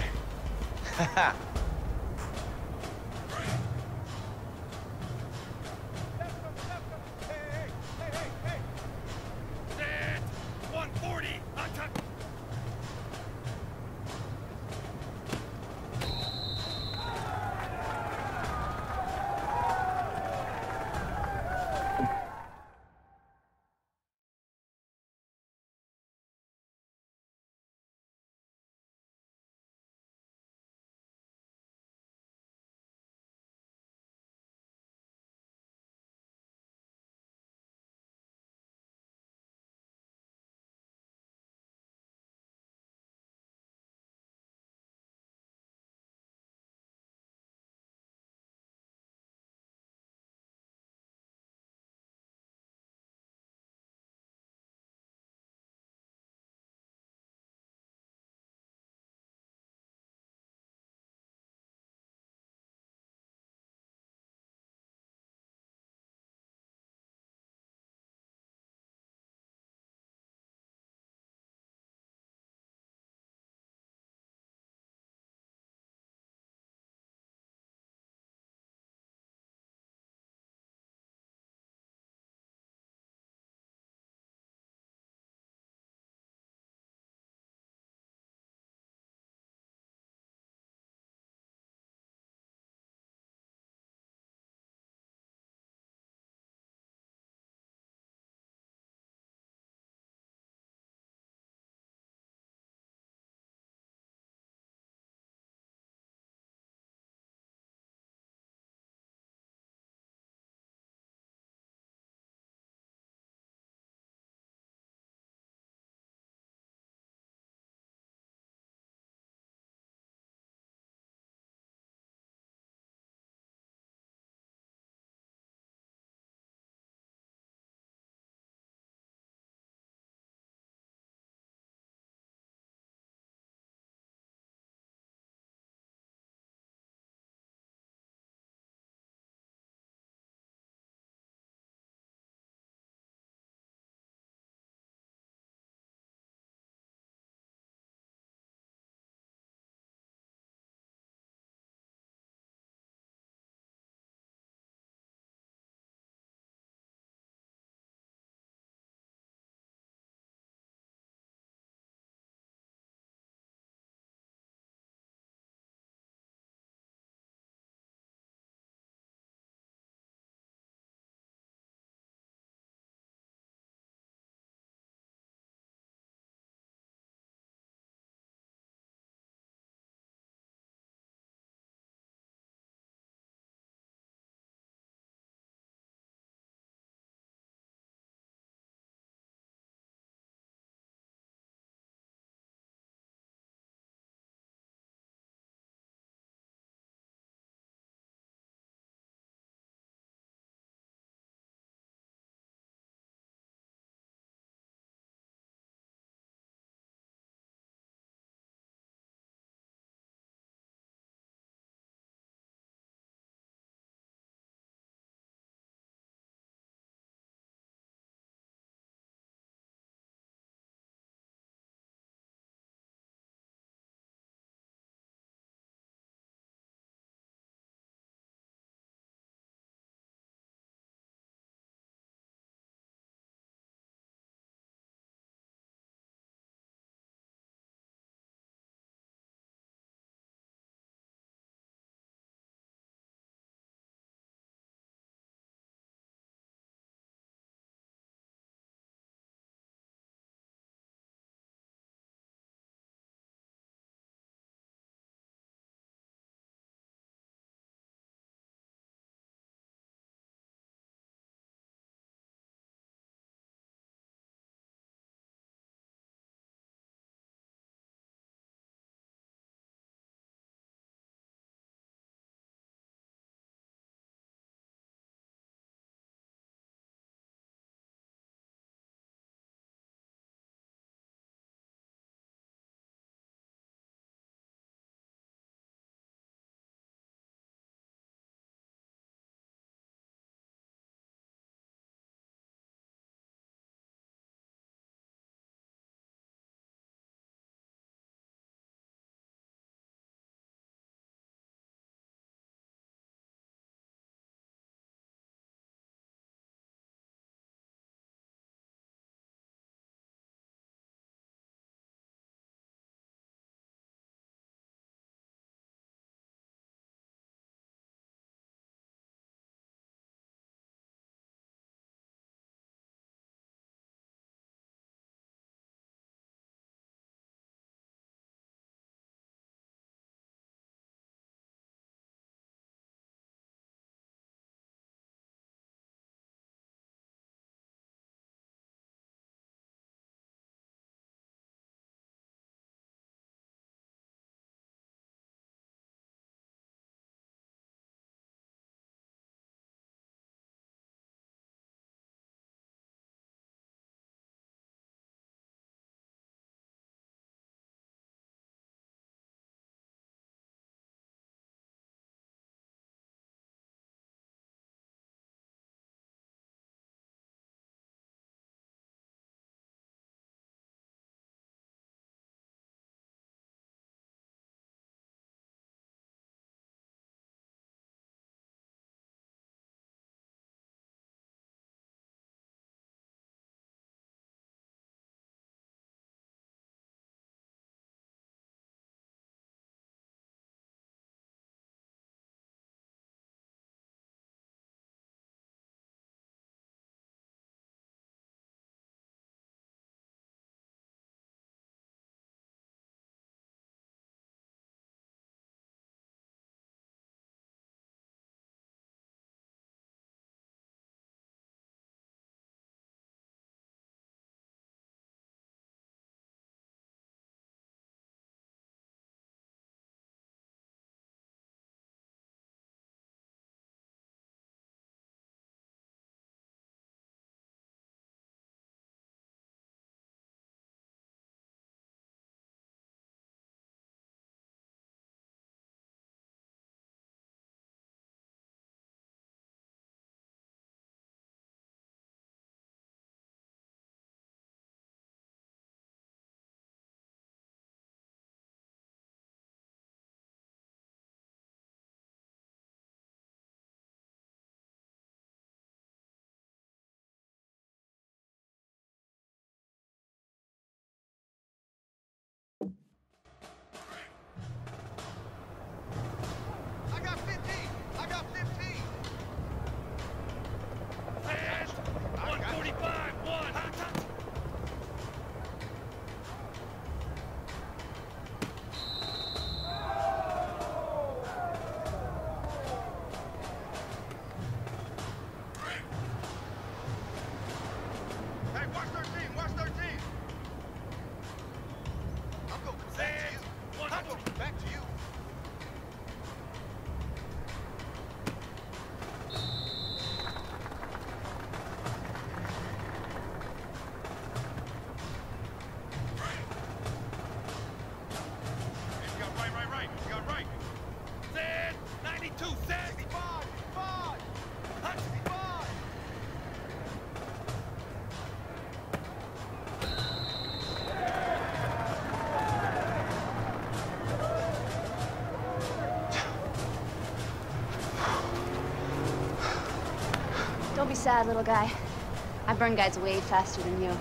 sad, little guy. I burn guys way faster than you.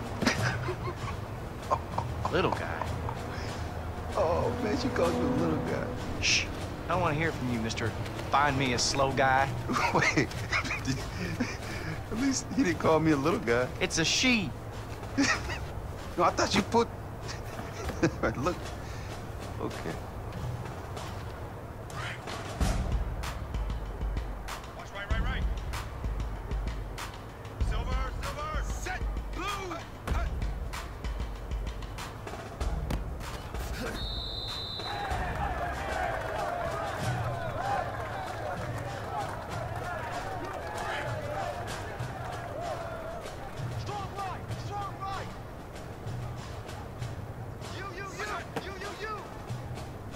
Little guy? Oh, man, she calls you a little guy. Shh. I don't want to hear from you, Mister Find Me a Slow Guy. Wait. At least he didn't call me a little guy. It's a she. No, I thought you put... Look. Okay. Watch right, right, right. Silver, silver, set, blue. Strong right, strong right. You, you, you, you, you, you.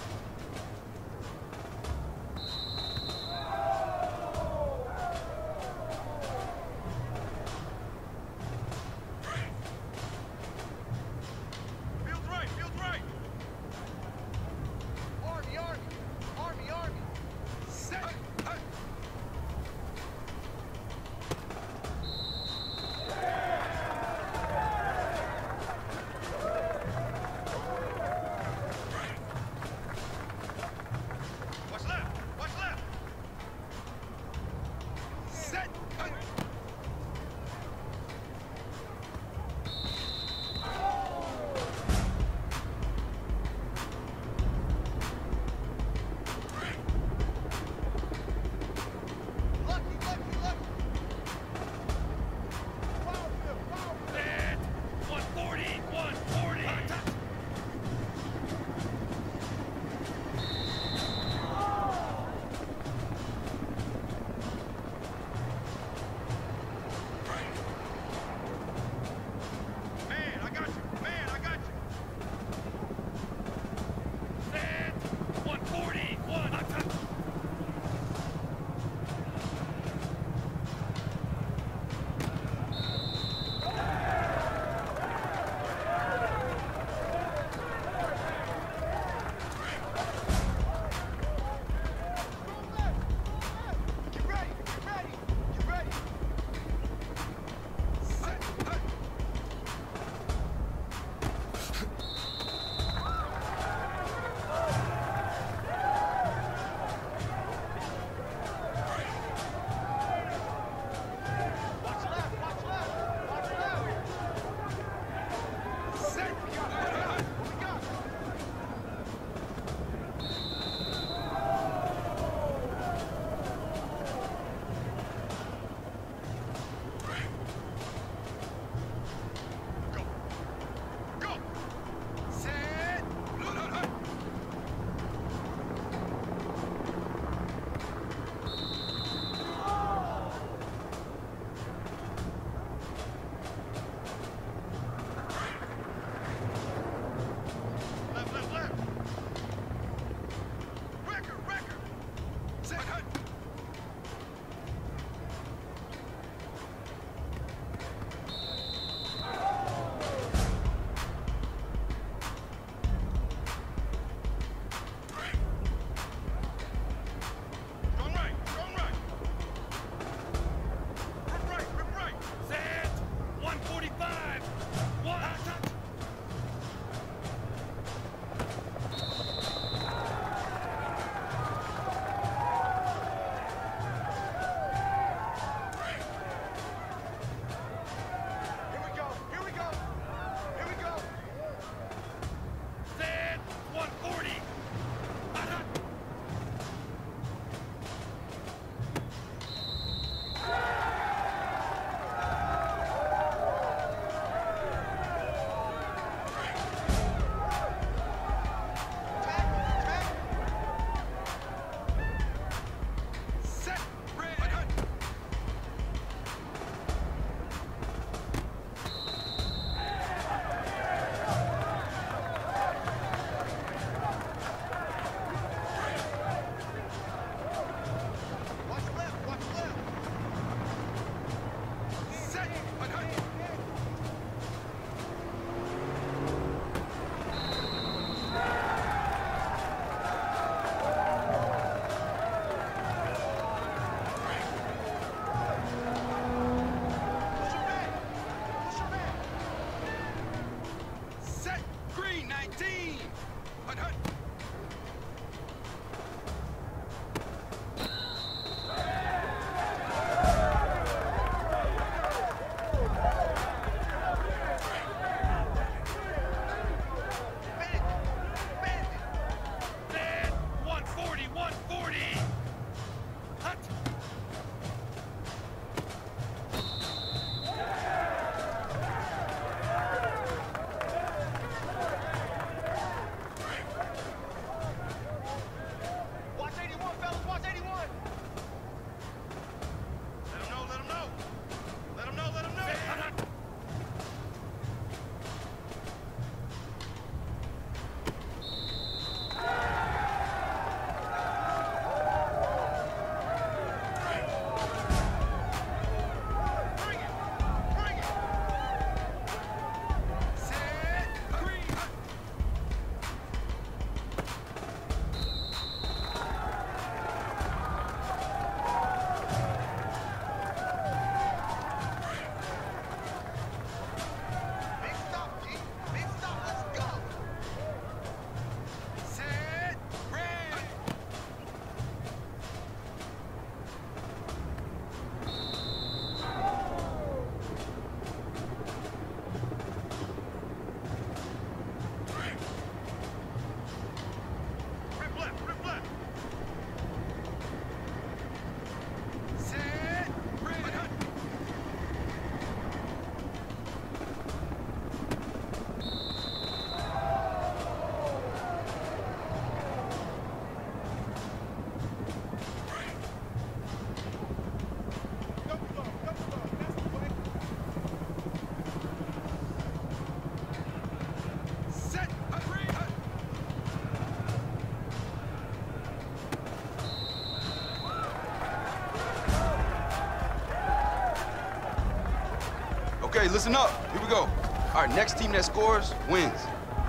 right, listen up. Here we go. All right, next team that scores wins.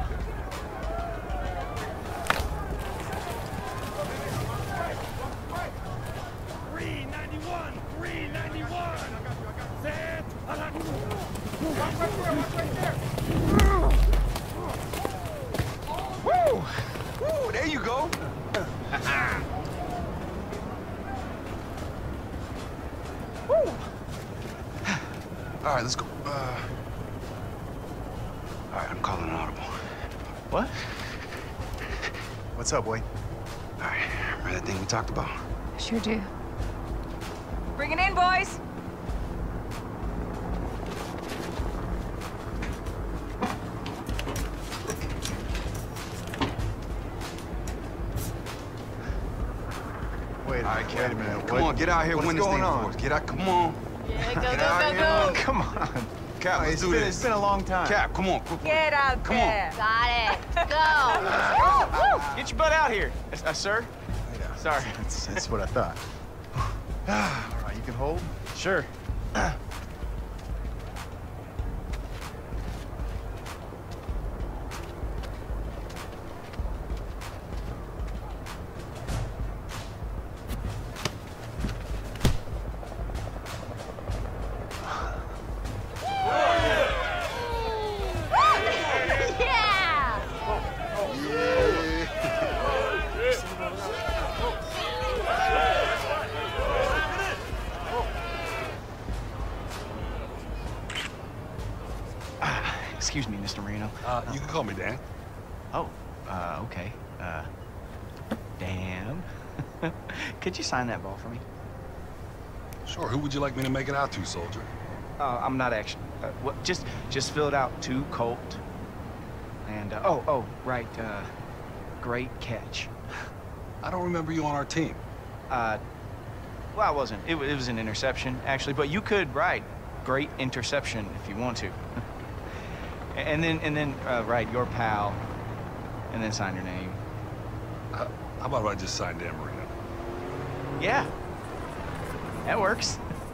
three ninety-one, three ninety-one. Set. Woo! Woo, there you go. Woo! All right, let's go. Uh... All right, I'm calling an audible. What? What's up, Wade? All right, remember that thing we talked about? Sure do. Bring it in, boys. Wait, All right, wait Cat, a minute. come What- on, get out here, what's win this going thing on? for us. Get out, come on. Yeah, go, Get go, out go, here, go. man. Come on. Cap, let's it's do been, this. It's been a long time. Cap, come on, quick. Get out Come there. Got it. Go. Get your butt out here, uh, sir. Yeah, Sorry. That's, that's what I thought. All right, you can hold? Sure. Yeah. Excuse me, Mister Marino. Uh, you can call me Dan. Oh, uh, okay. Uh, Dan. Could you sign that ball for me? Sure, who would you like me to make it out to, soldier? Uh, I'm not actually. Uh, what, just, just fill it out to Colt. And uh, oh, oh, right. Uh, great catch. I don't remember you on our team. Uh, well, I wasn't. It, wa- it was an interception, actually. But you could write great interception if you want to. and then, and then, uh, write your pal, and then sign your name. Uh, how about if I just signed Dan Marino? Yeah, that works.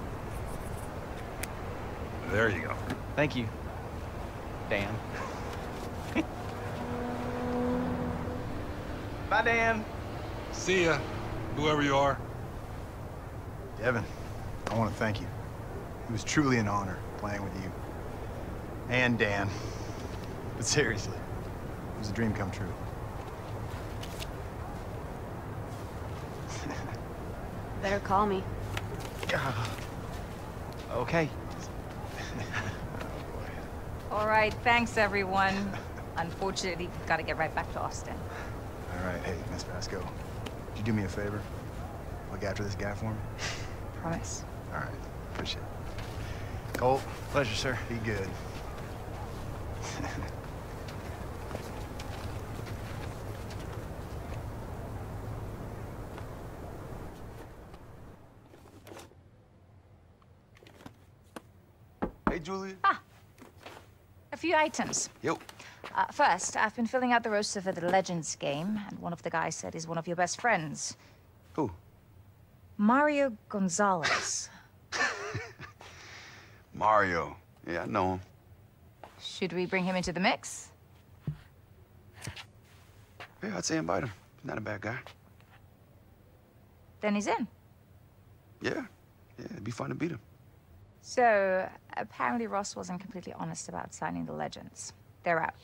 There you go. Thank you, Dan. Bye, Dan. See ya, whoever you are. Devin, I want to thank you. It was truly an honor playing with you. And Dan. But seriously, it was a dream come true. Better call me. Okay. All right, thanks, everyone. Unfortunately, we've got to get right back to Austin. All right, hey, Miss Vasco, could you do me a favor? Look after this guy for me? Promise. All right, appreciate it. Colt. Pleasure, sir. Be good. Hey, Julia. Ah, a few items. Yo. Uh, first, I've been filling out the roster for the Legends game, and one of the guys said he's one of your best friends. Who? Mario Gonzalez. Mario. Yeah, I know him. Should we bring him into the mix? Yeah, I'd say invite him. He's not a bad guy. Then he's in. Yeah. Yeah, it'd be fun to beat him. So, apparently Ross wasn't completely honest about signing the Legends. They're out.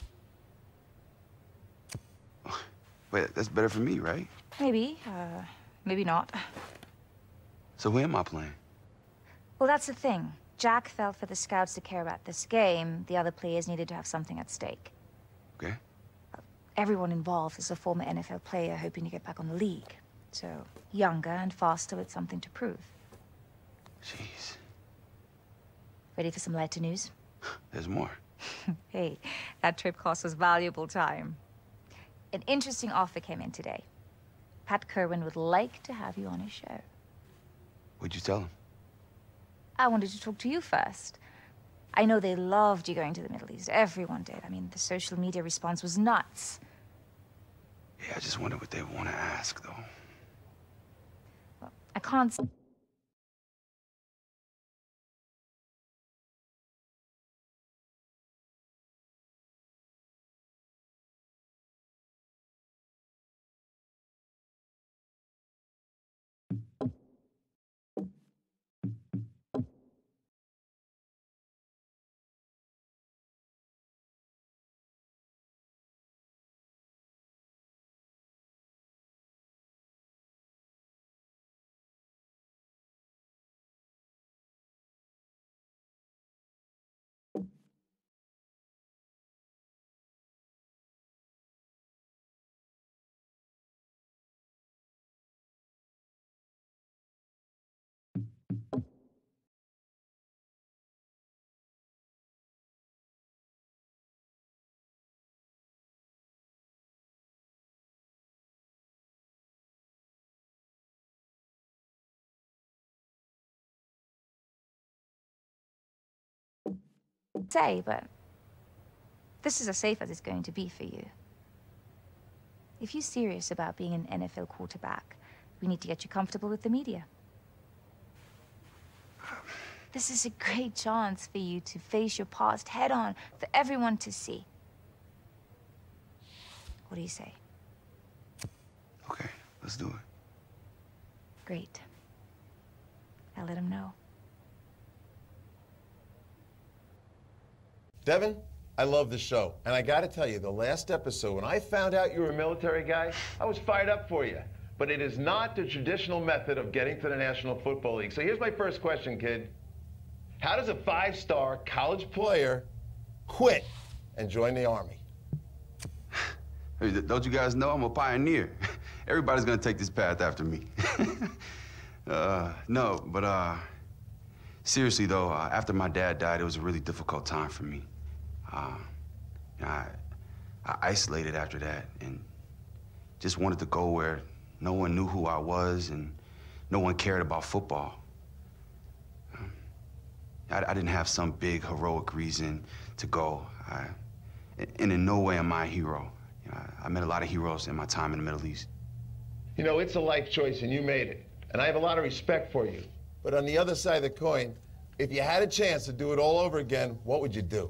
Wait, that's better for me, right? Maybe, uh, maybe not. So who am I playing? Well, that's the thing. Jack felt for the scouts to care about this game. The other players needed to have something at stake. Okay. Everyone involved is a former N F L player hoping to get back on the league. So, younger and faster with something to prove. Jeez. Ready for some lighter news? There's more. Hey, that trip cost us valuable time. An interesting offer came in today. Pat Kerwin would like to have you on his show. What'd you tell him? I wanted to talk to you first. I know they loved you going to the Middle East. Everyone did. I mean, the social media response was nuts. Yeah, I just wonder what they want to ask, though. Well, I can't... say, but this is as safe as it's going to be for you. If you're serious about being an N F L quarterback, we need to get you comfortable with the media. This is a great chance for you to face your past head on for everyone to see. What do you say? Okay, let's do it. Great. I'll let him know. Devin, I love the show. And I gotta tell you, the last episode, when I found out you were a military guy, I was fired up for you. But it is not the traditional method of getting to the National Football League. So here's my first question, kid. How does a five-star college player quit and join the Army? Hey, don't you guys know I'm a pioneer? Everybody's gonna take this path after me. uh, no, but uh, seriously though, uh, after my dad died, it was a really difficult time for me. Uh, you know, I, I isolated after that and just wanted to go where no one knew who I was and no one cared about football. Um, I, I didn't have some big heroic reason to go. I, and in no way am I a hero. You know, I, I met a lot of heroes in my time in the Middle East. You know, it's a life choice and you made it. And I have a lot of respect for you. But on the other side of the coin, if you had a chance to do it all over again, what would you do?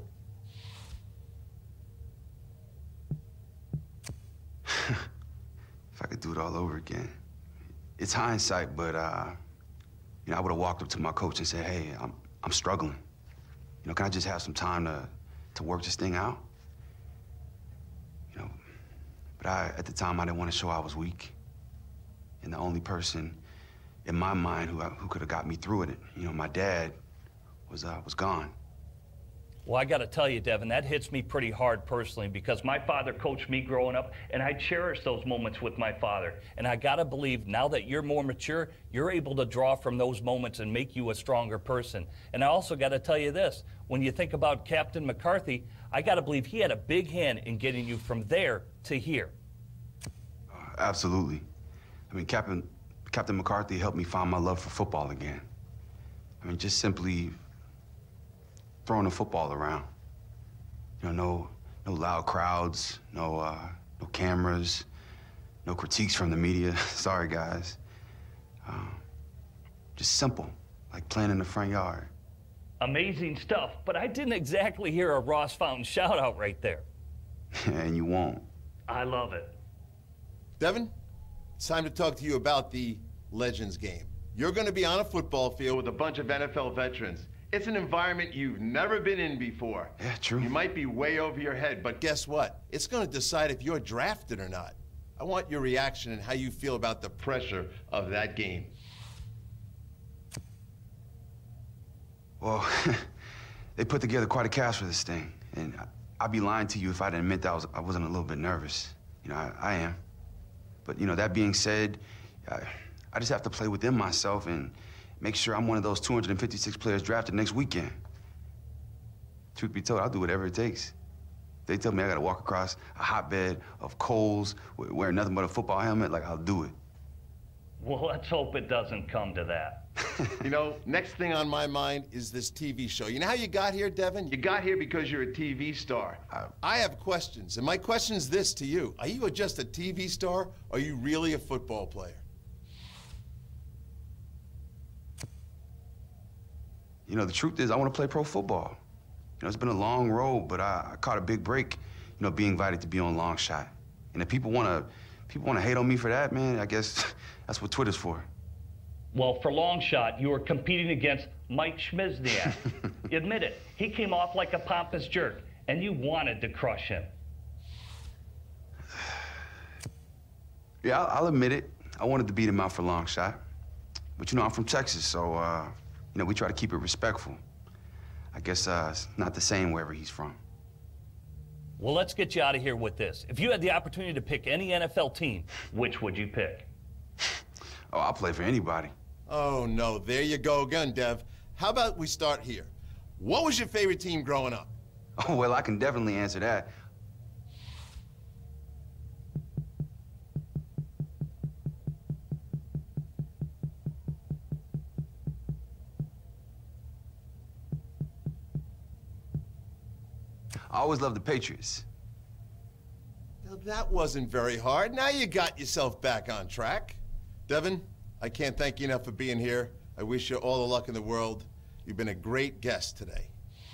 If I could do it all over again. It's hindsight, but uh, you know, I would have walked up to my coach and said, hey, I'm, I'm struggling. You know, can I just have some time to, to work this thing out? You know, but I, at the time, I didn't want to show I was weak. And the only person in my mind who, who could have got me through it, you know, my dad was, uh, was gone. Well, I got to tell you, Devin, that hits me pretty hard personally because my father coached me growing up, and I cherish those moments with my father. And I got to believe now that you're more mature, you're able to draw from those moments and make you a stronger person. And I also got to tell you this, when you think about Captain McCarthy, I got to believe he had a big hand in getting you from there to here. Uh, absolutely. I mean, Captain, Captain McCarthy helped me find my love for football again. I mean, just simply throwing a football around. You know, no, no loud crowds, no, uh, no cameras, no critiques from the media. Sorry, guys. Um, just simple, like playing in the front yard. Amazing stuff, but I didn't exactly hear a Ross Fountain shout out right there. And you won't. I love it. Devin, it's time to talk to you about the Legends game. You're going to be on a football field with a bunch of N F L veterans. It's an environment you've never been in before. Yeah, true. You might be way over your head, but guess what? It's going to decide if you're drafted or not. I want your reaction and how you feel about the pressure of that game. Well, they put together quite a cast for this thing, and I'd be lying to you if I didn't admit that I, was, I wasn't a little bit nervous. You know, I, I am. But, you know, that being said, I, I just have to play within myself and make sure I'm one of those two hundred fifty-six players drafted next weekend. Truth be told, I'll do whatever it takes. They tell me I gotta walk across a hotbed of coals, wearing nothing but a football helmet, like, I'll do it. Well, let's hope it doesn't come to that. You know, next thing on my mind is this T V show. You know how you got here, Devin? You got here because you're a T V star. Uh, I have questions, and my question's this to you. Are you just a T V star, or are you really a football player? You know, the truth is, I want to play pro football. You know, it's been a long road, but I, I caught a big break, you know, being invited to be on Longshot. And if people want to people want to hate on me for that, man, I guess that's what Twitter's for. Well, for Longshot, you were competing against Mike Schmizniak. Admit it, he came off like a pompous jerk, and you wanted to crush him. Yeah, I'll, I'll admit it. I wanted to beat him out for Longshot. But, you know, I'm from Texas, so, uh, you know, we try to keep it respectful. I guess uh, it's not the same wherever he's from. Well, let's get you out of here with this. If you had the opportunity to pick any N F L team, which would you pick? Oh, I'll play for anybody. Oh, no. There you go again, Dev. How about we start here? What was your favorite team growing up? Oh, well, I can definitely answer that. I always loved the Patriots. Now, that wasn't very hard. Now you got yourself back on track. Devin, I can't thank you enough for being here. I wish you all the luck in the world. You've been a great guest today.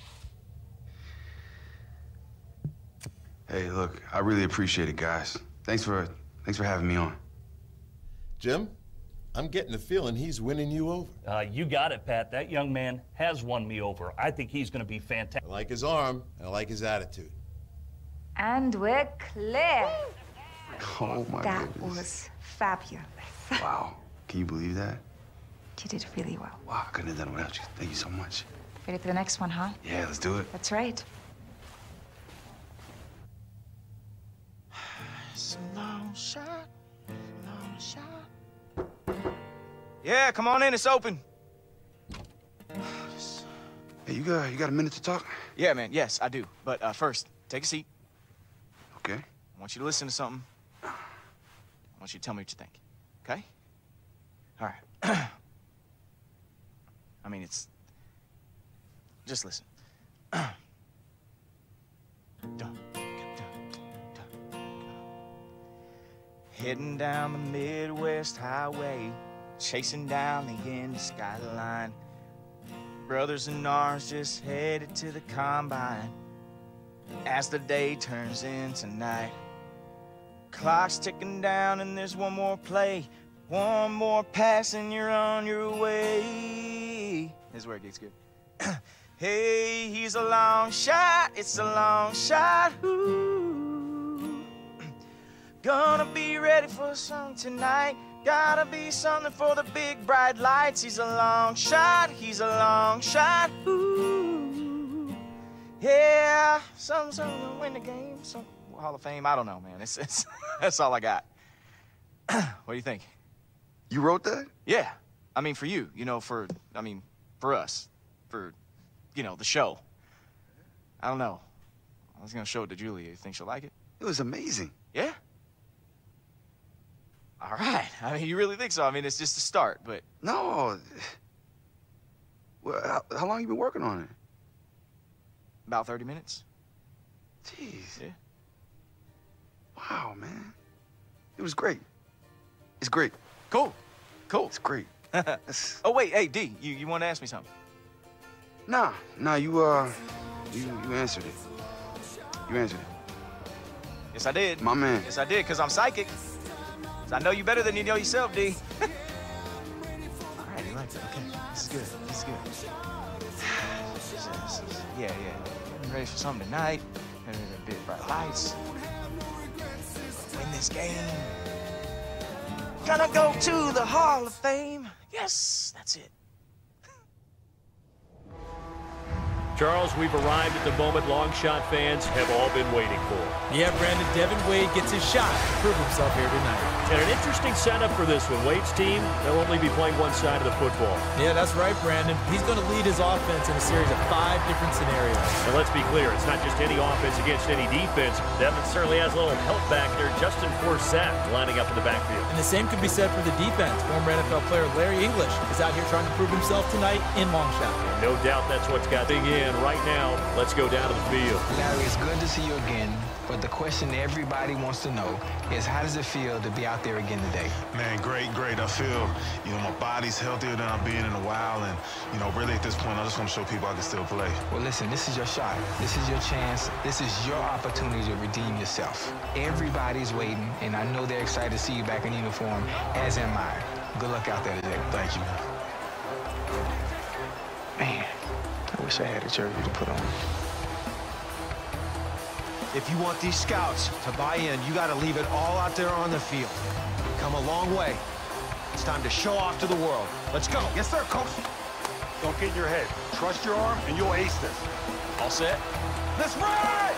Hey, look, I really appreciate it, guys. Thanks for, thanks for having me on. Jim, I'm getting the feeling he's winning you over. Uh, you got it, Pat. That young man has won me over. I think he's going to be fantastic. I like his arm, and I like his attitude. And we're clear. Oh, my That goodness. was fabulous. Wow. Can you believe that? You did really well. Wow, I couldn't have done it without you. Thank you so much. Ready for the next one, huh? Yeah, let's do it. That's right. It's a long shot, long shot. Yeah, come on in. It's open. Hey, you got, you got a minute to talk? Yeah, man. Yes, I do. But uh, first, take a seat. Okay. I want you to listen to something. I want you to tell me what you think. Okay? All right. I mean, it's... Just listen. Dun, dun, dun. Heading down the Midwest Highway, chasing down the end skyline. Brothers in arms just headed to the combine. As the day turns into night, clock's ticking down and there's one more play. One more pass and you're on your way. This is where it gets good. Hey, he's a long shot, it's a long shot. Ooh. Gonna be ready for something tonight. Gotta be something for the big bright lights. He's a long shot, he's a long shot. Ooh. Yeah, something, something to win the game. Some Hall of Fame. I don't know, man. It's, it's that's all I got. What do you think? You wrote that? Yeah. I mean, for you. You know, for I mean, for us, for you know, the show. I don't know. I was gonna show it to Julia. You think she'll like it? It was amazing. Yeah. All right. I mean, you really think so? I mean, it's just a start, but No. Well, how, how long you been working on it? about thirty minutes. Jeez. Yeah. Wow, man. It was great. It's great. Cool. Cool. It's great. Oh wait, hey D, you you want to ask me something? Nah, nah, you, uh, you, you answered it. You answered it. Yes, I did. My man. Yes, I did, because I'm psychic. So I know you better than you know yourself, D. All right, you like it. Okay, this is good. This is good. This is- this is- yeah, yeah. I'm ready for something tonight. Ready for big bright lights. Win this game. Gonna go to the Hall of Fame. Yes, that's it. Charles, we've arrived at the moment Longshot fans have all been waiting for. Yeah, Brandon, Devin Wade gets his shot to prove himself here tonight. And an interesting setup for this one. Wade's team, they'll only be playing one side of the football. Yeah, that's right, Brandon. He's going to lead his offense in a series of five different scenarios. And let's be clear, it's not just any offense against any defense. Devin certainly has a little help back there. Justin Forsett lining up in the backfield. And the same could be said for the defense. Former N F L player Larry English is out here trying to prove himself tonight in Longshot. And no doubt that's what's got thing in right now. Let's go down to the field. Larry, it's good to see you again, but the question everybody wants to know is how does it feel to be out there again today? Man, great, great. I feel, you know, my body's healthier than I've been in a while, and, you know, really at this point, I just want to show people I can still play. Well, listen, this is your shot. This is your chance. This is your opportunity to redeem yourself. Everybody's waiting, and I know they're excited to see you back in uniform, as am I. Good luck out there today. Thank you. Man, I wish I had a jersey to put on. If you want these scouts to buy in, you got to leave it all out there on the field. Come a long way. It's time to show off to the world. Let's go. Yes, sir, Coach. Don't get in your head. Trust your arm, and you'll ace this. All set? Let's ride!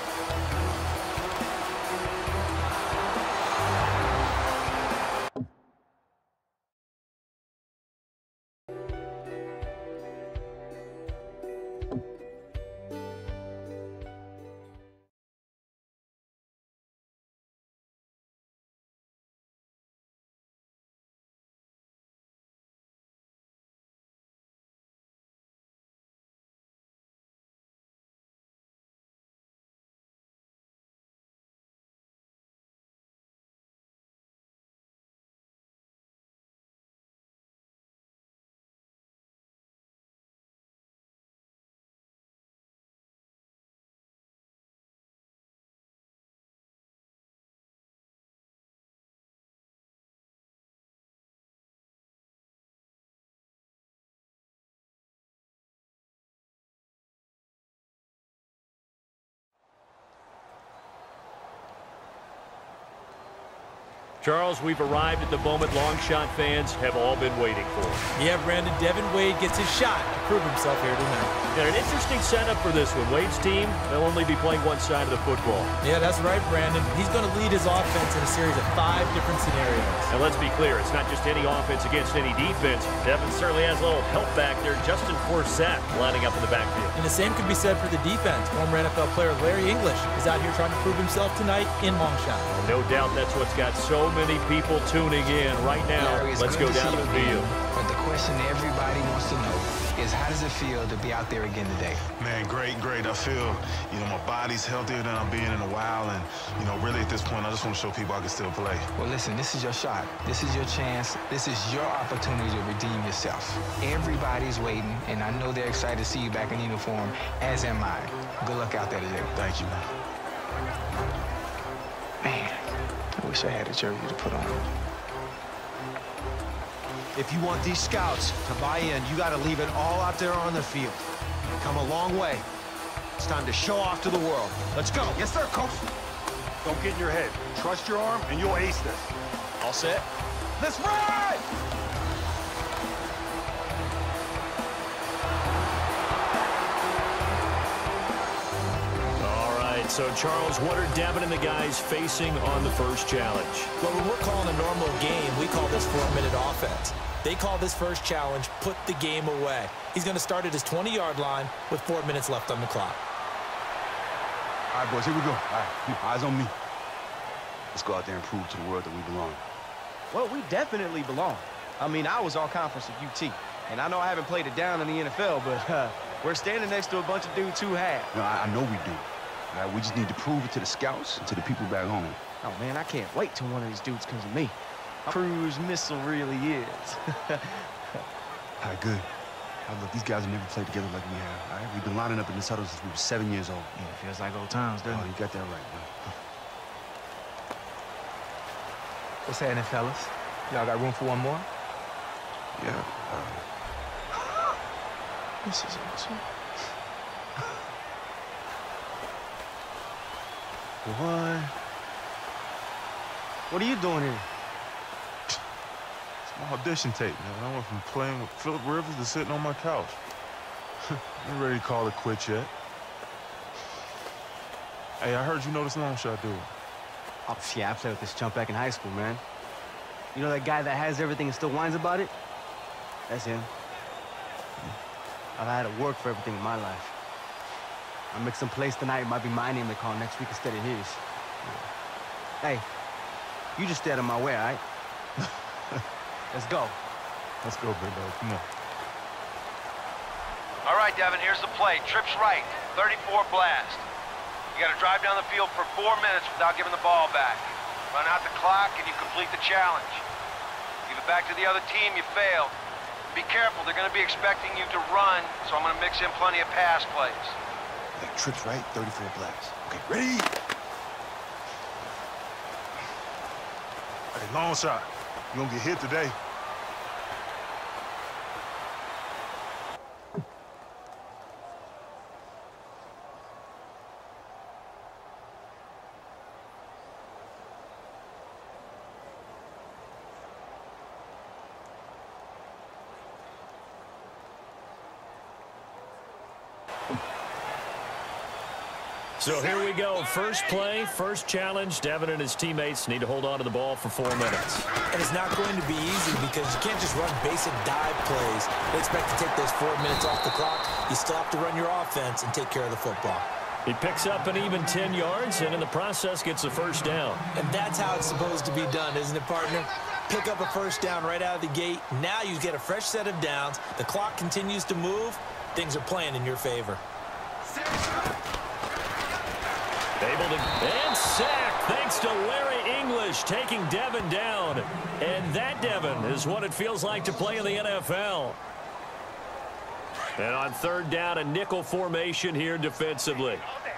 Charles, we've arrived at the moment Longshot fans have all been waiting for. Yeah, Brandon, Devin Wade gets his shot to prove himself here tonight. And an interesting setup for this one. Wade's team, they'll only be playing one side of the football. Yeah, that's right, Brandon. He's going to lead his offense in a series of five different scenarios. And let's be clear, it's not just any offense against any defense. Devin certainly has a little help back there. Justin Forsett lining up in the backfield. And the same could be said for the defense. Former N F L player Larry English is out here trying to prove himself tonight in Longshot. No doubt that's what's got so many people tuning in right now. Larry, let's go down to the field. But the question everybody wants to know is, how does it feel to be out there again today? Man, great, great. I feel, you know, my body's healthier than I've been in a while. And, you know, really at this point, I just want to show people I can still play. Well, listen, this is your shot. This is your chance. This is your opportunity to redeem yourself. Everybody's waiting, and I know they're excited to see you back in uniform, as am I. Good luck out there today. Thank you, man. Man, I wish I had a jersey to put on. If you want these scouts to buy in, you got to leave it all out there on the field. Come a long way. It's time to show off to the world. Let's go. Yes, sir, coach. Don't get in your head. Trust your arm, and you'll ace this. All set? Let's ride! So, Charles, what are Devin and the guys facing on the first challenge? Well, when we're calling a normal game, we call this four-minute offense. They call this first challenge, put the game away. He's going to start at his twenty-yard line with four minutes left on the clock. All right, boys, here we go. All right, eyes on me. Let's go out there and prove to the world that we belong. Well, we definitely belong. I mean, I was all-conference at U T, and I know I haven't played it down in the N F L, but uh, we're standing next to a bunch of dudes who have. No, I, I know we do. All right, we just need to prove it to the scouts and to the people back home. Oh, man, I can't wait till one of these dudes comes to me. Cruise missile really is. All right, good. Now, look, these guys have never played together like we have, all right? We've been lining up in this huddle since we were seven years old. Yeah, it feels like old times, doesn't oh, it? you got that right, man. What's happening, fellas? Y'all got room for one more? Yeah. Uh... This is awesome. What? What are you doing here? It's my audition tape, man. I went from playing with Philip Rivers to sitting on my couch. Ain't ready to call it quits yet. Hey, I heard you know this Longshot dude. Oh, yeah, I played with this chump back in high school, man. You know that guy that has everything and still whines about it? That's him. I've had to work for everything in my life. I make some plays tonight, it might be my name they call next week instead of his. Hey, you just stay out of my way, all right? Let's go. Let's go, big dog. Come on. All right, Devin, here's the play. Trips right, thirty-four blast. You got to drive down the field for four minutes without giving the ball back. Run out the clock, and you complete the challenge. Give it back to the other team, you failed. Be careful, they're going to be expecting you to run, so I'm going to mix in plenty of pass plays. That trips right, thirty-four blast. Okay, ready? Hey, Longshot, you gonna get hit today. So here we go. First play, first challenge. Devin and his teammates need to hold on to the ball for four minutes. And it's not going to be easy because you can't just run basic dive plays. They expect to take those four minutes off the clock. You still have to run your offense and take care of the football. He picks up an even ten yards and in the process gets the first down. And that's how it's supposed to be done, isn't it, partner? Pick up a first down right out of the gate. Now you get a fresh set of downs. The clock continues to move. Things are playing in your favor. Able to, and sacked thanks to Larry English taking Devin down. And that, Devin, is what it feels like to play in the N F L. And on third down, a nickel formation here defensively.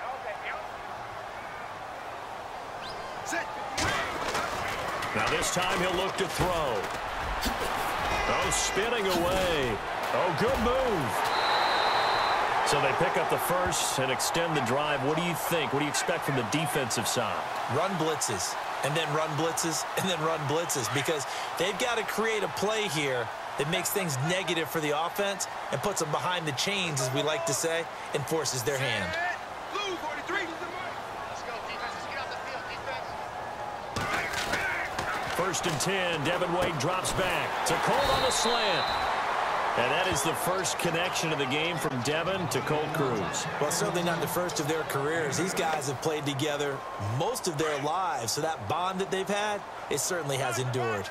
Now this time he'll look to throw. Oh, spinning away. Oh, good move. So they pick up the first and extend the drive. What do you think? What do you expect from the defensive side? Run blitzes. and then run blitzes, and then run blitzes, because they've got to create a play here that makes things negative for the offense and puts them behind the chains, as we like to say, and forces their hand. First and ten, Devin Wade drops back to Colt on the slant. And that is the first connection of the game from Devin to Colt Cruz. Well, certainly not the first of their careers. These guys have played together most of their lives, so that bond that they've had, it certainly has endured.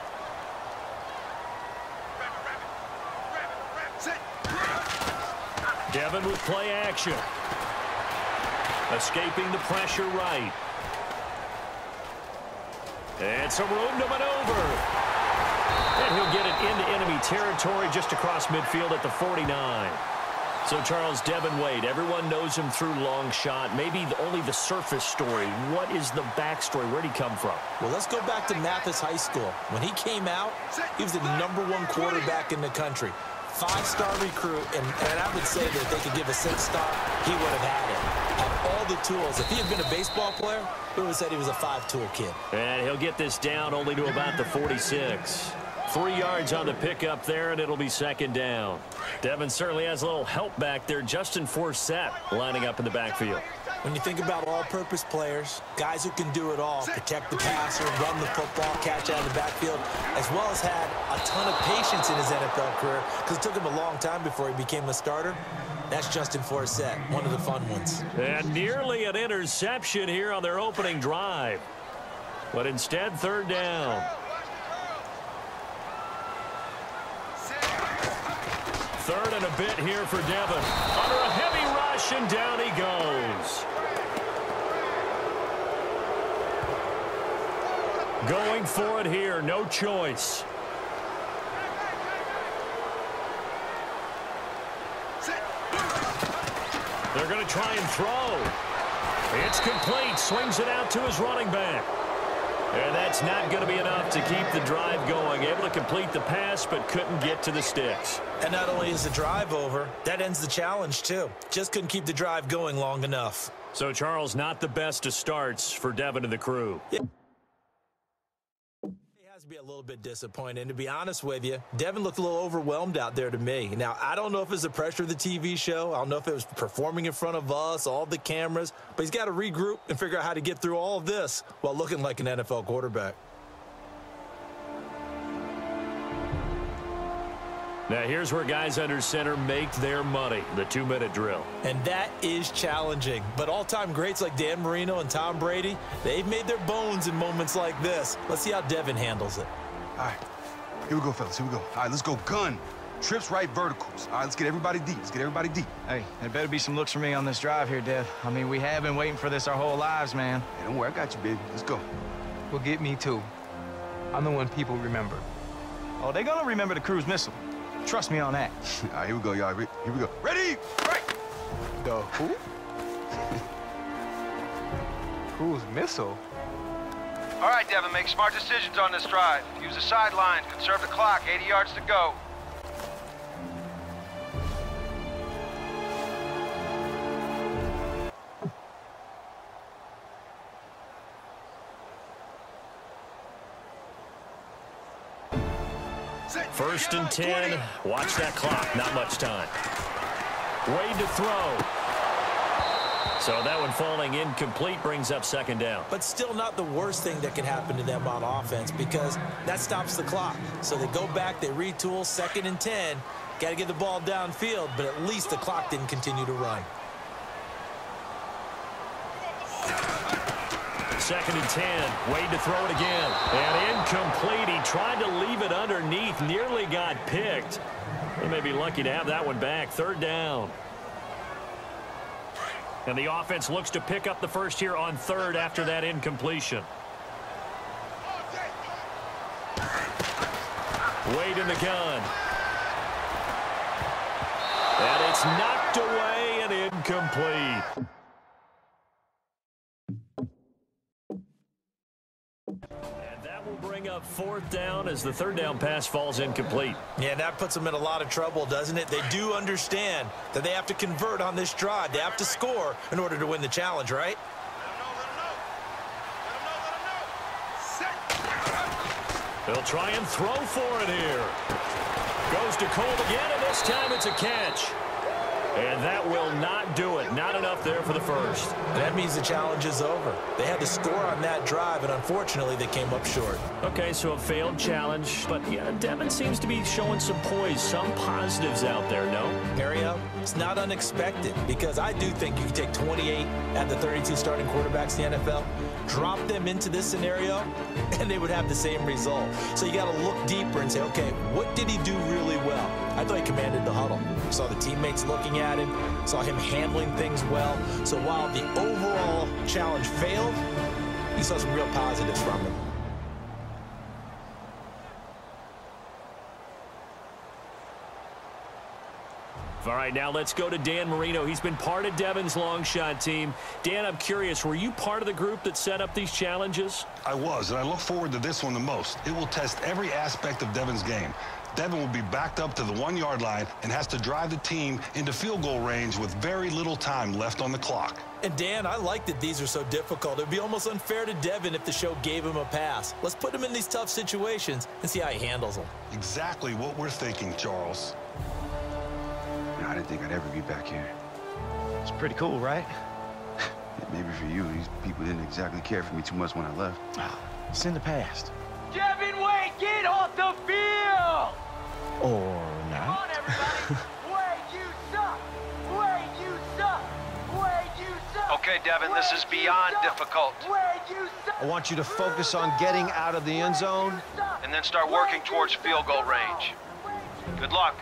Devin with play action. Escaping the pressure right. And some room to maneuver. And he'll get it into enemy territory just across midfield at the forty-nine. So, Charles, Devin Wade, everyone knows him through Longshot. Maybe only the surface story. What is the backstory? Where'd he come from? Well, let's go back to Mathis High School. When he came out, he was the number one quarterback in the country. Five-star recruit, and, and I would say that if they could give a six-star, he would have had it. Had all the tools. If he had been a baseball player, we would have said he was a five-tool kid. And he'll get this down only to about the forty-six. Three yards on the pickup there, and it'll be second down. Devin certainly has a little help back there. Justin Forsett lining up in the backfield. When you think about all-purpose players, guys who can do it all, protect the passer, run the football, catch out of the backfield, as well as had a ton of patience in his N F L career, because it took him a long time before he became a starter. That's Justin Forsett, one of the fun ones. And nearly an interception here on their opening drive. But instead, third down. Third and a bit here for Devin. Under a heavy rush, and down he goes. Going for it here, no choice. They're going to try and throw. It's complete. Swings it out to his running back. And that's not going to be enough to keep the drive going. Able to complete the pass, but couldn't get to the sticks. And not only is the drive over, that ends the challenge, too. Just couldn't keep the drive going long enough. So, Charles, not the best of starts for Devin and the crew. Yeah. Be a little bit disappointed. And to be honest with you, Devin looked a little overwhelmed out there to me. Now, I don't know if it's the pressure of the T V show. I don't know if it was performing in front of us, all the cameras, but he's got to regroup and figure out how to get through all of this while looking like an N F L quarterback. Now, here's where guys under center make their money, the two-minute drill. And that is challenging. But all-time greats like Dan Marino and Tom Brady, they've made their bones in moments like this. Let's see how Devin handles it. All right, here we go, fellas, here we go. All right, let's go gun. Trips right verticals. All right, let's get everybody deep. Let's get everybody deep. Hey, there better be some looks for me on this drive here, Dev. I mean, we have been waiting for this our whole lives, man. Hey, don't worry, I got you, baby. Let's go. Well, get me, too. I'm the one people remember. Oh, they're gonna remember the cruise missile. Trust me on that. All right, here we go, y'all. Here we go. Ready? Right. The who? Cruise missile? All right, Devin, make smart decisions on this drive. Use the sidelines, conserve the clock, eighty yards to go. First and ten. Watch that clock. Not much time. Wade to throw. So that one falling incomplete brings up second down. But still not the worst thing that can happen to them on offense, because that stops the clock. So they go back, they retool, second and ten. Got to get the ball downfield, but at least the clock didn't continue to run. Second and ten. Wade to throw it again. And incomplete. He tried to leave it underneath. Nearly got picked. They may be lucky to have that one back. Third down. And the offense looks to pick up the first here on third after that incompletion. Wade in the gun. And it's knocked away and incomplete. And that will bring up fourth down as the third down pass falls incomplete. Yeah, that puts them in a lot of trouble, doesn't it? They do understand that they have to convert on this drive. They have to score in order to win the challenge, right? They'll try and throw for it here. Goes to Colt again, and this time it's a catch. And that will not do it. Not enough there for the first. That means the challenge is over. They had to score on that drive, and unfortunately, they came up short. Okay, so a failed challenge. But, yeah, Devin seems to be showing some poise, some positives out there, no? Ariel, it's not unexpected because I do think you can take twenty-eight at the thirty-two starting quarterbacks in the N F L, drop them into this scenario, and they would have the same result. So you got to look deeper and say, okay, what did he do really well? I thought he commanded the huddle. Saw the teammates looking at him, saw him handling things well. So while the overall challenge failed, you saw some real positives from him. All right, now let's go to Dan Marino. He's been part of Devin's long shot team. Dan, I'm curious, were you part of the group that set up these challenges? I was, and I look forward to this one the most. It will test every aspect of Devin's game. Devin will be backed up to the one-yard line and has to drive the team into field goal range with very little time left on the clock. And Dan, I like that these are so difficult. It would be almost unfair to Devin if the show gave him a pass. Let's put him in these tough situations and see how he handles them. Exactly what we're thinking, Charles. I didn't think I'd ever be back here. It's pretty cool, right? Yeah, maybe for you, these people didn't exactly care for me too much when I left. Oh, it's in the past. Devin Wade, get off the field! Or not. Come on, everybody! Wade, you suck! Wade, you suck! Wade, you suck! Okay, Devin, this is beyond difficult. Wade, you suck! I want you to focus on getting out of the end zone. And then start working towards field goal range. Good luck.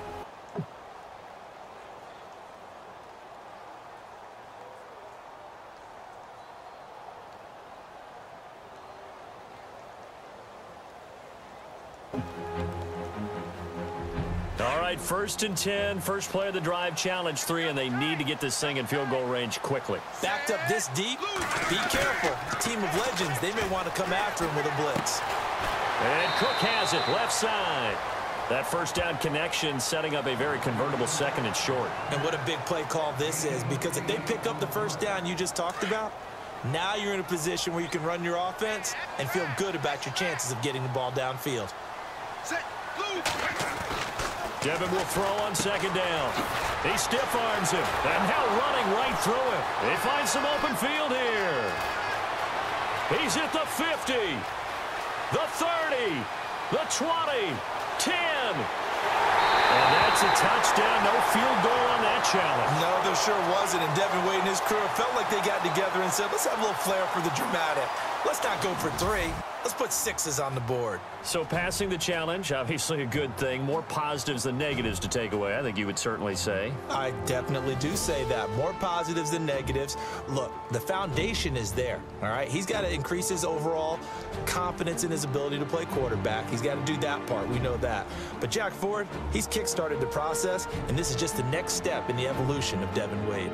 All right, first and ten, first play of the drive, challenge three, and they need to get this thing in field goal range quickly. Backed up this deep, be careful. The team of legends, they may want to come after him with a blitz. And Cook has it, left side. That first down connection setting up a very convertible second and short. And what a big play call this is, because if they pick up the first down you just talked about, now you're in a position where you can run your offense and feel good about your chances of getting the ball downfield. Set, move! Devin will throw on second down. He stiff arms him, and now running right through him. They find some open field here. He's at the fifty, the thirty, the twenty, ten. And that's a touchdown. No field goal on that challenge. No, there sure wasn't. And Devin Wade and his crew felt like they got together and said, let's have a little flair for the dramatic. Let's not go for three. Let's put sixes on the board. So passing the challenge, obviously a good thing. More positives than negatives to take away, I think you would certainly say. I definitely do say that. More positives than negatives. Look, the foundation is there, all right? He's got to increase his overall confidence in his ability to play quarterback. He's got to do that part. We know that. But Jack Ford, he's kick-started the process, and this is just the next step in the evolution of Devin Wade.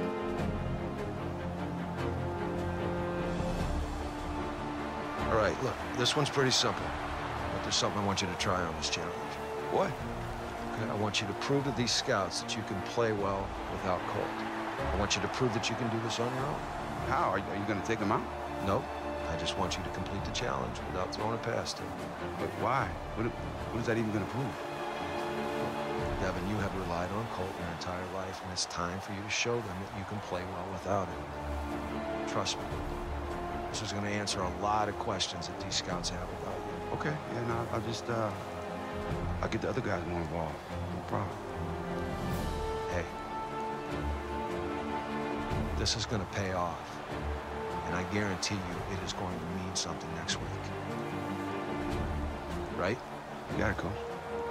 All right, look, this one's pretty simple. But there's something I want you to try on this challenge. What? Okay, I want you to prove to these scouts that you can play well without Colt. I want you to prove that you can do this on your own. How? Are you, are you going to take them out? Nope. I just want you to complete the challenge without throwing it past him. But why? What, what is that even going to prove? Devin, you have relied on Colt your entire life, and it's time for you to show them that you can play well without him. Trust me. This is going to answer a lot of questions that these scouts have about you. Okay, yeah, no, I'll just, uh, I'll get the other guys more involved. No problem. Hey, this is going to pay off, and I guarantee you it is going to mean something next week. Right? You got it, Coach.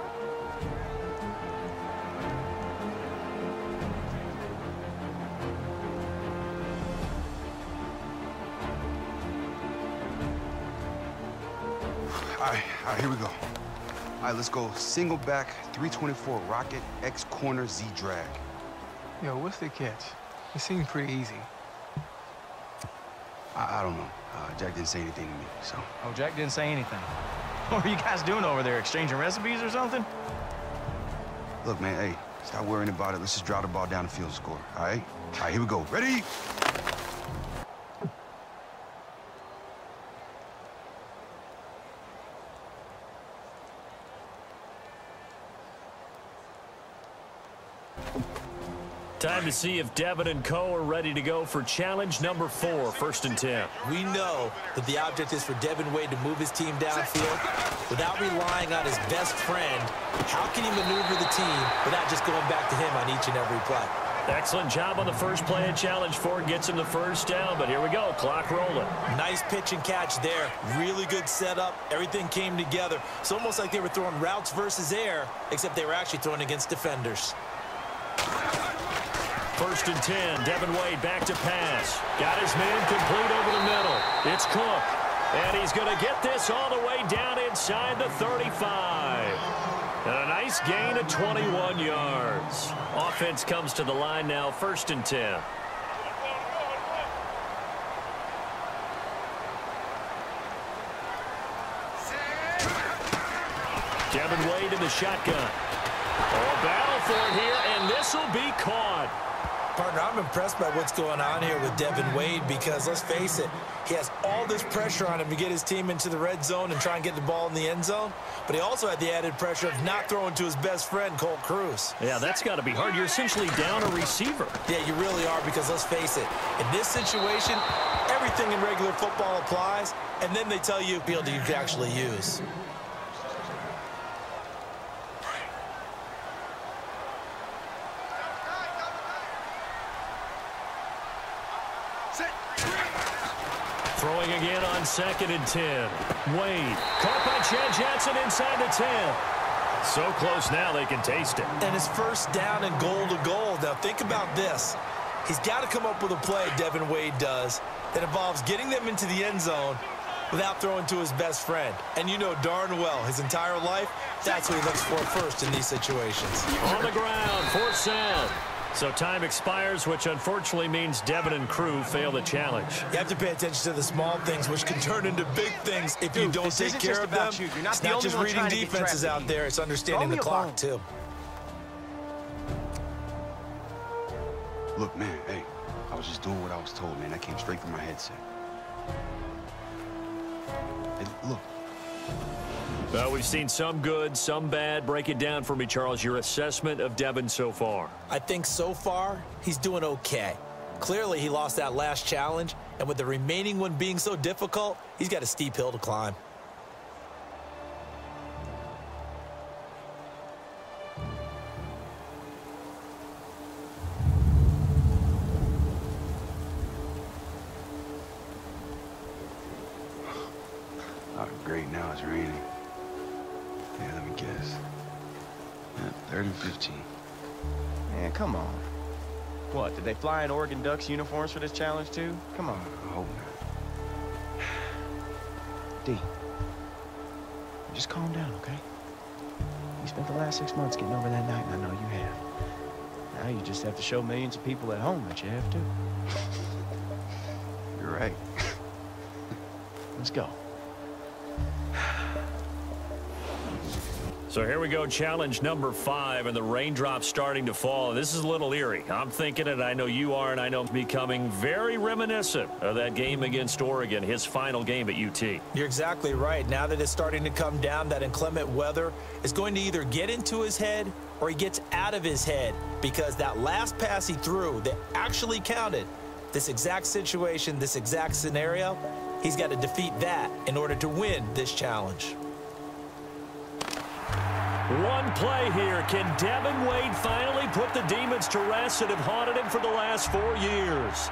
All right, all right, here we go. All right, let's go single back, three twenty-four rocket, X corner, Z drag. Yo, what's the catch? It seemed pretty easy. I, I don't know. Uh, Jack didn't say anything to me, so. Oh, Jack didn't say anything. What are you guys doing over there, exchanging recipes or something? Look, man, hey, stop worrying about it. Let's just drive the ball down the field and score, all right? All right, here we go. Ready? Time to see if Devin and co are ready to go for challenge number four, first and ten. We know that the object is for Devin Wade to move his team downfield. Without relying on his best friend, how can he maneuver the team without just going back to him on each and every play? Excellent job on the first play of challenge four. Gets him the first down, but here we go. Clock rolling. Nice pitch and catch there. Really good setup. Everything came together. It's almost like they were throwing routes versus air, except they were actually throwing against defenders. First and ten. Devin Wade back to pass. Got his man complete over the middle. It's Cook. And he's going to get this all the way down inside the thirty-five. And a nice gain of twenty-one yards. Offense comes to the line now, first and ten. Devin Wade in the shotgun. Oh, battle for it here, and this will be caught. Partner, I'm impressed by what's going on here with Devin Wade because, let's face it, he has all this pressure on him to get his team into the red zone and try and get the ball in the end zone, but he also had the added pressure of not throwing to his best friend, Colt Cruz. Yeah, that's got to be hard. You're essentially down a receiver. Yeah, you really are because, let's face it, in this situation, everything in regular football applies, and then they tell you field you can actually use. Throwing again on second and ten. Wade caught by Chad Johnson inside the ten. So close now they can taste it. And his first down and goal to goal. Now think about this. He's got to come up with a play, Devin Wade does, that involves getting them into the end zone without throwing to his best friend. And you know darn well, his entire life, that's what he looks for first in these situations. On the ground, fourth down. So time expires, which unfortunately means Devin and crew fail the challenge. You have to pay attention to the small things, which can turn into big things if Dude, you don't take care of them. You. You're not it's the not only just one reading defenses out there, it's understanding the clock, too. Look, man, hey, I was just doing what I was told, man. That came straight from my headset. Hey, look. Well, we've seen some good, some bad. Break it down for me, Charles, your assessment of Devin so far. I think so far, he's doing okay. Clearly, he lost that last challenge, and with the remaining one being so difficult, he's got a steep hill to climb. Oh, great, now it's raining. Yeah, let me guess. Yeah, third and fifteen. Man, come on. What, did they fly in Oregon Ducks uniforms for this challenge, too? Come on. I hope not. D, just calm down, okay? You spent the last six months getting over that night, and I know you have. Now you just have to show millions of people at home that you have to. You're right. Let's go. So here we go, challenge number five, and the raindrops starting to fall. This is a little eerie. I'm thinking it, I know you are, and I know it's becoming very reminiscent of that game against Oregon, his final game at U T. You're exactly right. Now that it's starting to come down, that inclement weather is going to either get into his head or he gets out of his head, because that last pass he threw that actually counted, this exact situation, this exact scenario, he's got to defeat that in order to win this challenge. One play here. Can Devin Wade finally put the demons to rest that have haunted him for the last four years?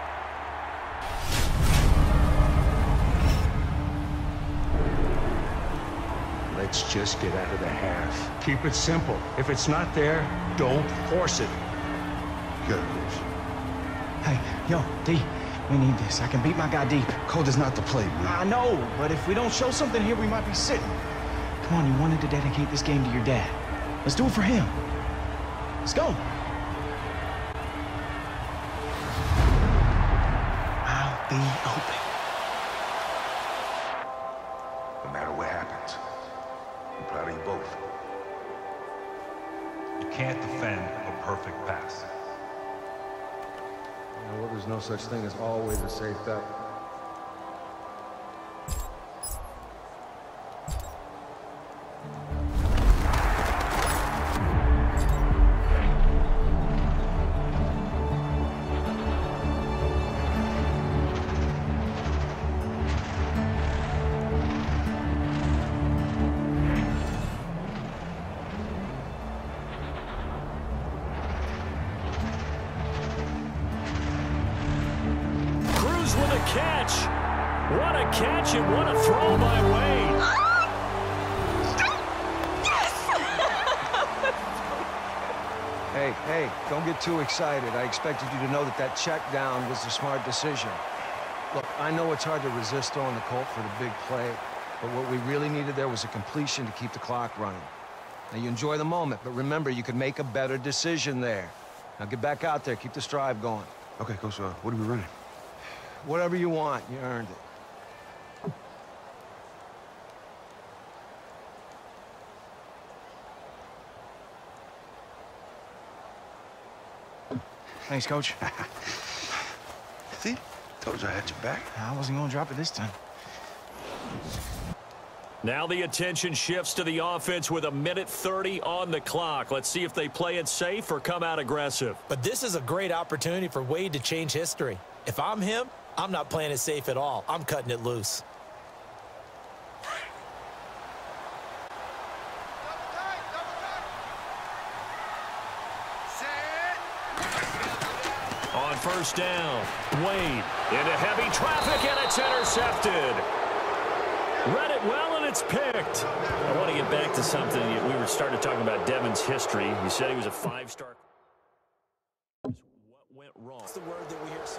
Let's just get out of the half. Keep it simple. If it's not there, don't force it. Good, Coach. Hey, yo, D, we need this. I can beat my guy deep. Cold is not the play, man. I know, but if we don't show something here, we might be sitting. Come on, you wanted to dedicate this game to your dad. Let's do it for him. Let's go. I'll be open. No matter what happens, I'm proud of you both. You can't defend a perfect pass. You know, well, there's no such thing as always a safe bet. Cruz with a catch. What a catch and what a throw by Wade. Hey, hey, don't get too excited. I expected you to know that that check down was the smart decision. Look, I know it's hard to resist throwing the Colt for the big play, but what we really needed there was a completion to keep the clock running. Now, you enjoy the moment, but remember, you could make a better decision there. Now, get back out there. Keep the drive going. Okay, Coach, uh, what are we running? Whatever you want. You earned it. Thanks, Coach. See? Told you I had your back. I wasn't going to drop it this time. Now the attention shifts to the offense with a minute thirty on the clock. Let's see if they play it safe or come out aggressive. But this is a great opportunity for Wade to change history. If I'm him, I'm not playing it safe at all. I'm cutting it loose. On first down, Wade into heavy traffic, and it's intercepted. Read it well, and it's picked. I want to get back to something. We were started talking about Devin's history. You said he was a five-star. What went wrong? That's the word that we hear.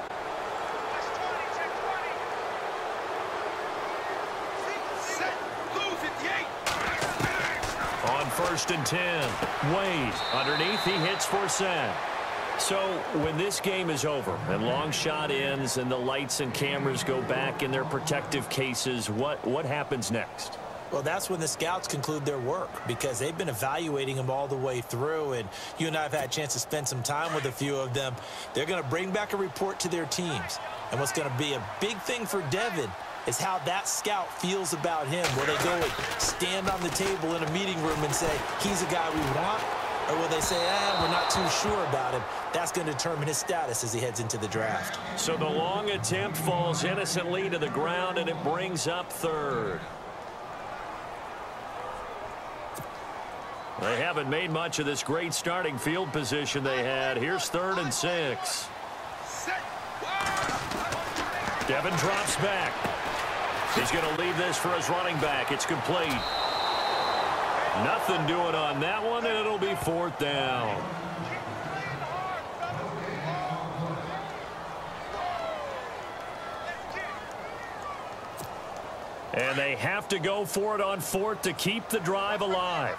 On first and ten, Wade underneath. He hits for sack. So when this game is over and Longshot ends and the lights and cameras go back in their protective cases, what, what happens next? Well, that's when the scouts conclude their work, because they've been evaluating them all the way through, and you and I have had a chance to spend some time with a few of them. They're going to bring back a report to their teams. And what's going to be a big thing for Devin is how that scout feels about him. Will they go and stand on the table in a meeting room and say, he's a guy we want? Or will they say, eh, we're not too sure about him? That's going to determine his status as he heads into the draft. So the long attempt falls innocently to the ground, and it brings up third. They haven't made much of this great starting field position they had. Here's third and six. Devin drops back. He's going to leave this for his running back. It's complete. Nothing doing on that one, and it'll be fourth down. And they have to go for it on fourth to keep the drive alive.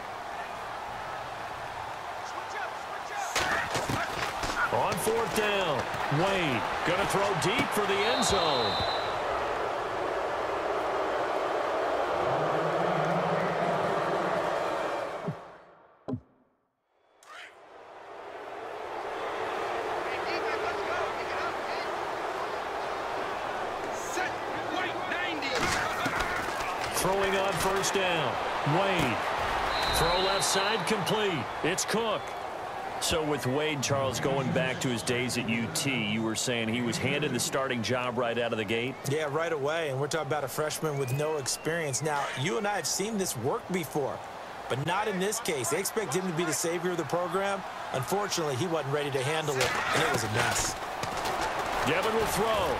On fourth down, Wade going to throw deep for the end zone. Throwing on first down, Wade. Throw left side complete. It's Cook. So with Wade, Charles, going back to his days at U T, you were saying he was handed the starting job right out of the gate? Yeah, right away. And we're talking about a freshman with no experience. Now, you and I have seen this work before, but not in this case. They expect him to be the savior of the program. Unfortunately, he wasn't ready to handle it, and it was a mess. Devin will throw.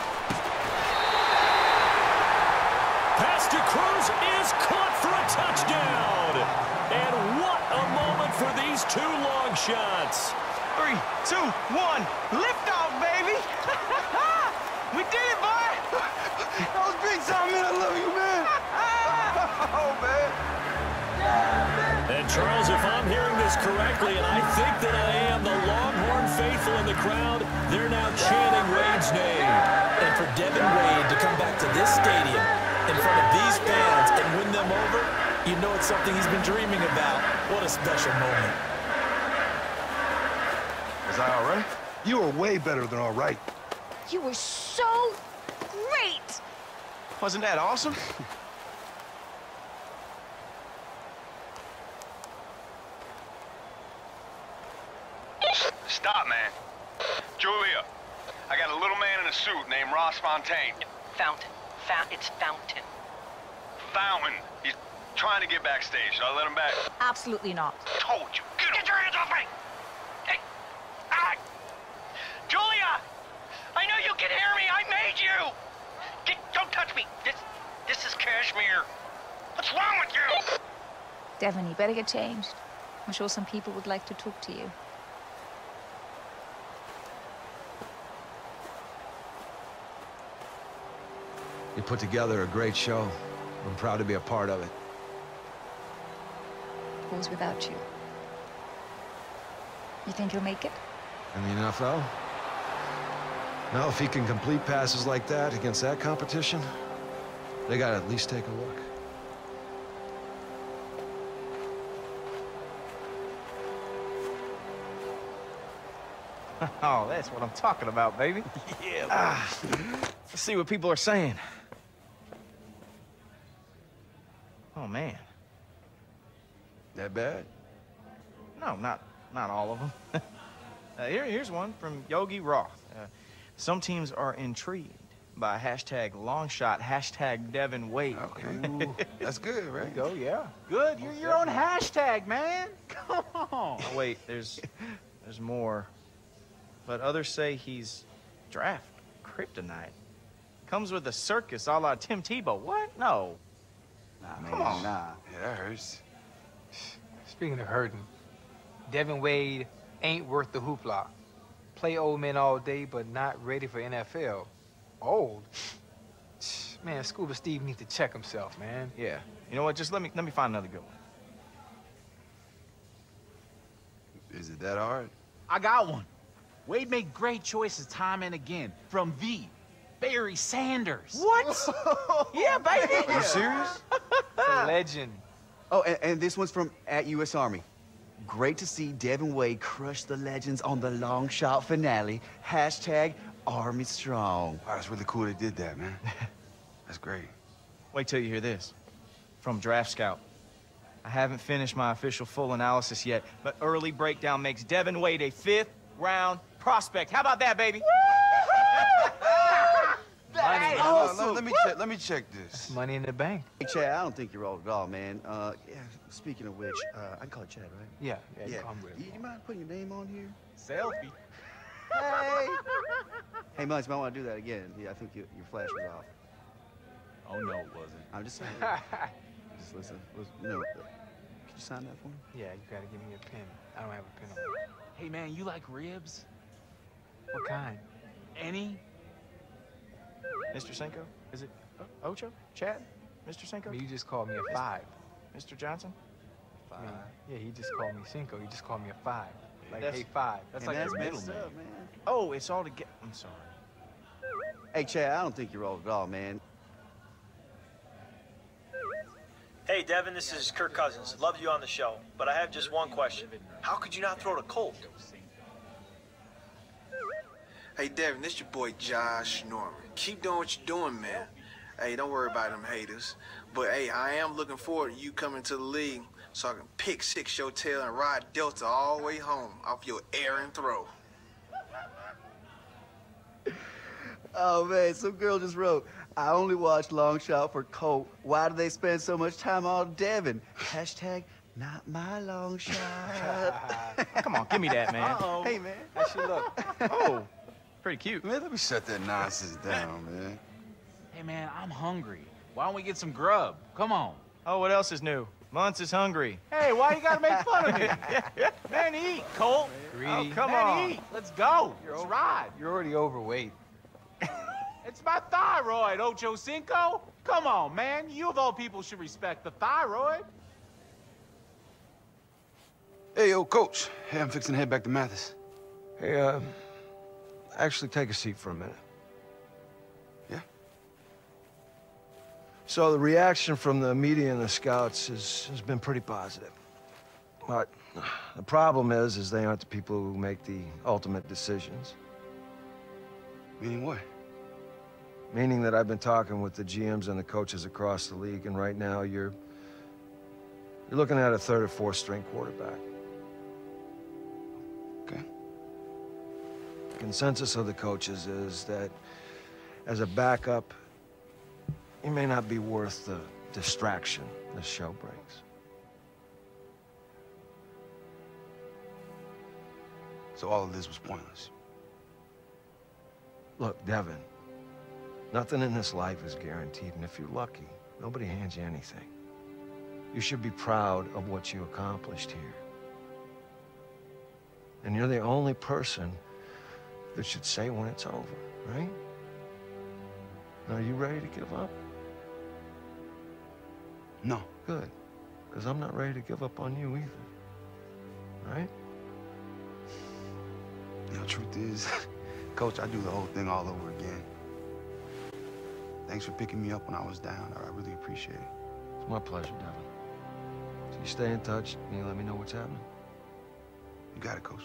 Pass to Cruz is caught for a touchdown. And what a moment for these two long shots. Three, two, one, lift off, baby. We did it, boy. That was big time, man. I love you, man. Oh, man. And Charles, if I'm hearing this correctly, and I think that I am, the Longhorn faithful in the crowd, they're now chanting Wade's name. And for Devin Wade to come back to this stadium in front of these fans and win them over, you know it's something he's been dreaming about. What a special moment. Was I all right? You were way better than all right. You were so great. Wasn't that awesome? Stop, man. Julia, I got a little man in a suit named Ross Fontaine. Fountain. Fountain. It's Fountain. Fountain. He's trying to get backstage. Should I let him back? Absolutely not. Told you. Get, get your hands off me! Hey! Ah! Julia! I know you can hear me. I touch me. This, this is Cashmere. What's wrong with you? Devin, you better get changed. I'm sure some people would like to talk to you. You put together a great show. I'm proud to be a part of it. Who's without you? You think you'll make it? In the N F L? No, if he can complete passes like that against that competition, they gotta at least take a look. Oh, that's what I'm talking about, baby. Yeah. Ah, let's see what people are saying. Oh, man. That bad? No, not not all of them. uh, here, here's one from Yogi Roth. Uh, some teams are intrigued by hashtag Longshot, hashtag Devin Wade. Okay. Ooh, that's good, right? There you go, yeah. Good. You're your own hashtag, man. Come on. Oh, wait, there's there's more. But others say he's draft kryptonite. Comes with a circus a la Tim Tebow. What? No. Nah, Come man, on. nah. Yeah, that hurts. Speaking of hurting, Devin Wade ain't worth the hoopla. Play old men all day, but not ready for N F L. Old? Man, Scuba Steve needs to check himself, man. Yeah. You know what? Just let me let me find another good one. Is it that hard? I got one. Wade made great choices time and again. From the Barry Sanders. What? Yeah, baby. Are you serious? The legend. Oh, and, and this one's from at U S Army. Great to see Devin Wade crush the legends on the long shot finale. Hashtag Army Strong. Wow, that's really cool they did that, man. That's great. Wait till you hear this. From Draft Scout. I haven't finished my official full analysis yet, but early breakdown makes Devin Wade a fifth round prospect. How about that, baby? Money. awesome. Let, let me check. Let me check this. That's money in the bank. Hey, Chad, I don't think you're old at all, man. Uh, yeah, speaking of which, uh, I can call you Chad, right? Yeah, yeah, Yeah. I'm with You, you mind putting your name on here? Selfie. Hey! Hey, Munch, you might want to do that again. Yeah, I think you, your flash was off. Oh, no, it wasn't. I'm just saying. Just listen. listen you know, uh, could you sign that for me? Yeah, you gotta give me a pen. I don't have a pen on me. Hey, man, you like ribs? What kind? Any? Mister Cinco? Is it o Ocho? Chad? Mister Cinco? You just called me a five. Mister Johnson? Five. Yeah, he just called me Cinco. He just called me a five. Like, That's- hey, five. That's And like that's your middle messed name. up, man. Oh, it's all together. I'm sorry. Hey, Chad, I don't think you're old at all, man. Hey, Devin, this is Kirk Cousins. Love you on the show, but I have just one question. How could you not throw to Colt? Hey, Devin, this your boy Josh Norman. Keep doing what you're doing, man. Hey, don't worry about them haters. But, hey, I am looking forward to you coming to the league so I can pick six your tail and ride Delta all the way home off your air and throw. Oh, man, some girl just wrote, I only watch Longshot for Colt. Why do they spend so much time on Devin? Hashtag not my long shot. Come on, give me that, man. Uh-oh. Hey, man. How she look? Oh, pretty cute. Man, let me shut that nonsense down, man. Hey, man, I'm hungry. Why don't we get some grub? Come on. Oh, what else is new? Muntz is hungry. Hey, why you gotta make fun of me? Man, eat, Colt. Greedy. Oh, come man, on. eat. Let's go. Let's ride. You're already overweight. It's my thyroid, Ocho Cinco. Come on, man. You of all people should respect the thyroid. Hey, yo, Coach. Hey, I'm fixing to head back to Mathis. Hey, uh, actually take a seat for a minute. Yeah? So the reaction from the media and the scouts has, has been pretty positive. But the problem is, is they aren't the people who make the ultimate decisions. Meaning what? Meaning that I've been talking with the G Ms and the coaches across the league, and right now you're you're looking at a third or fourth string quarterback. Okay. Consensus of the coaches is that as a backup, you may not be worth the distraction this show brings. So all of this was pointless. Look, Devin, Nothing in this life is guaranteed, and if you're lucky, nobody hands you anything. You should be proud of what you accomplished here. And you're the only person that should say when it's over, right? Now, are you ready to give up? No. Good, because I'm not ready to give up on you either, right? You know, truth is, Coach, I'd do the whole thing all over again. Thanks for picking me up when I was down. I really appreciate it. It's my pleasure, Devin. So you stay in touch, and you let me know what's happening. You got it, Coach.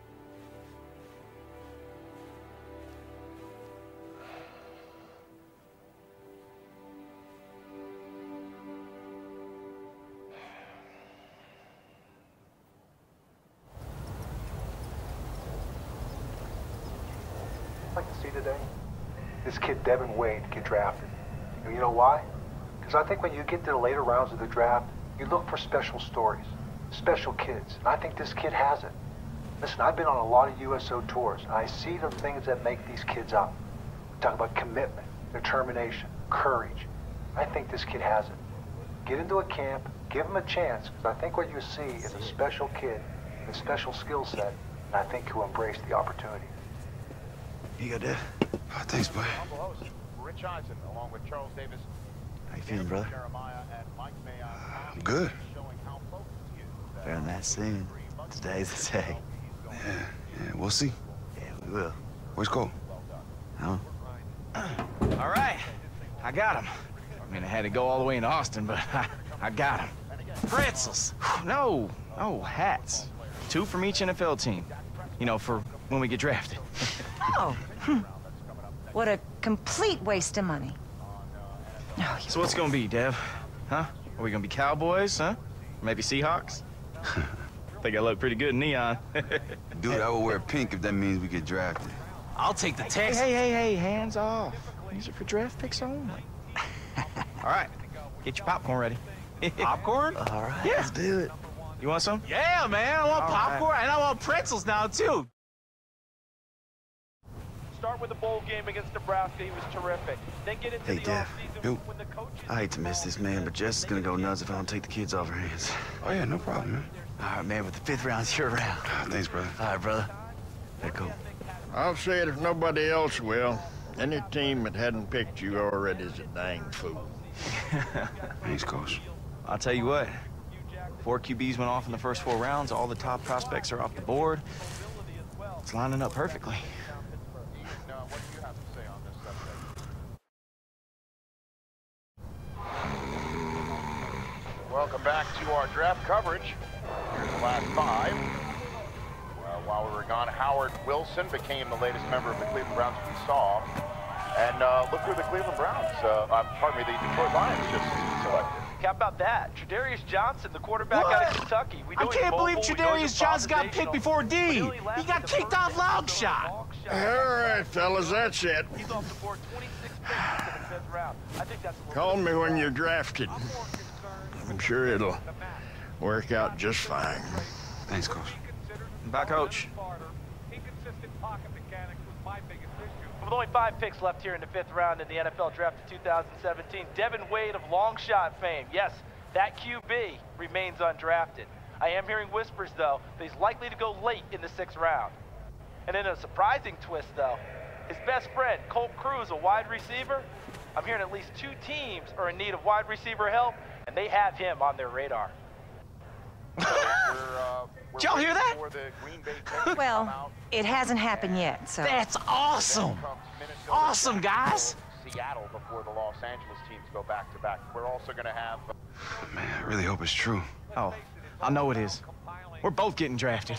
I'd like to see today this kid Devin Wade get drafted. And you know why? Because I think when you get to the later rounds of the draft, you look for special stories, special kids, and I think this kid has it. Listen, I've been on a lot of U S O tours, and I see the things that make these kids up. We talk about commitment, determination, courage. I think this kid has it. Get into a camp, give him a chance, because I think what you see is a special kid with a special skill set, and I think he'll embrace the opportunity. You got that? Oh, thanks, buddy. Rich Eisen, along with Charles Davis. How you feeling, brother? I'm good. Better than that soon. Today's the day. Yeah, yeah, we'll see. Yeah, we will. Where's Cole? Huh? All right, I got him. I mean, I had to go all the way into Austin, but I, I got him. Pretzels. No, no, hats. Two from each N F L team. You know, for when we get drafted. Oh, hmm. What a complete waste of money. Oh, so what's it gonna be, Dev? Huh? Are we gonna be Cowboys, huh? Maybe Seahawks? Think I look pretty good in neon. Dude, I would wear pink if that means we get drafted. I'll take the Texans. Hey, hey, hey, hey, hands off. These are for draft picks only. All right, get your popcorn ready. Popcorn? All right, yeah. let's do it. You want some? Yeah, man, I want All popcorn, right. and I want pretzels now, too. Start with the bowl game against Nebraska. He was terrific. Then get into Hey, the Dev. offseason when the coaches... I hate to miss this, man, but Jess is gonna go nuts if I don't take the kids off her hands. Oh, yeah, no problem, man. All right, man, with the fifth round, you're around. Oh, thanks, brother. All right, brother. Hey, cool. I'll say it if nobody else will. Any team that hadn't picked you already is a dang fool. Thanks, Coach. I'll tell you what. Four Q Bs went off in the first four rounds. All the top prospects are off the board. It's lining up perfectly. Welcome back to our draft coverage. Here's the last five. Uh, while we were gone, Howard Wilson became the latest member of the Cleveland Browns we saw. And uh, look who the Cleveland Browns, uh, uh, pardon me, the Detroit Lions just selected. How about that? Tre'Darius Johnson, the quarterback what? out of Kentucky. We I can't mobile, believe Tre'Darius Johnson got picked before D. Really he got kicked off Longshot. All right, fellas, that's it. He's off the board twenty-six picks in the fifth round. I think that's a Call me when you're drafted. I'm sure it'll work out just fine. Thanks, Coach. Bye, Coach. With only five picks left here in the fifth round in the N F L Draft of two thousand seventeen, Devin Wade of Longshot fame, yes, that Q B remains undrafted. I am hearing whispers, though, that he's likely to go late in the sixth round. And in a surprising twist, though, his best friend, Colt Cruz, a wide receiver, I'm hearing at least two teams are in need of wide receiver help, and they have him on their radar. So we're, uh, we're Did y'all hear that? Well, it hasn't happened yet, so... That's awesome! Awesome, guys! Seattle before the Los Angeles teams go back to back. We're also going to have... Man, I really hope it's true. Oh, I know it is. We're both getting drafted.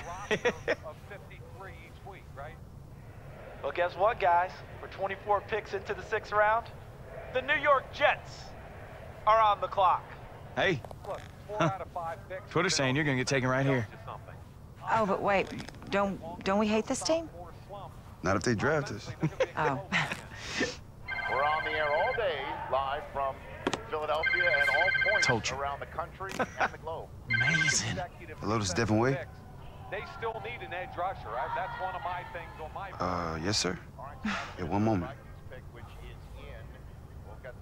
Well, guess what, guys? We're twenty-four picks into the sixth round. The New York Jets are on the clock. Hey. Huh. Twitter's saying you're gonna get taken right here. Oh, but wait, don't don't we hate this team? Not if they draft us. Oh. We're on the air all day, live from Philadelphia and all points Told you. around the country and the globe. Amazing. Hello, this is Devin Wade. They still need an edge rusher. Right? That's one of my things on my. Uh, yes, sir. Yeah, one moment.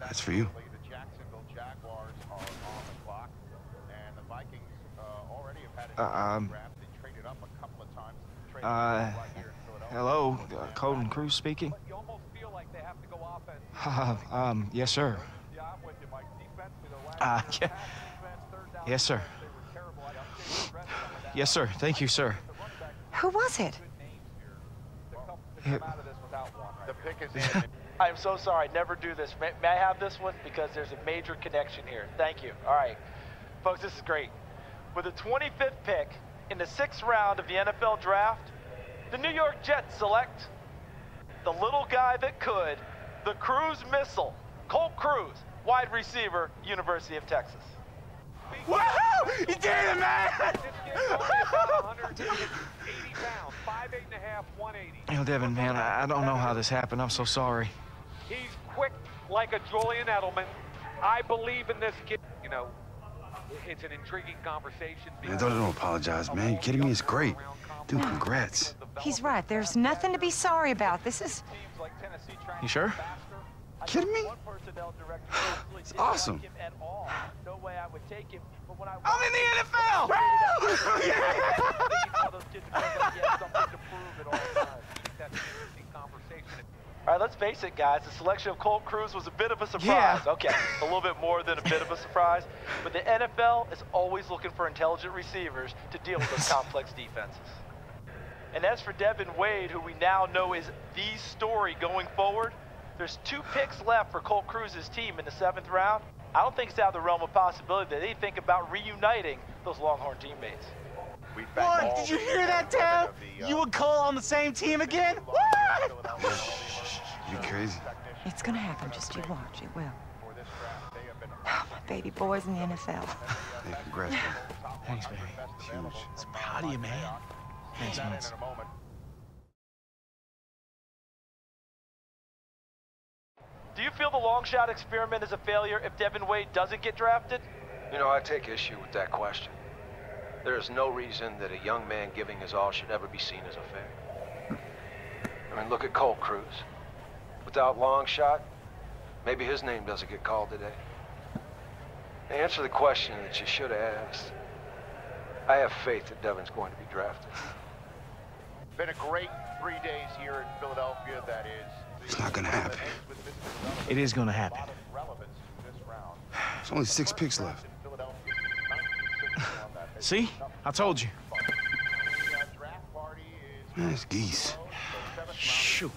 That's for you. The Jacksonville Jaguars are on the clock, and the Vikings uh, already have had Uh, um, draft. They traded up a couple of times. uh, hello, uh, Colton Cruz speaking. You almost feel like they have to go offense. Uh, um, yes, sir. Yeah, I'm with you, Mike. Defensively, the Uh, last yeah. pass defense, third down Yes, sir. defense, they were terrible. I updated the rest of that. Yes, sir. Thank you, sir. Who was it? Yeah. The pick is in. I am so sorry. Never do this. May, may I have this one? Because there's a major connection here. Thank you. All right. Folks, this is great. With the twenty-fifth pick in the sixth round of the N F L draft, the New York Jets select the little guy that could, the Cruz missile, Colt Cruz, wide receiver, University of Texas. Woohoo! You did it, man! You know, Devin, man, I, I don't know how this happened. I'm so sorry. He's quick like a Julian Edelman. I believe in this kid. You know, it's an intriguing conversation. Man, don't, don't apologize, man. You kidding me? It's great. Dude, congrats. He's right. There's nothing to be sorry about. This is... You sure? Kidding me? It's awesome. I'm in the N F L! All right, let's face it, guys. The selection of Colt Cruz was a bit of a surprise. Yeah. Okay, a little bit more than a bit of a surprise. But the N F L is always looking for intelligent receivers to deal with those complex defenses. And as for Devin Wade, who we now know is the story going forward, there's two picks left for Colt Cruz's team in the seventh round. I don't think it's out of the realm of possibility that they think about reuniting those Longhorn teammates. What? Did you hear that, Tab? You and Cole on the same team again? What? You crazy? It's gonna happen. Just you watch. It will. Oh, my baby boy's in the N F L. Hey, congrats, man. Thanks, baby. Huge. I'm proud of you, man. Thanks, man. Do you feel the Longshot experiment is a failure if Devin Wade doesn't get drafted? You know, I take issue with that question. There is no reason that a young man giving his all should ever be seen as a failure. I mean, look at Colt Cruz. Without Longshot, maybe his name doesn't get called today. Answer the question that you should have asked. I have faith that Devin's going to be drafted. Been a great three days here in Philadelphia, that is. It's not gonna happen. It is gonna happen. There's only six picks left. See? I told you. Man, it's geese. Shoot.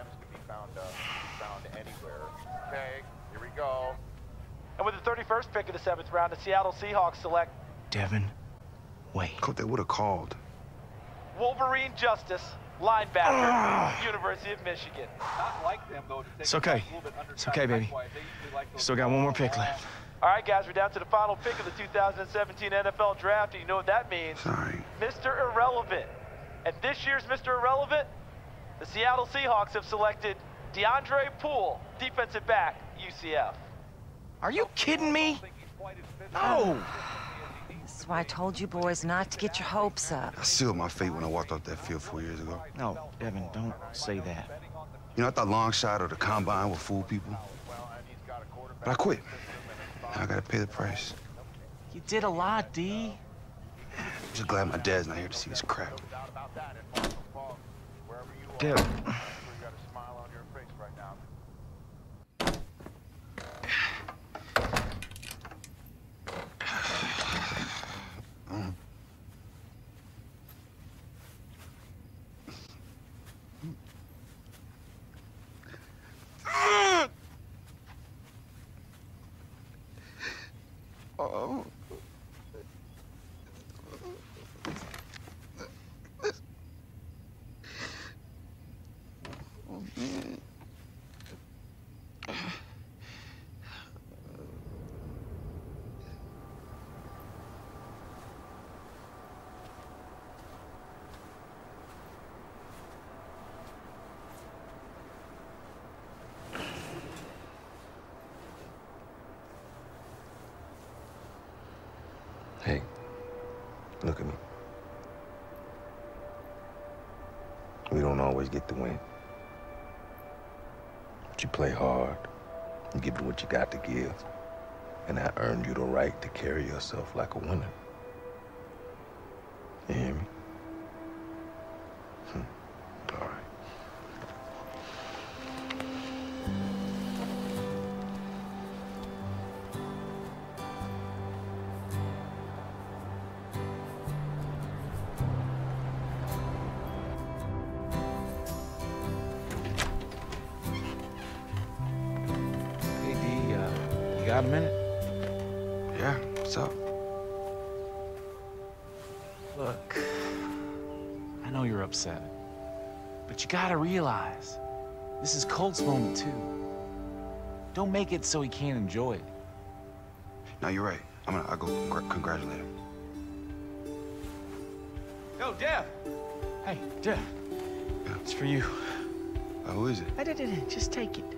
Okay, here we go. And with the thirty-first pick of the seventh round, the Seattle Seahawks select Devin Wade. Coach, they would have called. Wolverine Justice, linebacker, University of Michigan. Not like them, though, to take It's okay. a little bit It's okay, baby. Still got one more pick left. All right, guys, we're down to the final pick of the two thousand seventeen N F L Draft, and you know what that means. Sorry. Mister Irrelevant. And this year's Mister Irrelevant, the Seattle Seahawks have selected DeAndre Poole, defensive back, U C F. Are you kidding me? No. This is why I told you boys not to get your hopes up. I sealed my fate when I walked off that field four years ago. No, Devin, don't say that. You know, I thought Longshot or the combine would fool people. But I quit. Now I gotta pay the price. You did a lot, D. I'm just glad my dad's not here to see this crap. Devin. Oh. Oh, man. Hey, look at me. We don't always get the win. But you play hard, and give it what you got to give. And I earned you the right to carry yourself like a winner. You hear me? Hmm. All right. Hey, D, uh, you got a minute? Yeah, what's up? Look, I know you're upset, but you gotta realize this is Colt's moment too. Don't make it so he can't enjoy it. No, you're right. I'm gonna I'll go congr congratulate him. Yo, Dev. Hey, Dev. Yeah. It's for you. Uh, who is it? I did it. Just take it.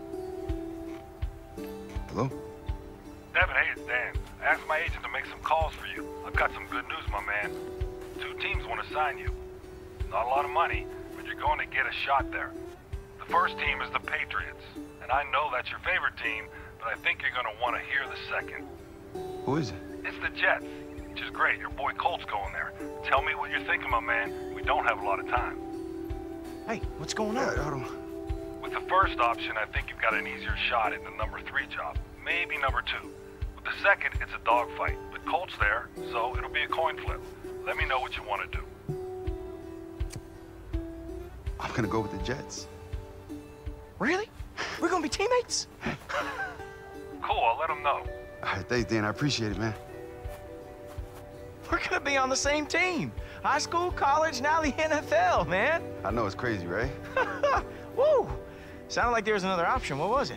Hello? Devin, hey, it's Dan. I asked my agent to make some calls for you. I've got some good news, my man. Two teams want to sign you. Not a lot of money, but you're going to get a shot there. The first team is the Patriots, and I know that's your favorite team, but I think you're going to want to hear the second. Who is it? It's the Jets, which is great. Your boy Colt's going there. Tell me what you're thinking, my man. We don't have a lot of time. Hey, what's going on? Yeah, hold on. With the first option, I think you've got an easier shot at the number three job. Maybe number two. With the second, it's a dogfight. But Colt's there, so it'll be a coin flip. Let me know what you want to do. I'm gonna go with the Jets. Really? We're gonna be teammates? Cool, I'll let them know. All right, thanks, Dan. I appreciate it, man. We're gonna be on the same team. High school, college, now the N F L, man. I know it's crazy, right? Woo! Sounded like there was another option. What was it?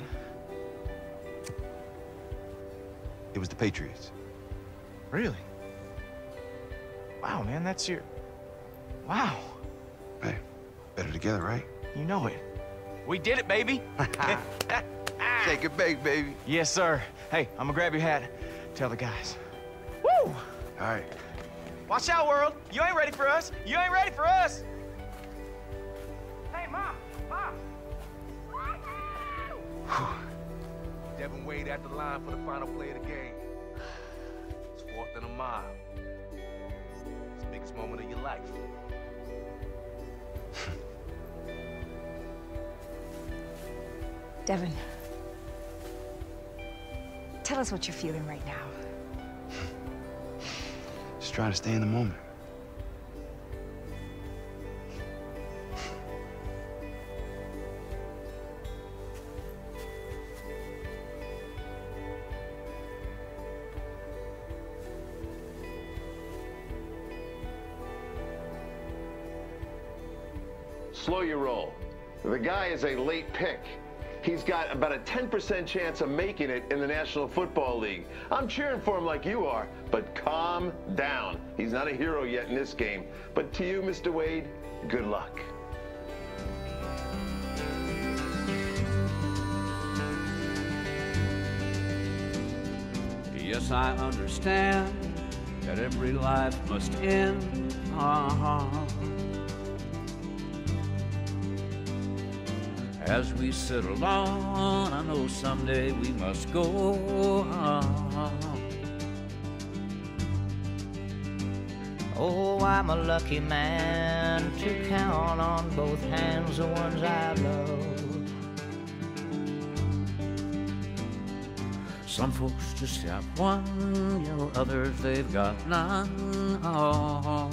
It was the Patriots. Really? Wow, man, that's your... Wow. Hey, better together, right? You know it. We did it, baby. Take it back, baby. Yes, sir. Hey, I'm gonna grab your hat. Tell the guys. Woo! All right. Watch out, world. You ain't ready for us. You ain't ready for us. Hey, Mom. Mom. Devin Wade at the line for the final play of the game. It's fourth and a mile. It's the biggest moment of your life. Devin, tell us what you're feeling right now. Just trying to stay in the moment. Slow your roll. The guy is a late pick. He's got about a ten percent chance of making it in the National Football League. I'm cheering for him like you are, but calm down. He's not a hero yet in this game. But to you, Mister Wade, good luck. Yes, I understand that every life must end. Uh-huh. As we sit alone, I know someday we must go on. Oh, I'm a lucky man to count on both hands the ones I love. Some folks just have one, you know, others they've got none. Oh.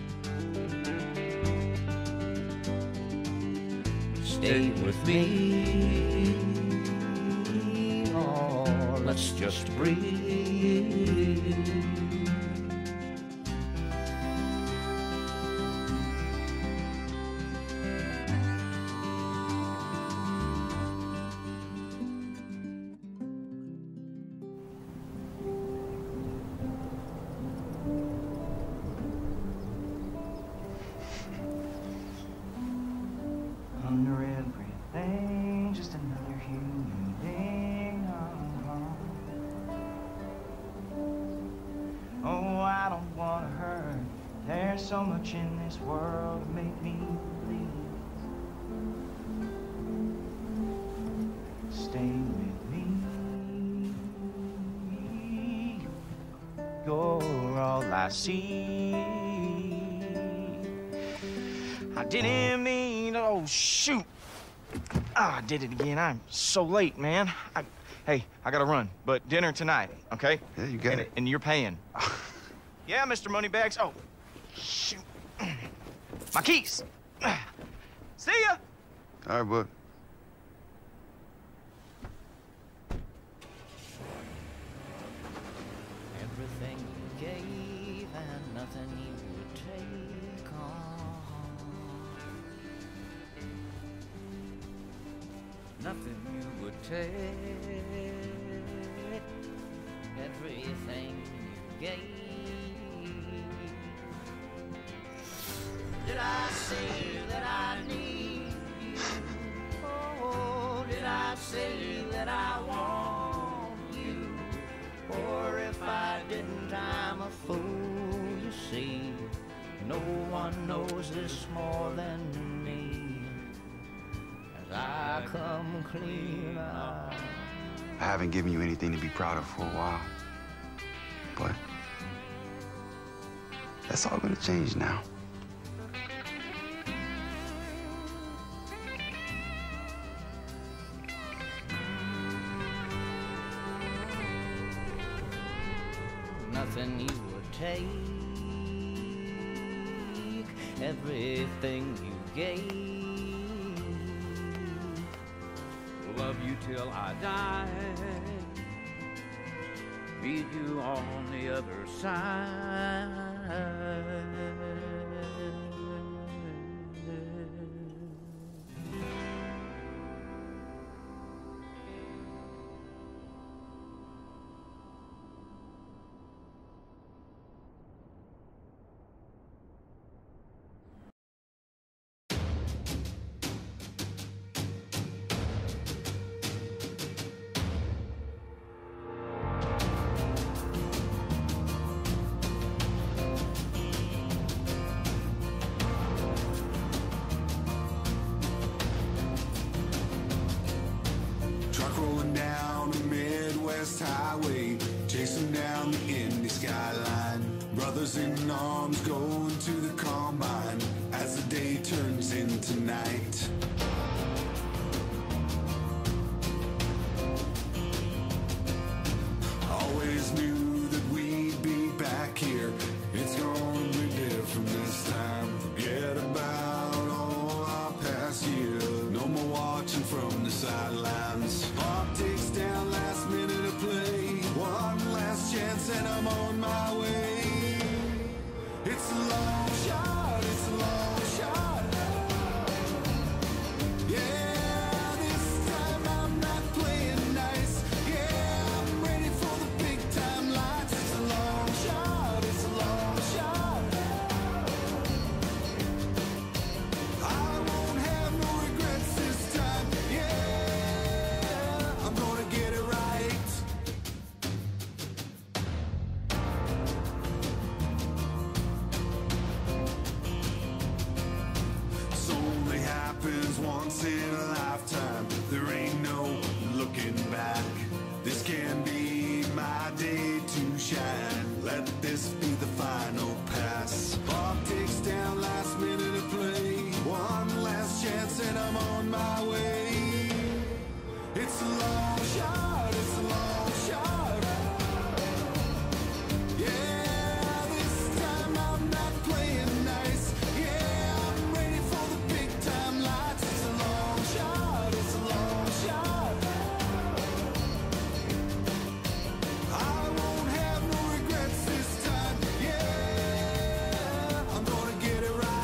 Stay with me, oh, let's just breathe. Under everything, just another human being. Uh-huh. Oh, I don't want to hurt. There's so much in this world to make me believe. Stay with me. I see. I didn't mean, oh, shoot. Ah, I did it again. I'm so late, man. I, hey, I gotta run, but dinner tonight, okay? Yeah, you got and, it. And you're paying. Yeah, Mister Moneybags. Oh, shoot. My keys. See ya. All right, bud. Everything you gave and nothing you would take on. Nothing you would take. Everything you gave. Did I say that I need you? Oh, did I say that I want you? Or if I didn't, I'm a fool, you see. No one knows this more than me. As I come clean out. I haven't given you anything to be proud of for a while. But that's all gonna change now. Nothing you would take, everything you gave. Love you till I die, meet you on the other side. Rolling down the Midwest highway, chasing down the Indy skyline. Brothers in arms going to the combine as the day turns into night. Always knew that we'd be back here. It's gonna be different this time. Forget about all our past years. No more watching from the sidelines. Optics down, last minute of play. One last chance and I'm on my way. It's a long shot, it's a long shot. Yeah, this time I'm not playing nice. Yeah, I'm ready for the big time lights. It's a long shot, it's a long shot. I won't have no regrets this time. Yeah, I'm gonna get it right. This only happens once in a lifetime. There ain't no looking back. This can be my day to shine. Let this be the final pass. Optics down, last minute of play. One last chance and I'm on my way. It's a long shot, it's a long shot. Yeah, this time I'm not playing nice. Yeah, I'm ready for the big time lights. It's a long shot, it's a long shot. I won't have no regrets this time. Yeah, I'm gonna get it right.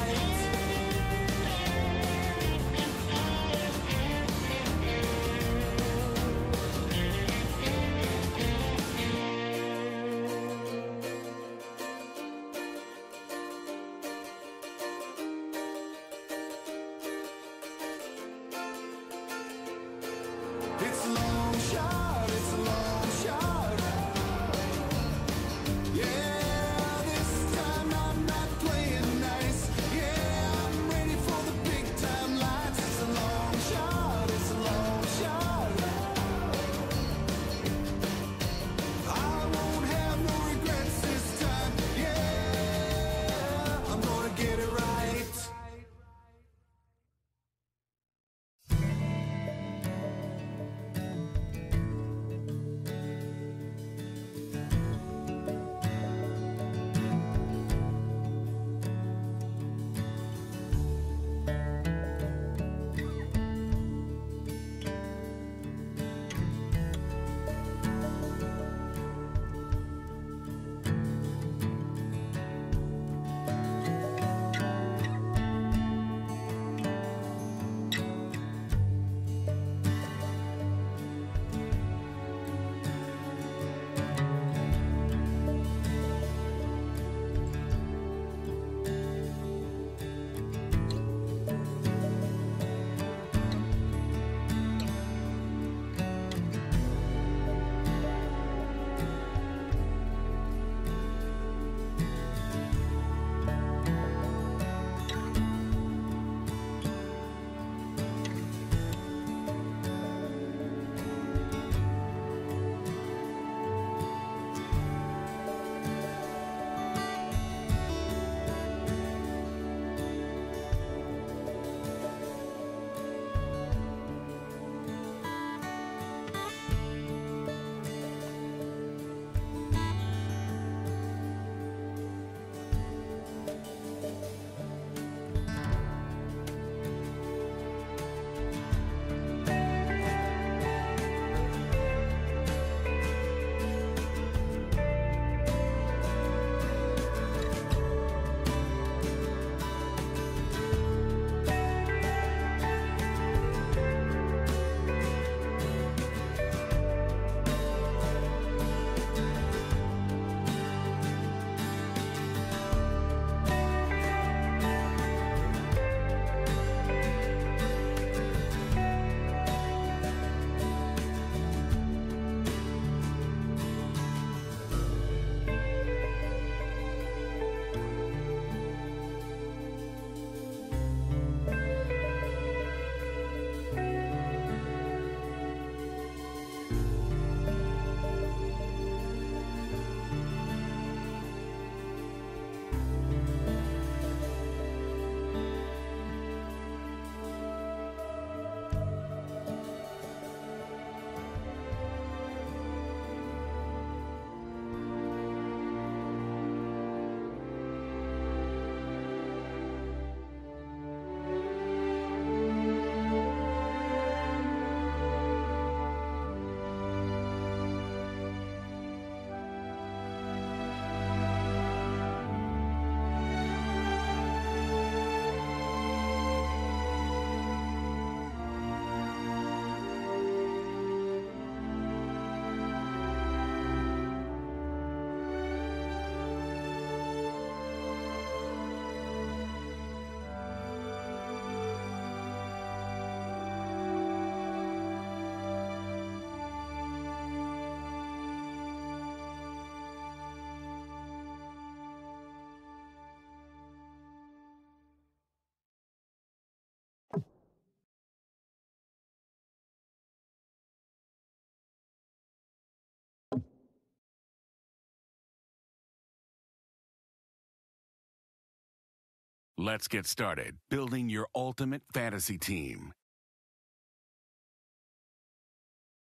Let's get started building your ultimate fantasy team.